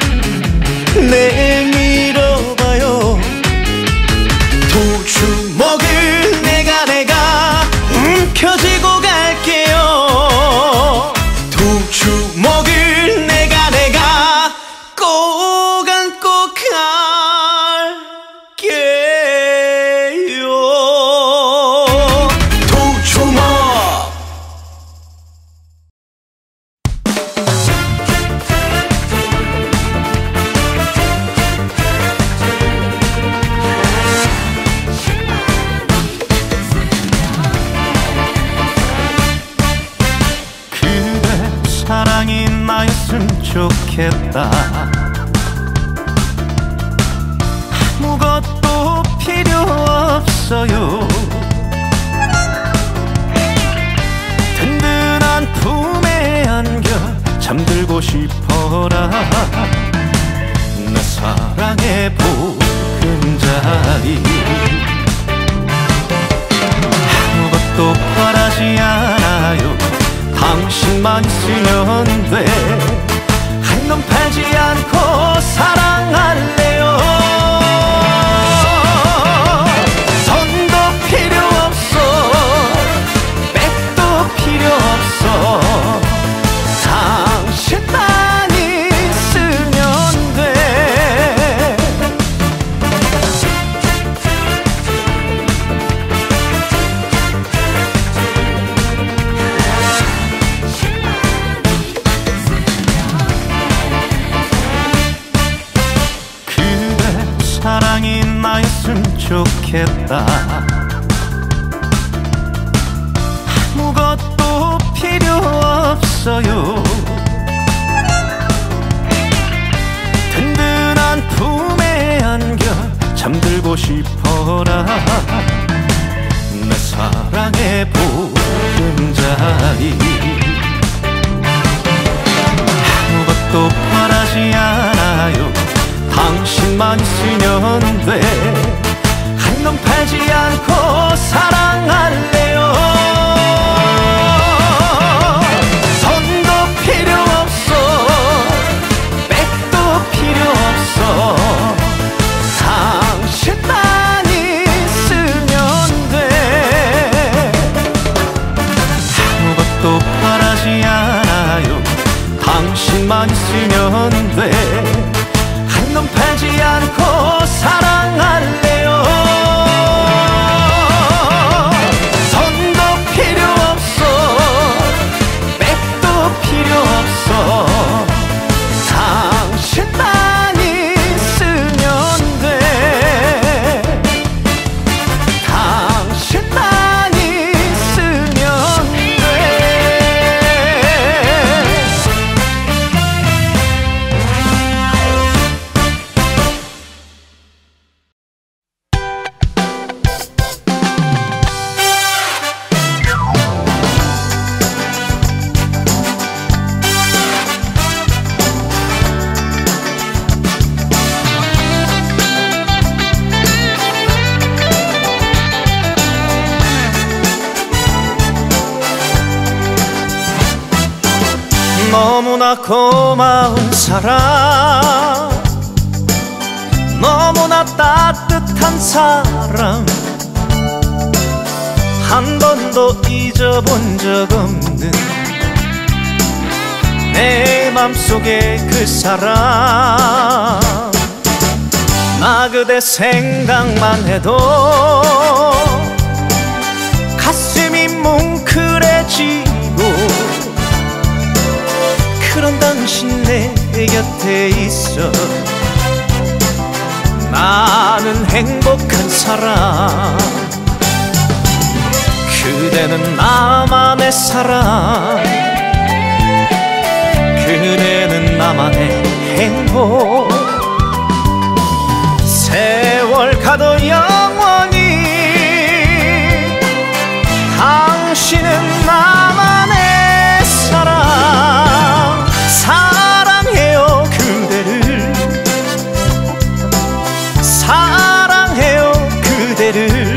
[SPEAKER 3] 내밀어봐요. 두 주먹을 내가 움켜쥐고 갈게요. 두 주먹을 내가 꼭 안고 갈게요. 두 주먹. 사랑이 나였으면 좋겠다. 아무것도 필요 없어요. 든든한 품에 안겨 잠들고 싶어라. 내 사랑의 보금자리. 아무것도 바라지 않아요. 당신만 있으면 돼. 한눈 팔지 않고 사랑할래요. 손도 필요 없어, 백도 필요 없어. 당신만 있으면 돼. 사랑이 나였으면 좋겠다. 아무것도 필요 없어요. 든든한 품에 안겨 잠들고 싶어라. 내 사랑의 보금자리. 당신만 있으면 돼. 한눈 팔지 않고 사랑할래요. 손도 필요 없어, 백도 필요 없어. 당신만 있으면 돼. 아무것도 바라지 않아요. 당신만 있으면 돼. 한눈 팔지 않고 사랑할래요. 손도 필요 없어, 백도 필요 없어. 당신만 있으면 돼. 당신만 있으면 돼. 너무나 고마운 사람, 너무나 따뜻한 사람, 한 번도 잊어본 적 없는 내 맘속에 그 사람. 나 그대 생각만 해도 가슴이 뭉클해지고, 그런 당신 내 곁에 있어 나는 행복한 사람. 그대는 나만의 사람, 그대는 나만의 행복. 세월 가도 영원히 당신은 나만의 사람. 사랑해요 그대를, 사랑해요 그대를.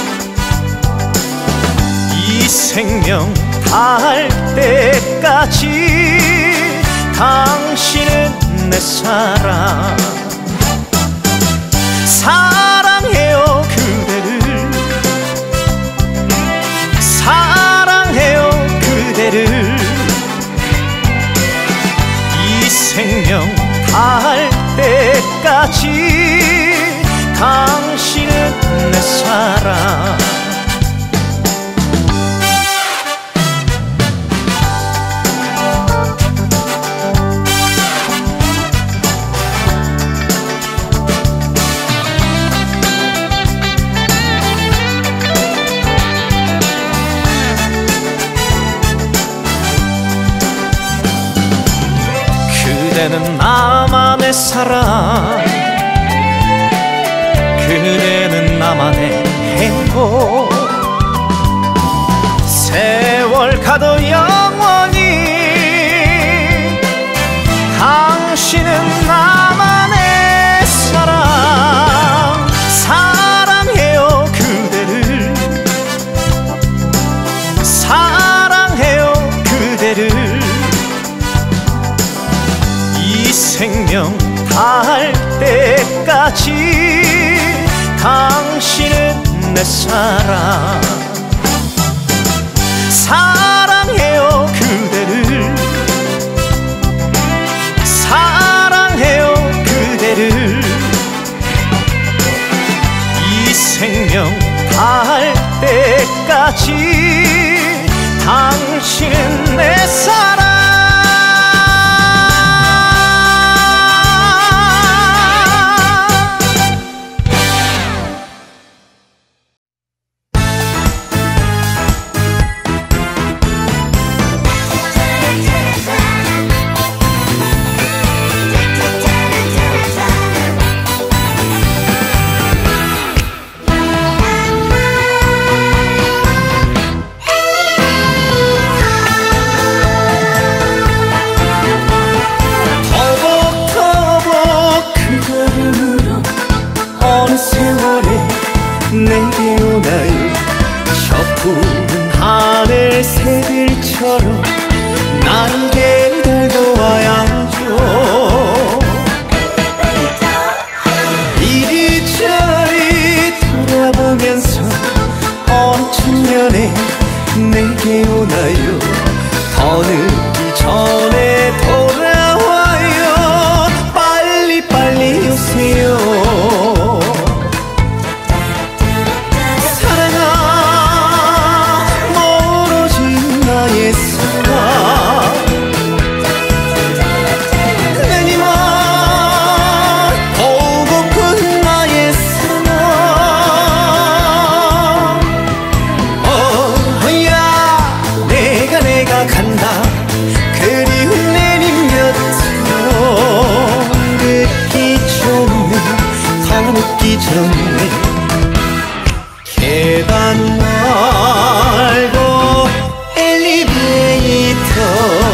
[SPEAKER 3] 이 생명 다할 때까지 당신은 내 사랑. 사랑해요 그대를, 사랑해요 그대를. 이 생명 다할 때까지 당신은 내 사랑. 그대는 나만의 사랑, 그대는 나만의 행복. 세월 가도 영원히 당신은 나만의 사랑. 사랑해요 그대를, 사랑해요 그대를. 이 생명 다할 때까지 당신은 내 사랑. 사랑해요 그대를, 사랑해요 그대를. 이 생명 다할 때까지 당신은 내 사랑. 새들처럼 나를 기다려 와야죠. 이리저리 돌아보면서 어느 측면에 내게 오나요. 더 늦기 전에 돌아와요. 빨리 오세요. 사랑아 멀어진 나의 사랑 내 맘 보고픈 나의 사랑 어야 내가 간다. 그리운 내님 곁으로 늦기 전에 더 늦기 전에 계단 말고 엘리베이터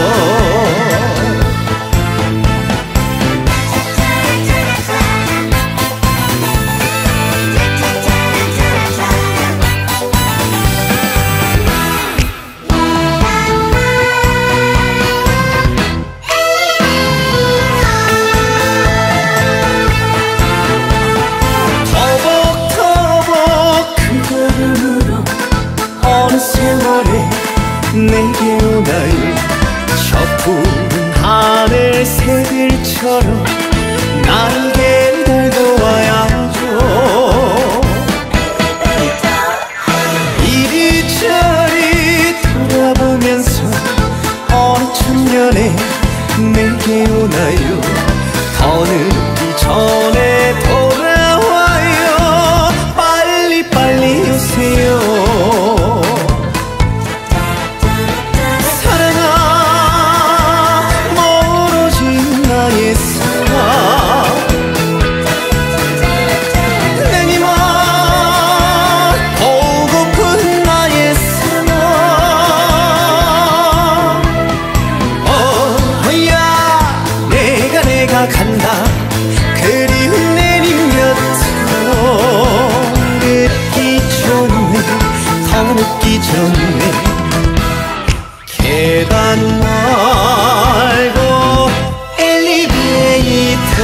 [SPEAKER 3] 내게 오나요. 저 푸른 하늘 새들처럼 나를 기다려 와야죠. 이리저리 돌아보면서 어느 천년에 내게 오나요. 더 늦기 전에 돌아와요. 빨리 오세요. 간다. 그리운 내님 곁으로 늦기 전에 더 늦기 전에 계단 말고 엘리베이터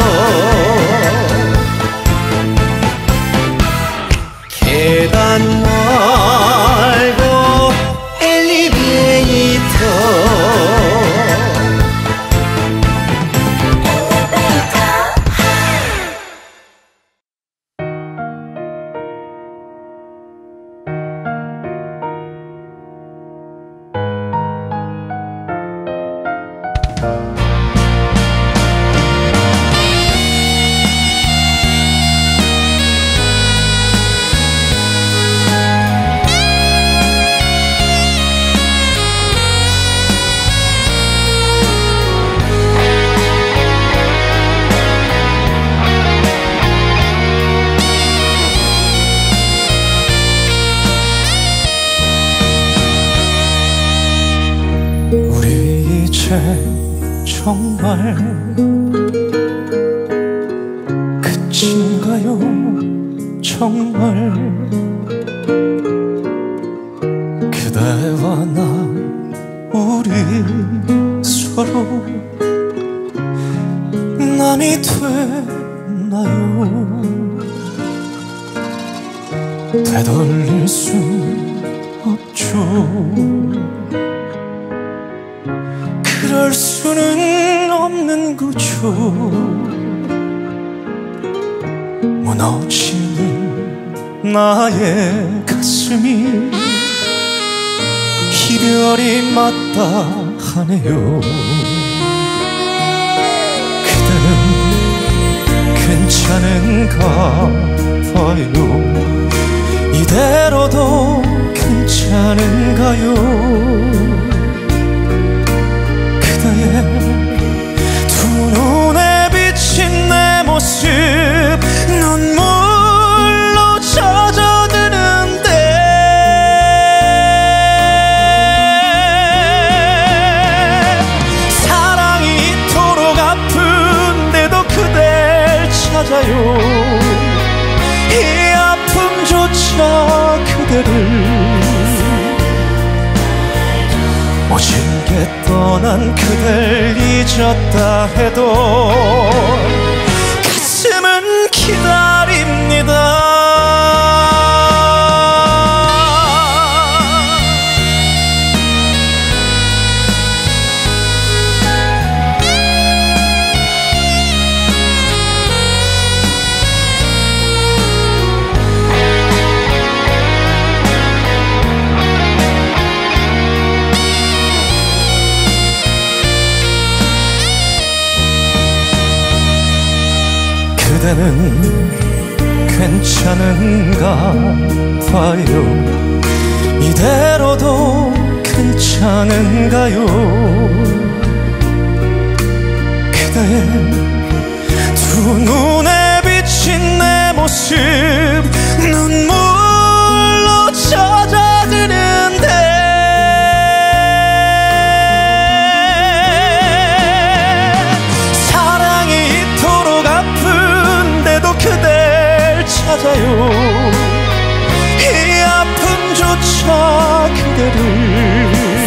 [SPEAKER 3] 계단 말고 엘리베이터 정말 끝인가요? 정말 그대와 나 우리 서로 남이 됐나요? 되돌릴 순 없죠. 그럴 수는 없는 거죠. 무너지는 나의 가슴이 이별이 마땅하네요. 그대는 괜찮은가 봐요. 이대로도 괜찮은가요? 두 눈에 비친 내 모습 눈물로 젖어드는데 사랑이 이토록 아픈데도 그댈 찾아요. 이 아픔조차 그대를 멋있게 떠난 그댈 잊었다 해도 가슴은 기다립니다. 그대는 괜찮은가 봐요. 이대로도 괜찮은가요? 그대의 두 눈에 비친 내 모습 눈물로 젖어드는데 그댈 찾아요. 이 아픔조차 그대를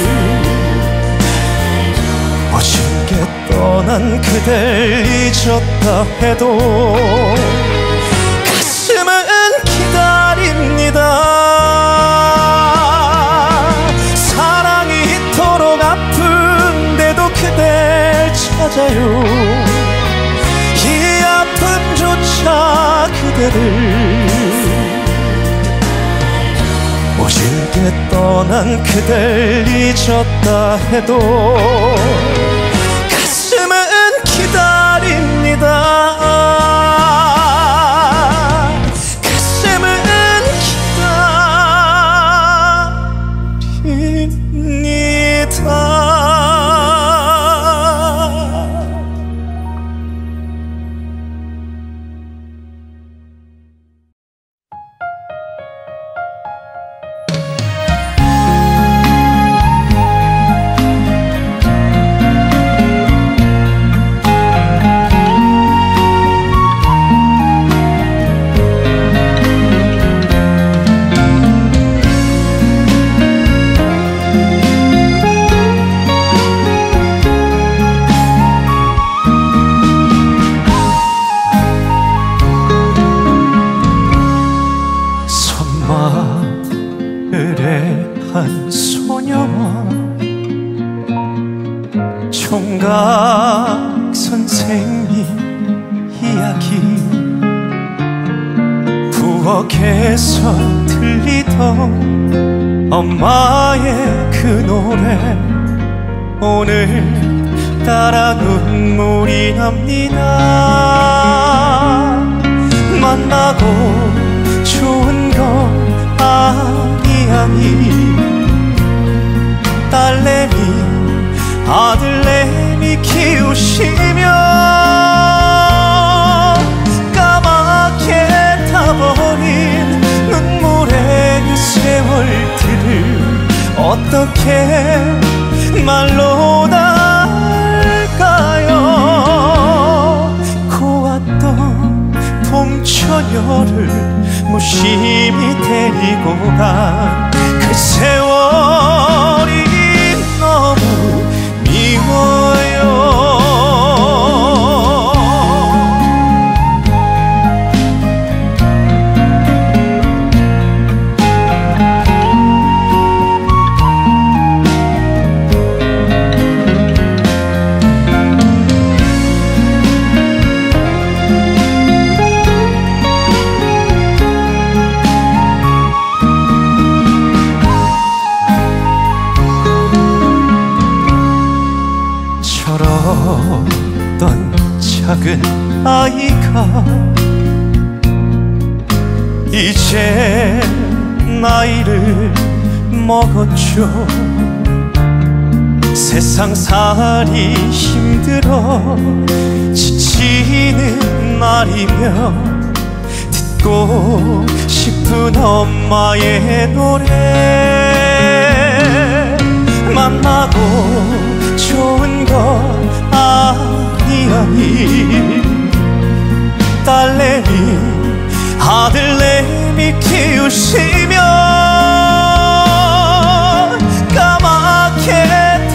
[SPEAKER 3] 멋있게 떠난 그댈 잊었다 해도 가슴은 기다립니다. 사랑이 이토록 아픈데도 그댈 찾아요. 이 아픔조차 그대를 멋있게 떠난 그댈 잊었다 해도 가슴은 기다립니다. 가슴은 기다립니다. 한 소녀와 총각 선생님 이야기 부엌에서 들리던 엄마의 그 노래 오늘따라 눈물이 납니다. 만나고 좋은 건 아니 딸내미 아들내미 키우시며 까맣게 타버린 눈물의 그 세월들을 어떻게 말로 다 할까요? 고왔던 봄처녀를 무심히 데리고 간 그 세월이 너무 미워요. 어떤 작은 아이가 이제 나이를 먹었죠. 세상살이 힘들어 지치는 날이며 듣고 싶은 엄마의 노래 만나고 좋은 건 아니야니 딸내미 아들내미 키우시며 까맣게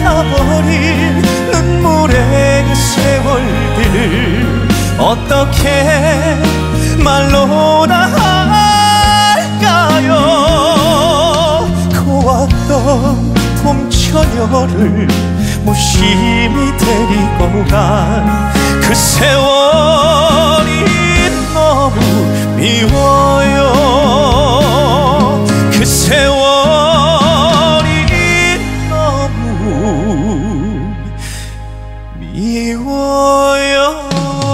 [SPEAKER 3] 어떻게 말로나 할까요? 고왔던 봄처녀를 무심히 데리고 간 그 세월이 너무 미워요. 그 세월이 너무 미워요.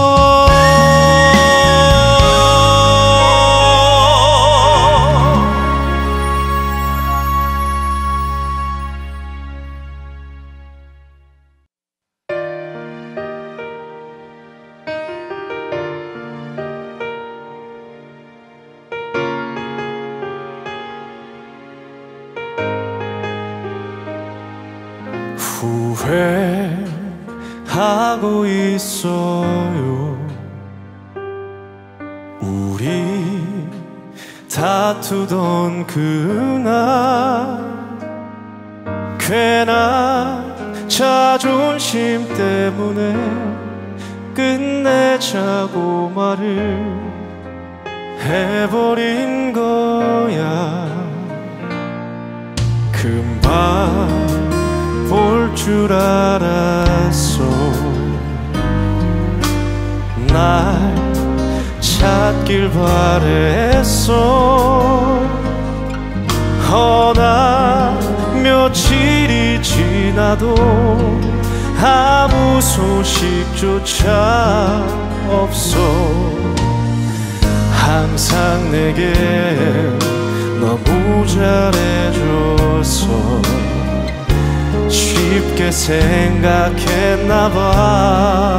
[SPEAKER 3] 후회하고 있어요. 우리 다투던 그날 괜한 자존심 때문에 끝내자고 말을 해버린 거야. 금방 볼 줄 알았어. 날 찾길 바랬어. 허나 며칠이 지나도 아무 소식조차 없어. 항상 내게 너무 잘해줘서 쉽게 생각했나봐.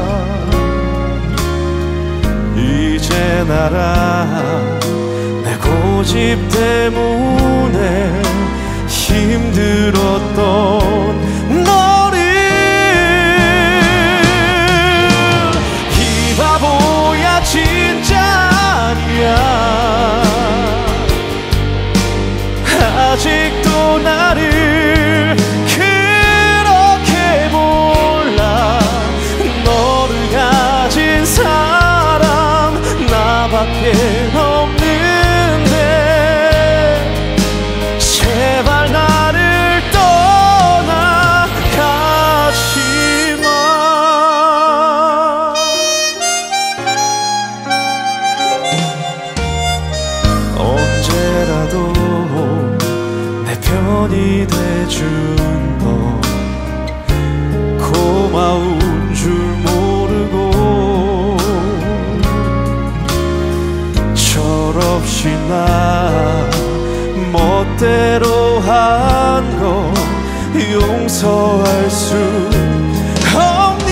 [SPEAKER 3] 이제 나랑 내 고집 때문에 힘들었던 너를 이 바보야 진짜 아니야. 아직도 나를 그렇게 몰라. 너를 가진 사람 나밖에 없는데 제발 나를 떠나가지 마. 언제라도 편이 돼준 너 고마운 줄 모르고 철없이 나 멋대로 한 거 용서할 수 없니?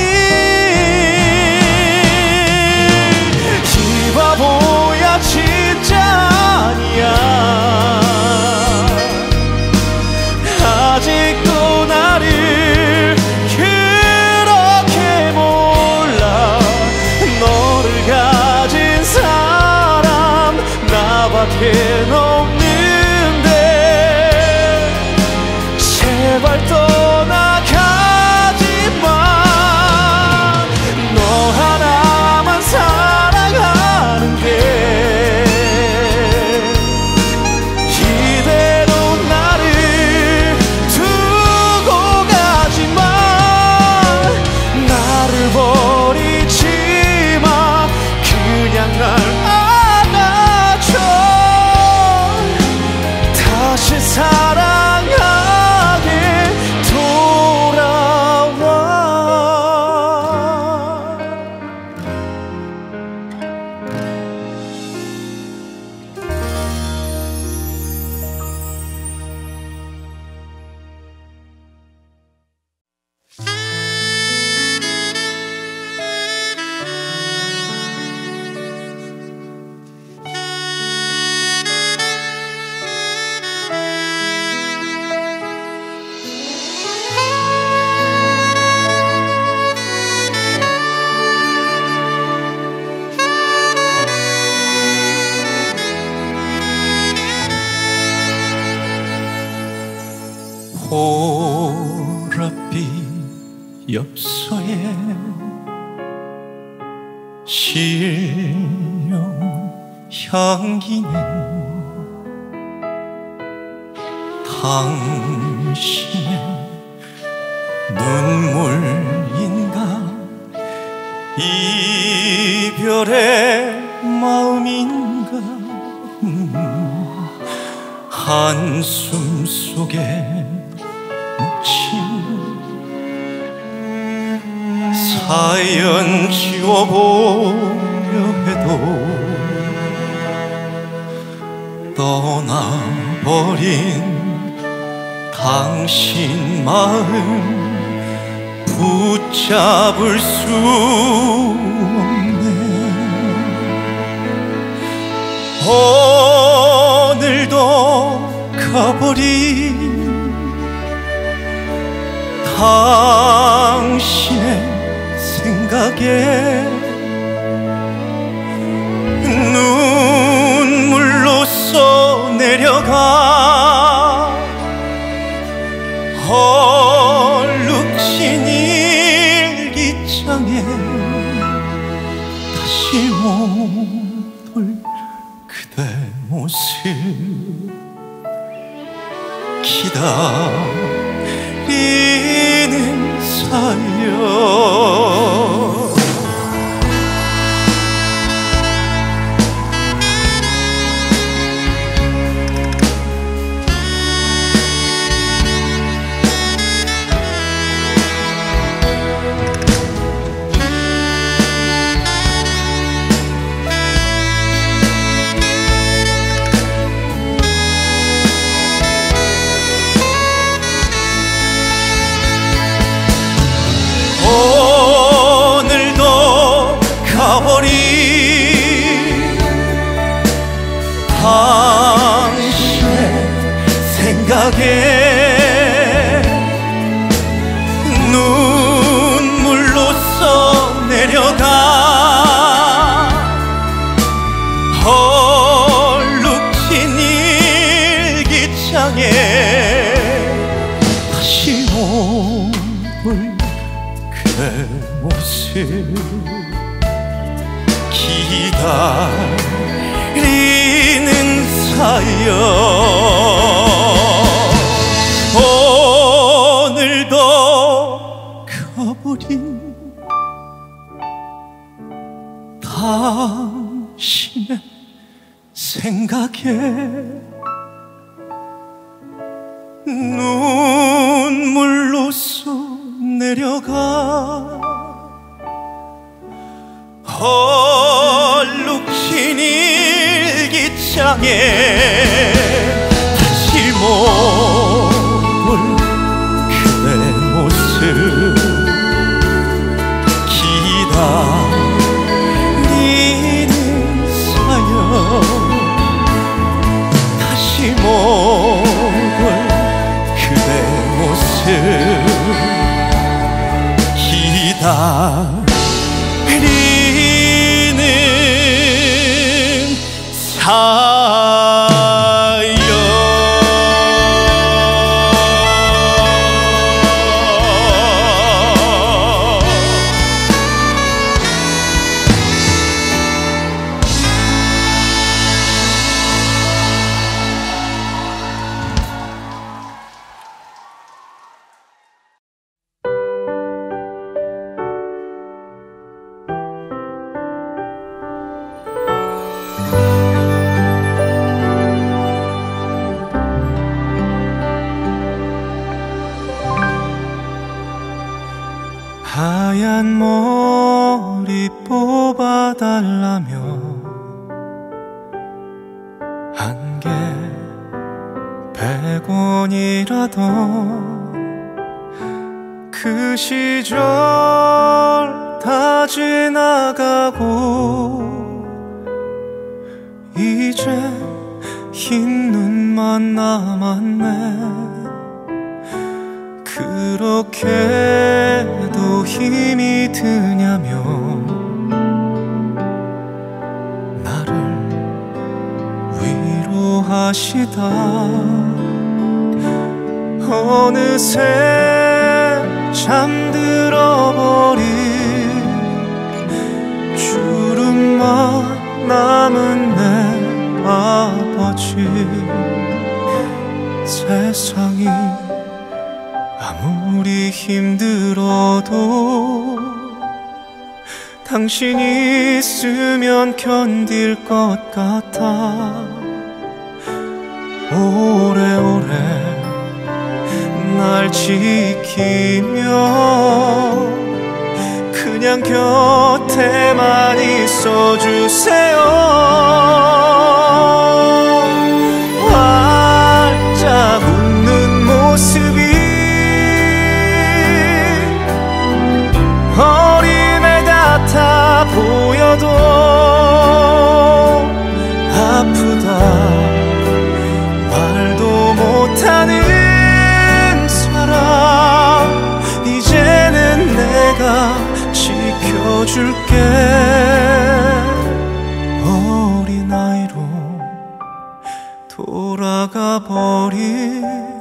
[SPEAKER 3] 이 바보야 진짜 아니야. 아직도 나를 그렇게 몰라. 너를 가진 사람 나밖에 없는데 제발 떠나가지 마. 너 하나만 사랑하는데 이대로 나를 버리지 마. 그냥 날 안아줘. 다시 사랑하게 돌아와. 보랏빛 엽서에
[SPEAKER 2] 실령 향기는 당신의 눈물인가 이별의 마음인가 한숨 속에 묻힌 사연 지워보려 해도 떠나버린 당신 마음 붙잡을 수 없네. 오늘도 가버린 당신의 생각에 눈물로써 내려가 얼룩진 일기장에 다시 못 볼 그대 모습 기다리는 사연 오늘도 가버린 당신의 생각에 눈물로써 내려가 얼룩진 일기장에 다시 못 볼 그대 모습 기다리는 사연 오늘도 가버린 당신의 생각에 눈물로써 내려가 얼룩진 일기장에 다시 못 볼 그대 모습 기다리는 사연 다시 못 볼 그대 모습 기다리는 사연 하얀 머리 뽑아달라며 한 개 100원이라도 그 시절 다 지나가고 이제 흰 눈만 남았네. 그렇게도 힘이 드냐며 나를 위로하시다 어느새 잠들어버린 주
[SPEAKER 3] 세상이 아무리 힘들어도 당신이 있으면 견딜 것 같아. 오래오래 날 지키며 그냥 곁에만 있어주세요. 활짝 웃는 모습이 어린애 같아 보여도 아프다 말도 못하는 사람 이제는 내가 지켜줄게. 어린아이로 돌아가 버린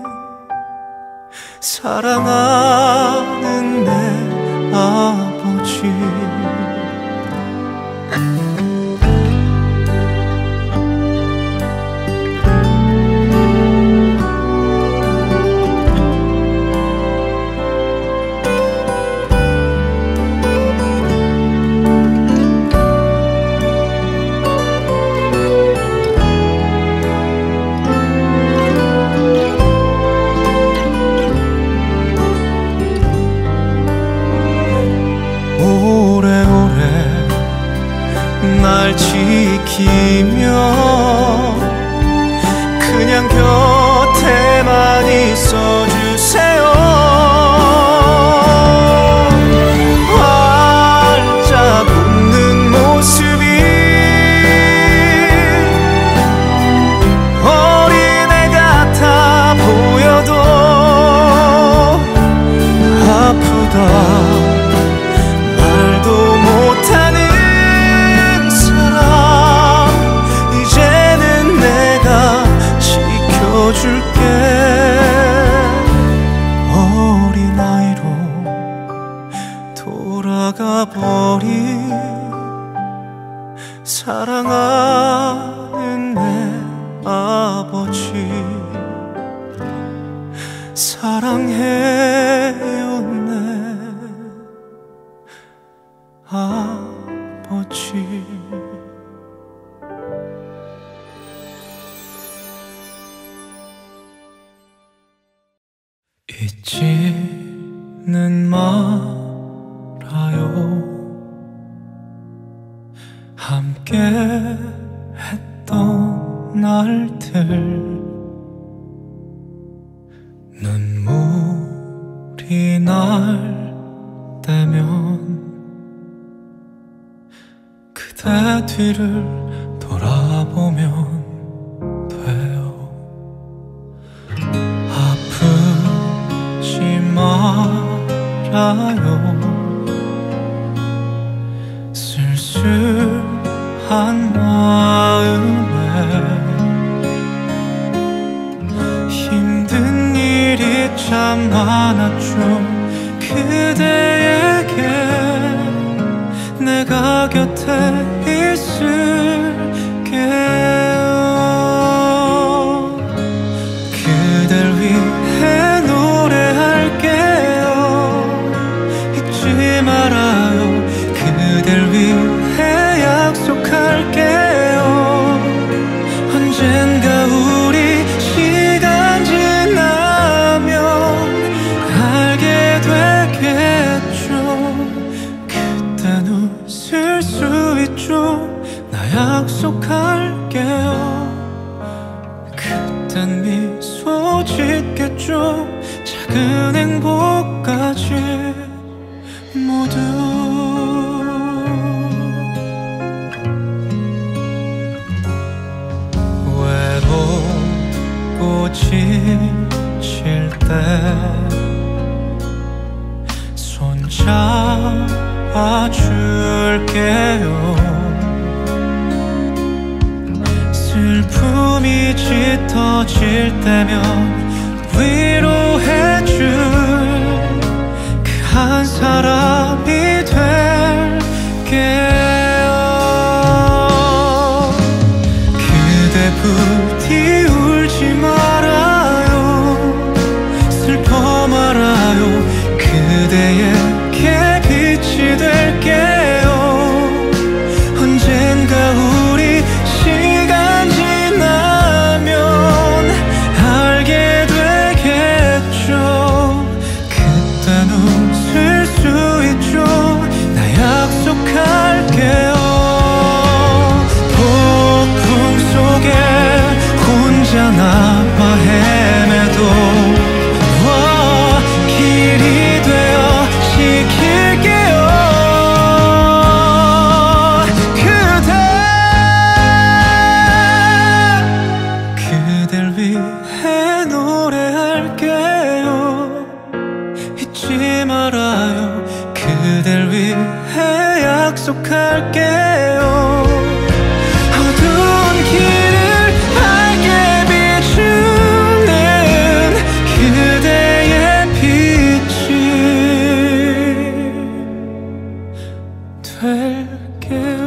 [SPEAKER 3] 사랑하는 내 아버지. 날 지키며 그냥 곁에만 있어주세요. 활짝 웃는 모습이 어린애 같아 보여도 아프다 말도 못하는 줄게. 어린아이로 돌아가 버린 사랑하는 내 아버지. 사랑해요 내 아버지. 잊지는 말아요. 함께 했던 날들. 눈물이 날 때면 그대 뒤를 돌아보면 말아요. 쓸쓸한 마음에 힘든 일이 참 많았죠. 그대에게 내가 곁에 있을게요. 그댈 위해 노래할게요. 잊지 말아요. 그댈 위해 약속할게요. 언젠가 우리 시간 지나면 알게 되겠죠. 그땐 웃을 수 있죠. 나 약속할게요. 그땐 미소 짓겠죠. 작은 행복까지 모두. 외롭고 지칠 때 손잡아줄게요. 슬픔이 짙어질 때면 위로해줄 그 한 사람이 될게요. 그대 부디 울지 말아요. 사랑하지 말아요. 그댈 위해 약속할게요. 어두운 길을 밝게 비추는 그대의 빛이 될게요.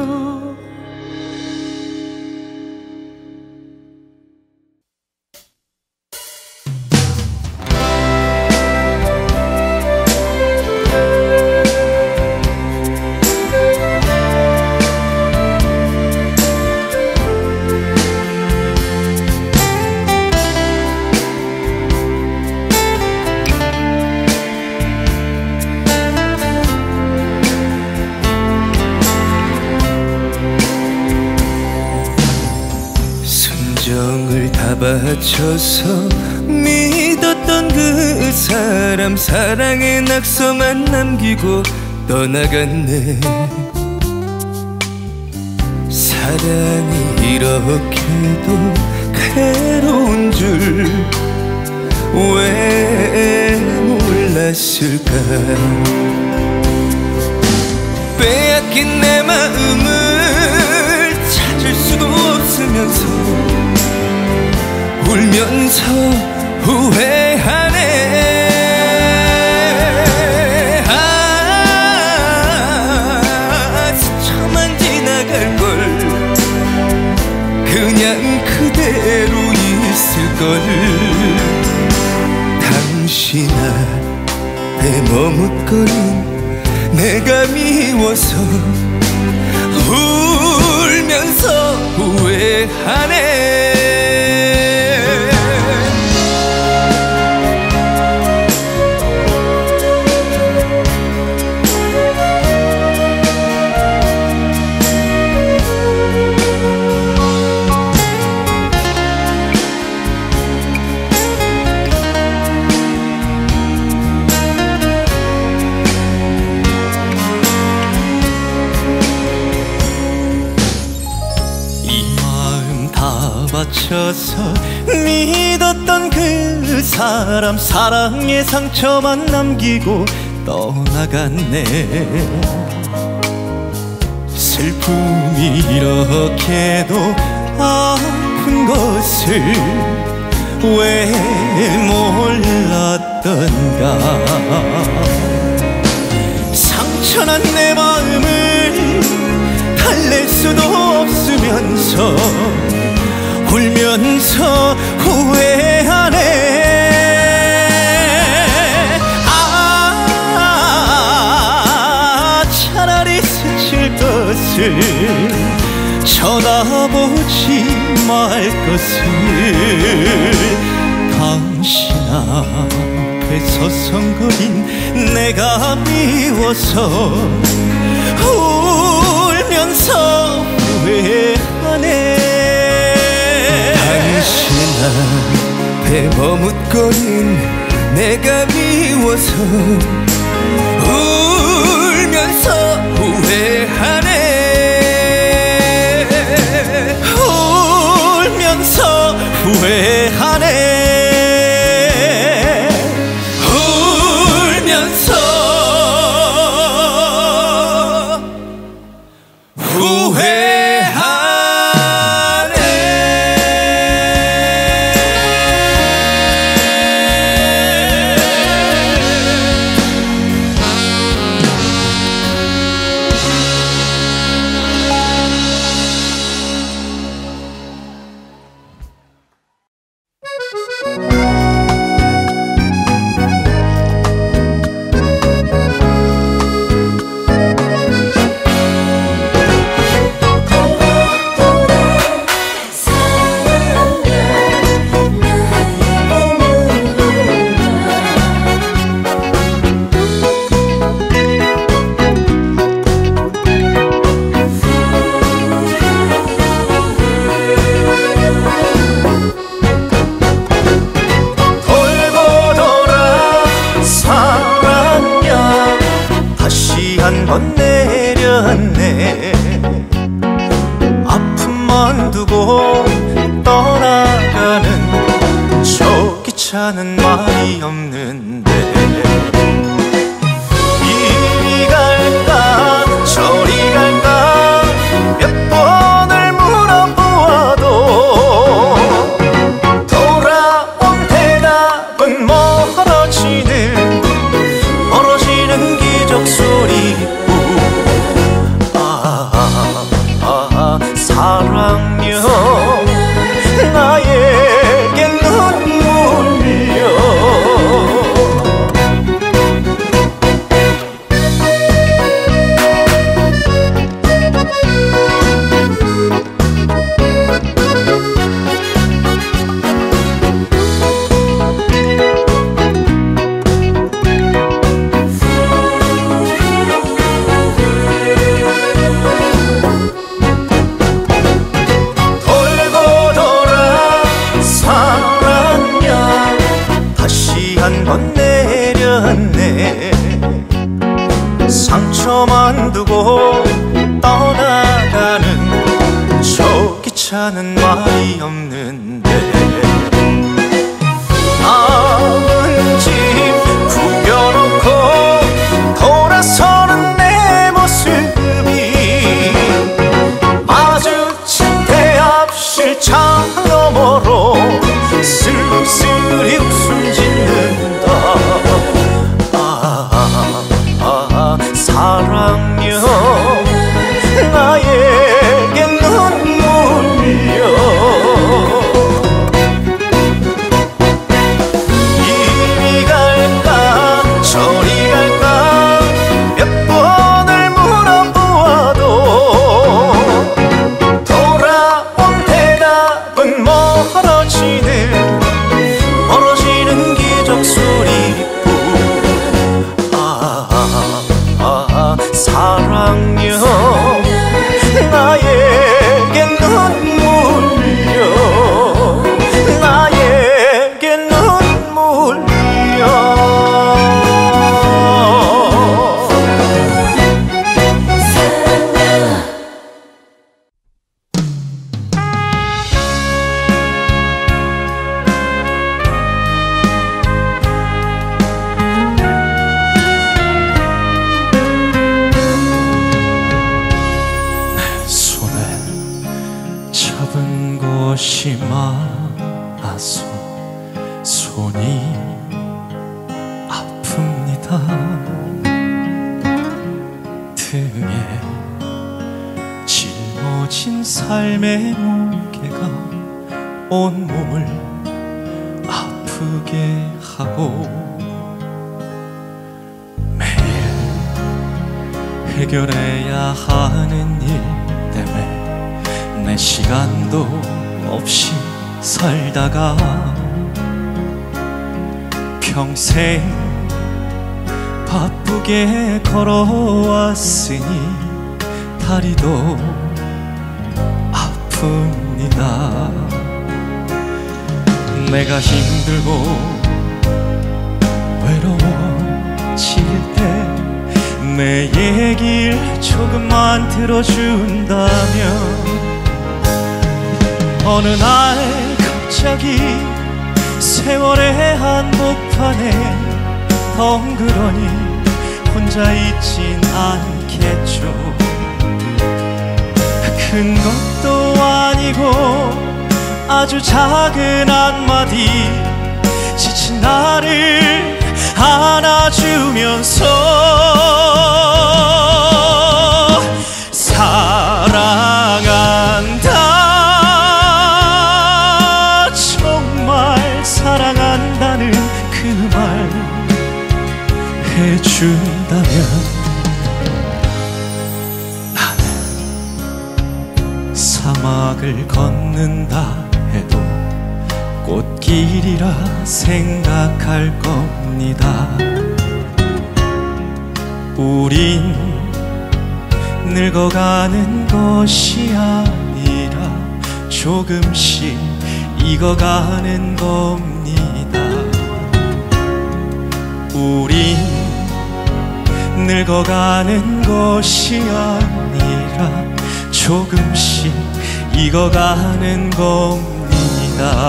[SPEAKER 2] 순정을 다 바쳐서 믿었던 그 사람, 사랑의 낙서만 남기고 떠나갔네. 사랑이 이렇게도 괴로운 줄 왜 몰랐을까. 빼앗긴 내 마음을 찾을 수도 없으면서 울면서 후회하네. 스쳐만 지나갈걸. 그냥 그대로 있을걸. 당신아 내 머뭇거린 내가 미워서 울면서 후회하네.
[SPEAKER 3] 바쳐서 믿었던 그 사람, 사랑의 상처만 남기고 떠나갔네. 슬픔이 이렇게도 아픈 것을 왜 몰랐던가. 상처난 내 마음을 달랠 수도 없으면서 울면서 후회하네. 차라리 스칠 것을 쳐다보지 말 것을. 당신 앞에 서성거린 내가 미워서 울면서 후회하네.
[SPEAKER 2] 당신 앞에 머뭇거린 내가 미워서 울면서 후회하네.
[SPEAKER 3] 울면서 후회하네. 울면서 후회하네. 한번 내렸네. 아픔만 두고 떠나가는 저 기차는 말이 없는데 기적 소리뿐. 사랑요 나에게 눈물이여. 번 내렸네. 상처만 두고 떠나가는 저 기차는 말이 없는데. 남은 집 구겨놓고 돌아서는 내 모습이 마주친 대합실창 너머로 쓸쓸히 웃음 짓는다. 사랑요 나에게 눈물이여. 이리 갈까 저리 갈까 몇 번을 물어보아도 돌아온 대답은 멀어지는 기적 소리뿐. 사랑요 나에게 눈물이여. 나에게 눈물이여. 것이 많아서 손이 아픕니다. 등에 짊어진 삶의 무게가 온몸을 아프게 하고 매일 해결해야 하는 일 때문에 내 시간도 없이 살다가 평생 바쁘게 걸어왔으니 다리도 아픕니다. 내가 힘들고 외로워질 때 내 얘길 조금만 들어준다면 어느 날 갑자기 세월의 한복판에 덩그러니 혼자 있진 않겠죠. 큰 것도 아니고 아주 작은 한마디 지친 나를 안아주면서 사랑한다, 정말 사랑한다는 그 말 해준다면 나는 사막을 걷는다 해도 꽃길이라 생각할 겁니다. 우린 늙어가는 것이 아니라 조금씩 익어가는 겁니다. 우린 늙어가는 것이 아니라 조금씩 익어가는 겁니다.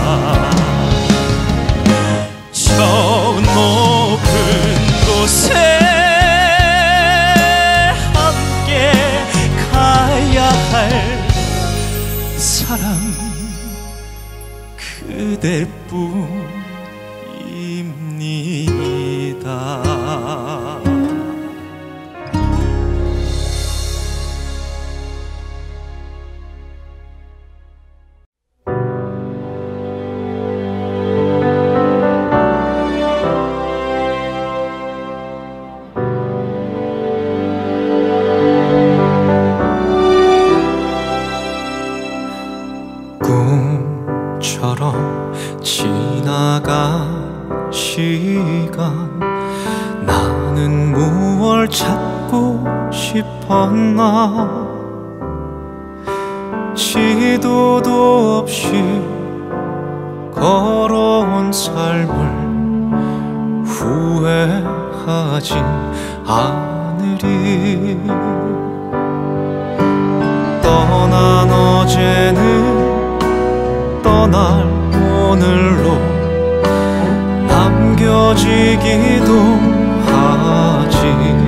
[SPEAKER 3] 저 높은 곳에 함께 가야 할 사람 그대뿐입니다. 널 찾고 싶었나. 지도도 없이 걸어온 삶을 후회하진 않으리. 떠난 어제는 떠날 오늘로 남겨지기도 하지.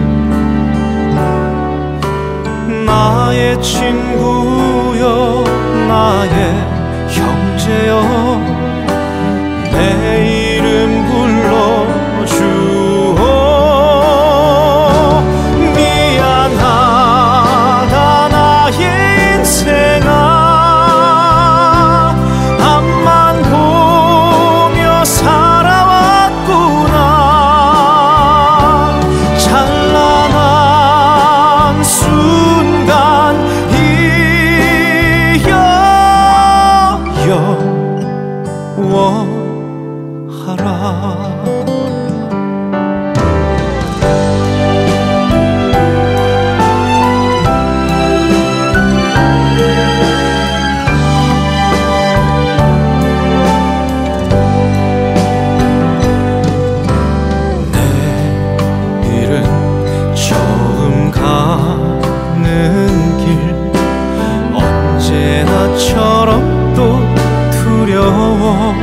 [SPEAKER 3] 나의 친구여 나의 형제여 내 이름 불러주오. 미안하다 나의 인생아. 앞만 보며 살아왔구나. 찬란한 순간이여여워하라. 내일은 처음 가는 길 언제나처럼 또 두려워.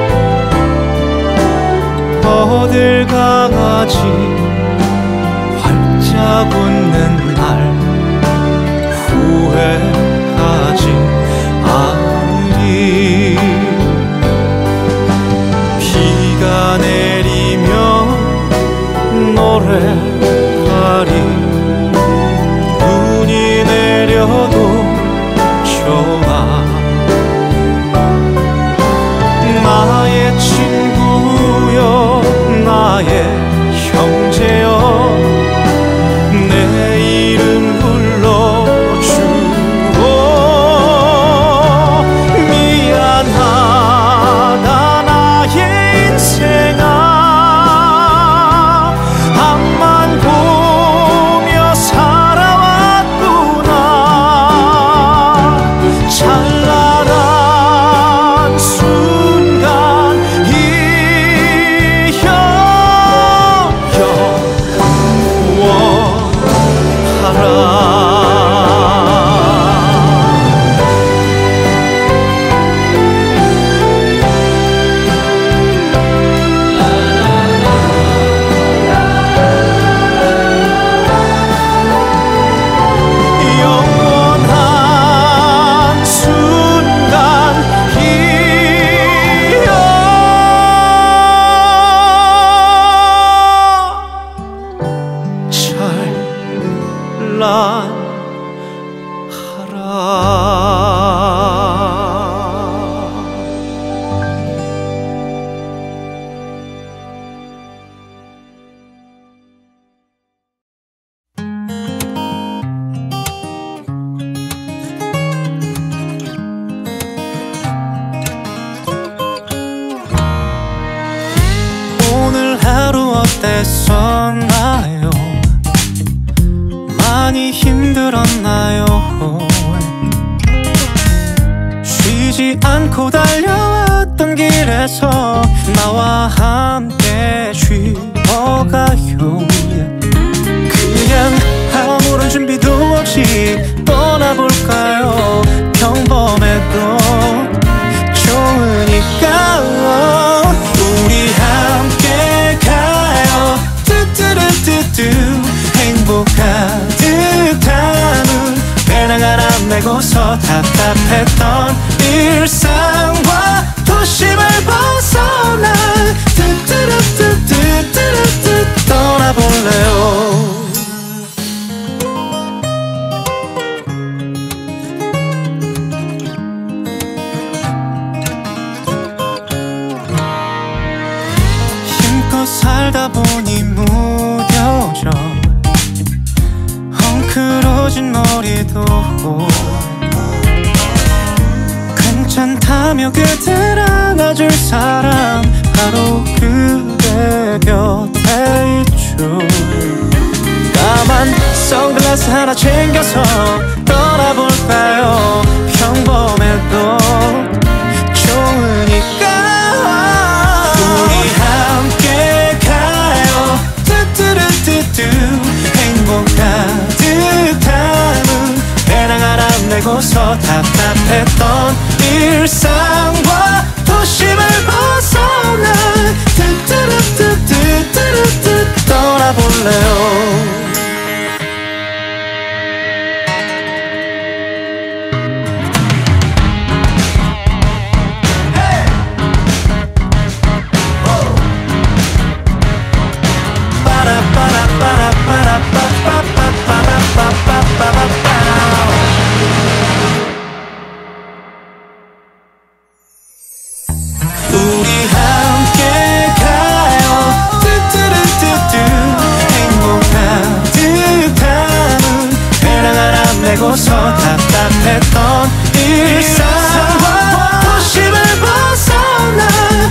[SPEAKER 3] 어딜 가지 활짝 웃는 날 후회하지 않으리. 비가 내리며 노래하리. 눈이 내려도 좋아. 나의 친구여 나의 형제여 내 이름 불러주오. 미안하다 나의 인생아. 앞만 보며 살아왔구나. 찬란한 어땠었나요? 많이 힘들었나요? 쉬지 않고 달려왔던 길에서 나와 함께 쉬어가요. 그냥 아무런 준비도 없이 떠나볼까요? 평범해도 좋으니까 우리 함께 가요. 뚜뚜루뚜뚜 행복 가득한 눈 배낭 하나 메고서 답답했던 일상과 도심을 벗어나 뚜뚜루뚜뚜뚜뚜 떠나볼래요. 살다 보니 무뎌져 헝클어진 머리도 괜찮다며 그댈 안아줄 사람 바로 그대 곁에 있죠. 선글라스 하나 챙겨서 떠나볼까요? 평범해도 좋으니까 우리 함께 가요. 뚜뚜루뚜뚜 행복 가득 담은 배낭 하나 메고서 답답했던 일상과 도심을 벗어나 뚜뚜루뚜뚜뚜뚜 떠나볼래요. 우리 함께 가요. 뚜뚜루뚜뚜 행복 가득 담은 배낭 하나 메고서 답답했던 일상과 도심을 벗어나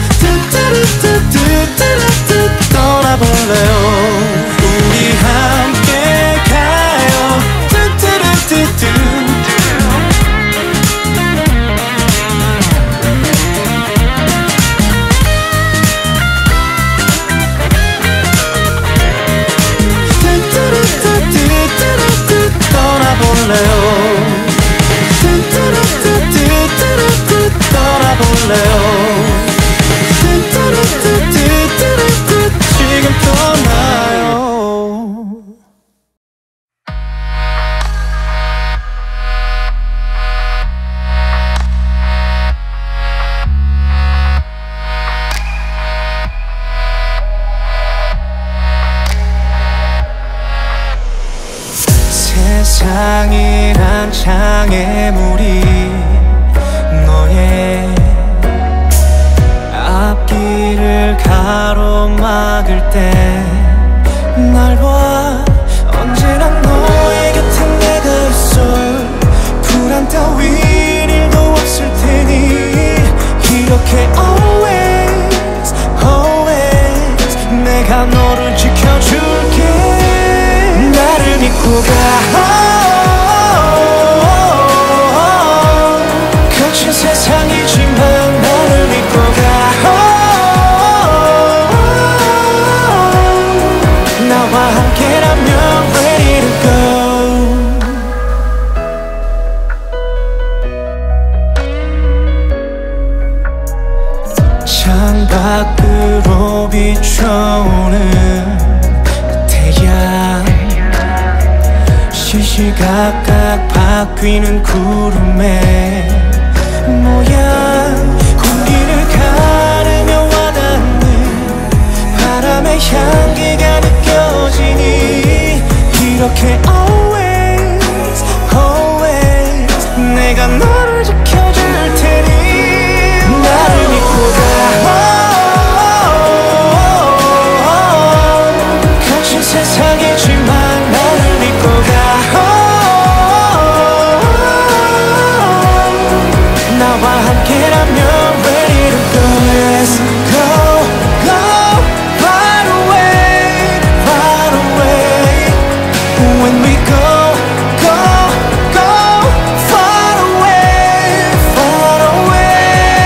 [SPEAKER 3] 뚜뚜루뚜뚜뚜뚜 떠나볼래요. 우리 함께 가요. 뚜뚜루뚜뚜 떠나볼래요. 떠나볼래요. 지금 떠나요. 세상이란 장애물이 너의 앞길을 가로막을 때 날 봐. 언제나 너의 곁에 내가 있어. 불안 따윈 일도 없을 테니 이렇게 always always 내가 너를 지켜줄게. 나를 믿고 가. 거친 세상이지만 나를 믿고 가. 나와 함께라면 ready to go. 창밖으로 비춰오는 태양, 시시각각 바뀌는 구름의 모양, 공기를 가르며 와닿는 바람의 향기가 느껴지니 이렇게 always always 내가 너를 지켜줄 테니 나를 믿고 가. 거친 세상이지만 나를 믿고 가. 나와 함께라면 ready to go. Let's go, go, right away, right away. When we go, go, go, far away, far away.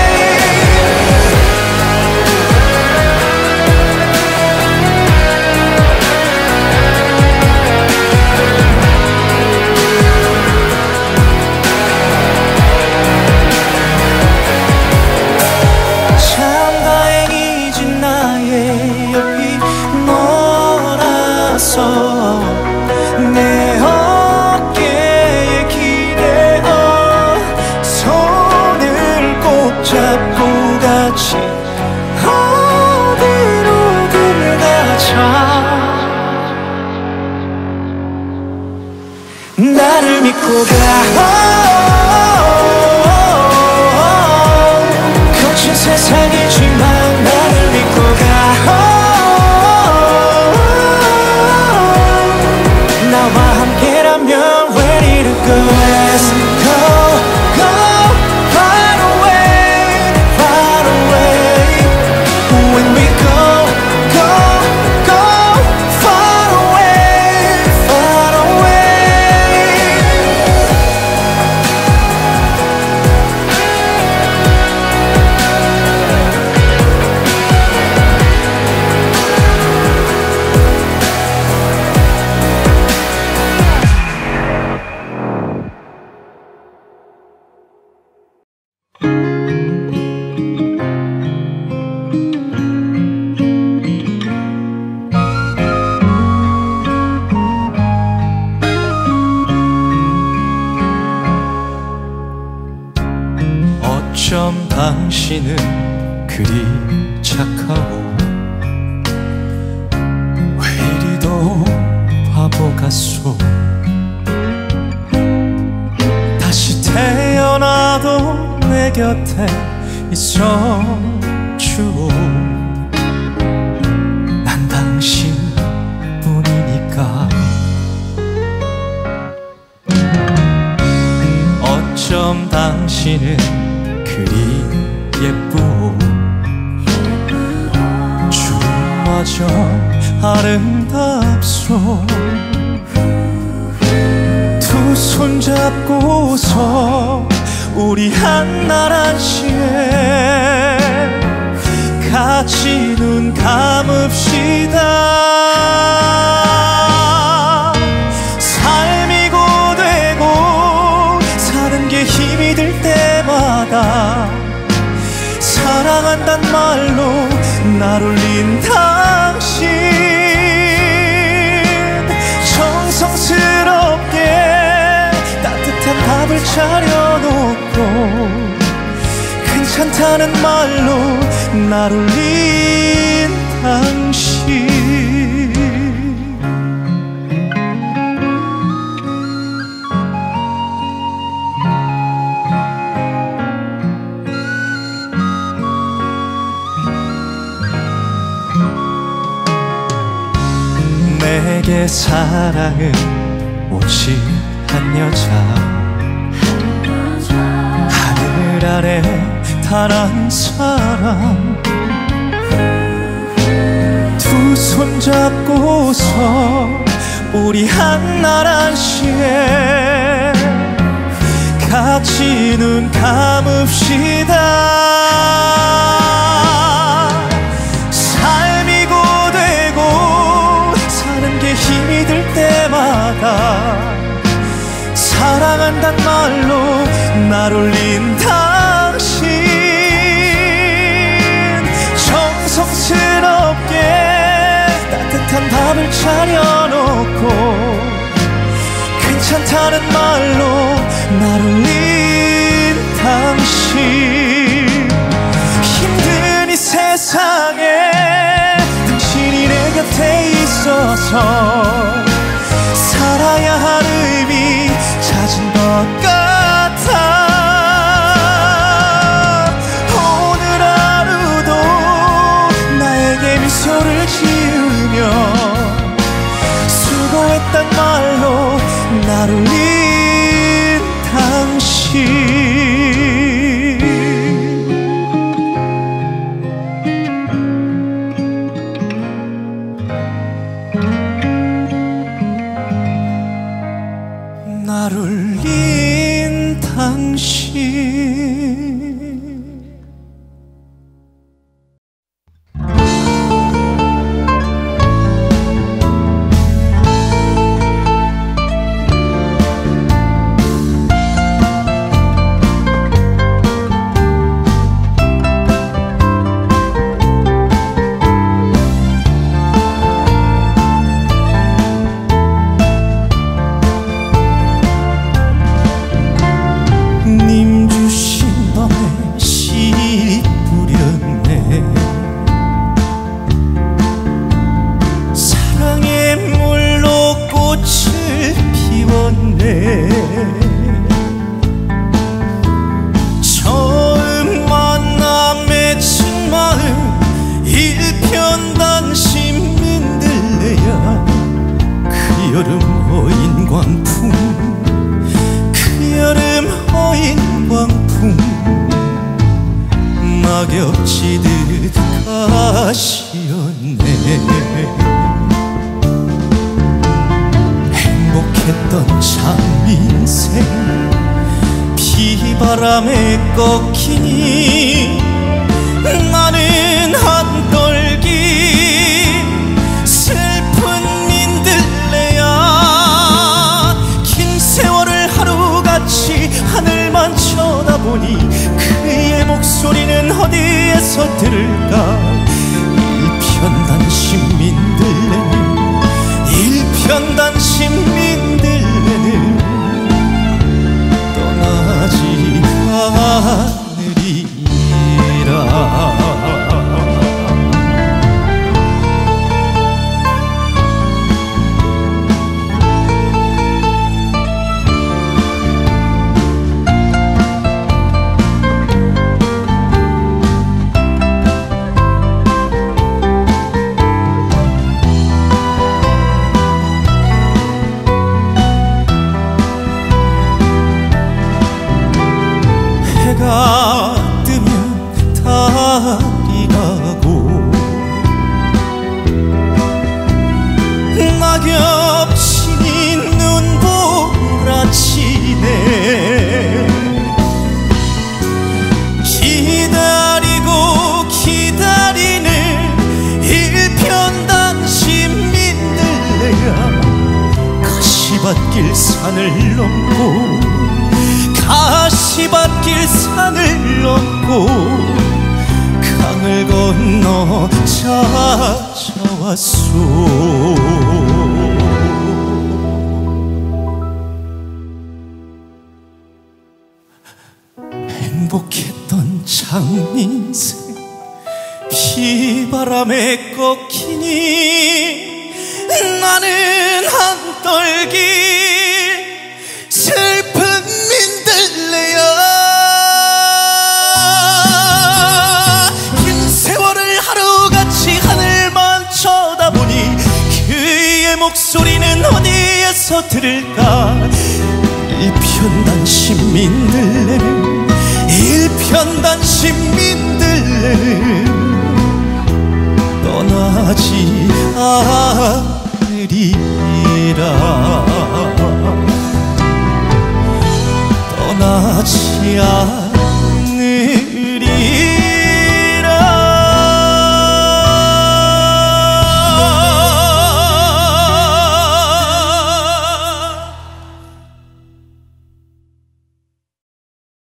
[SPEAKER 3] 참 다행이지 나의 옆이 너라서 내 어깨에 기대어 손을 꼭 잡고 같이 어디로든 가자. 나를 믿고 가. 거친 세상이지만 나를 믿고 가. 나와 함께라면 ready to go. Let's go, go, right away, right away. When we go, go, go, far away, far away. 당신은 그리 착하고 왜 이리도 바보 같소. 다시 태어나도 내 곁에 있어주오. 난 당신뿐이니까. 어쩜 당신은 그리 예쁘오. 주마저 아름답소. 두 손 잡고서 우리 한나란 시에 같이 눈 감읍시다. 삶이 고되고 사는 게 힘이 들 때마다 사랑한단 말로 날 울린 당신, 정성스럽게 따뜻한 밥을 차려놓고 괜찮다는 말로 날 울린 당신. 내게 사랑은 오직 한 여자, 하늘 아래 단 한 사람. 두 손 잡고서 우리 한나란 시에 같이 눈 감읍시다. 삶이 고되고 사는 게 힘이 들 때마다 사랑한단 말로 날 울린 당신, 정성스럽게 따뜻한 밥을 차려놓고 괜찮다는 말로 날 울린 당신. 힘든 이 세상에 당신이 내 곁에 있어서 살아야 할 의미 찾은 것 같아. 오늘 하루도 나에게 미소를 지으며 수고했단 말로 날 울린 당신. 날 울린 당신. 님 주신 밤에 씨 뿌렸네. 사랑의 물로 꽃을 피웠네. 처음 만나 맺힌 마음 일편단심 민들레야. 그 여름 어인 광풍, 그 여름 어인 광풍, 낙엽 지듯 가시었네. 행복했던 참 인생 비바람에 꺾이니 나는 한떨기 슬픈 민들레야. 긴 세월을 하루같이 하늘만 쳐다보니 그의 목소리는 어디에서 들을까. 일편단심 민들레는, 일편단심 민들레는 떠나지 않으리야.
[SPEAKER 2] 해가 뜨면 달이 나고 낙엽치니 눈보라치네 기다리고 기다리는 일편단 시민들레야 가시밭길 산을 넘고 가시밭길 산을 넘고 강을 건너 찾아왔소. 행복했던 장민생 비바람에 꺾이니 나는 한떨기 슬픈 민들레야. 긴 세월을 하루같이 하늘만 쳐다보니 그의 목소리는 어디에서 들을까. 일편단 시민들레는 일편단 시민들레는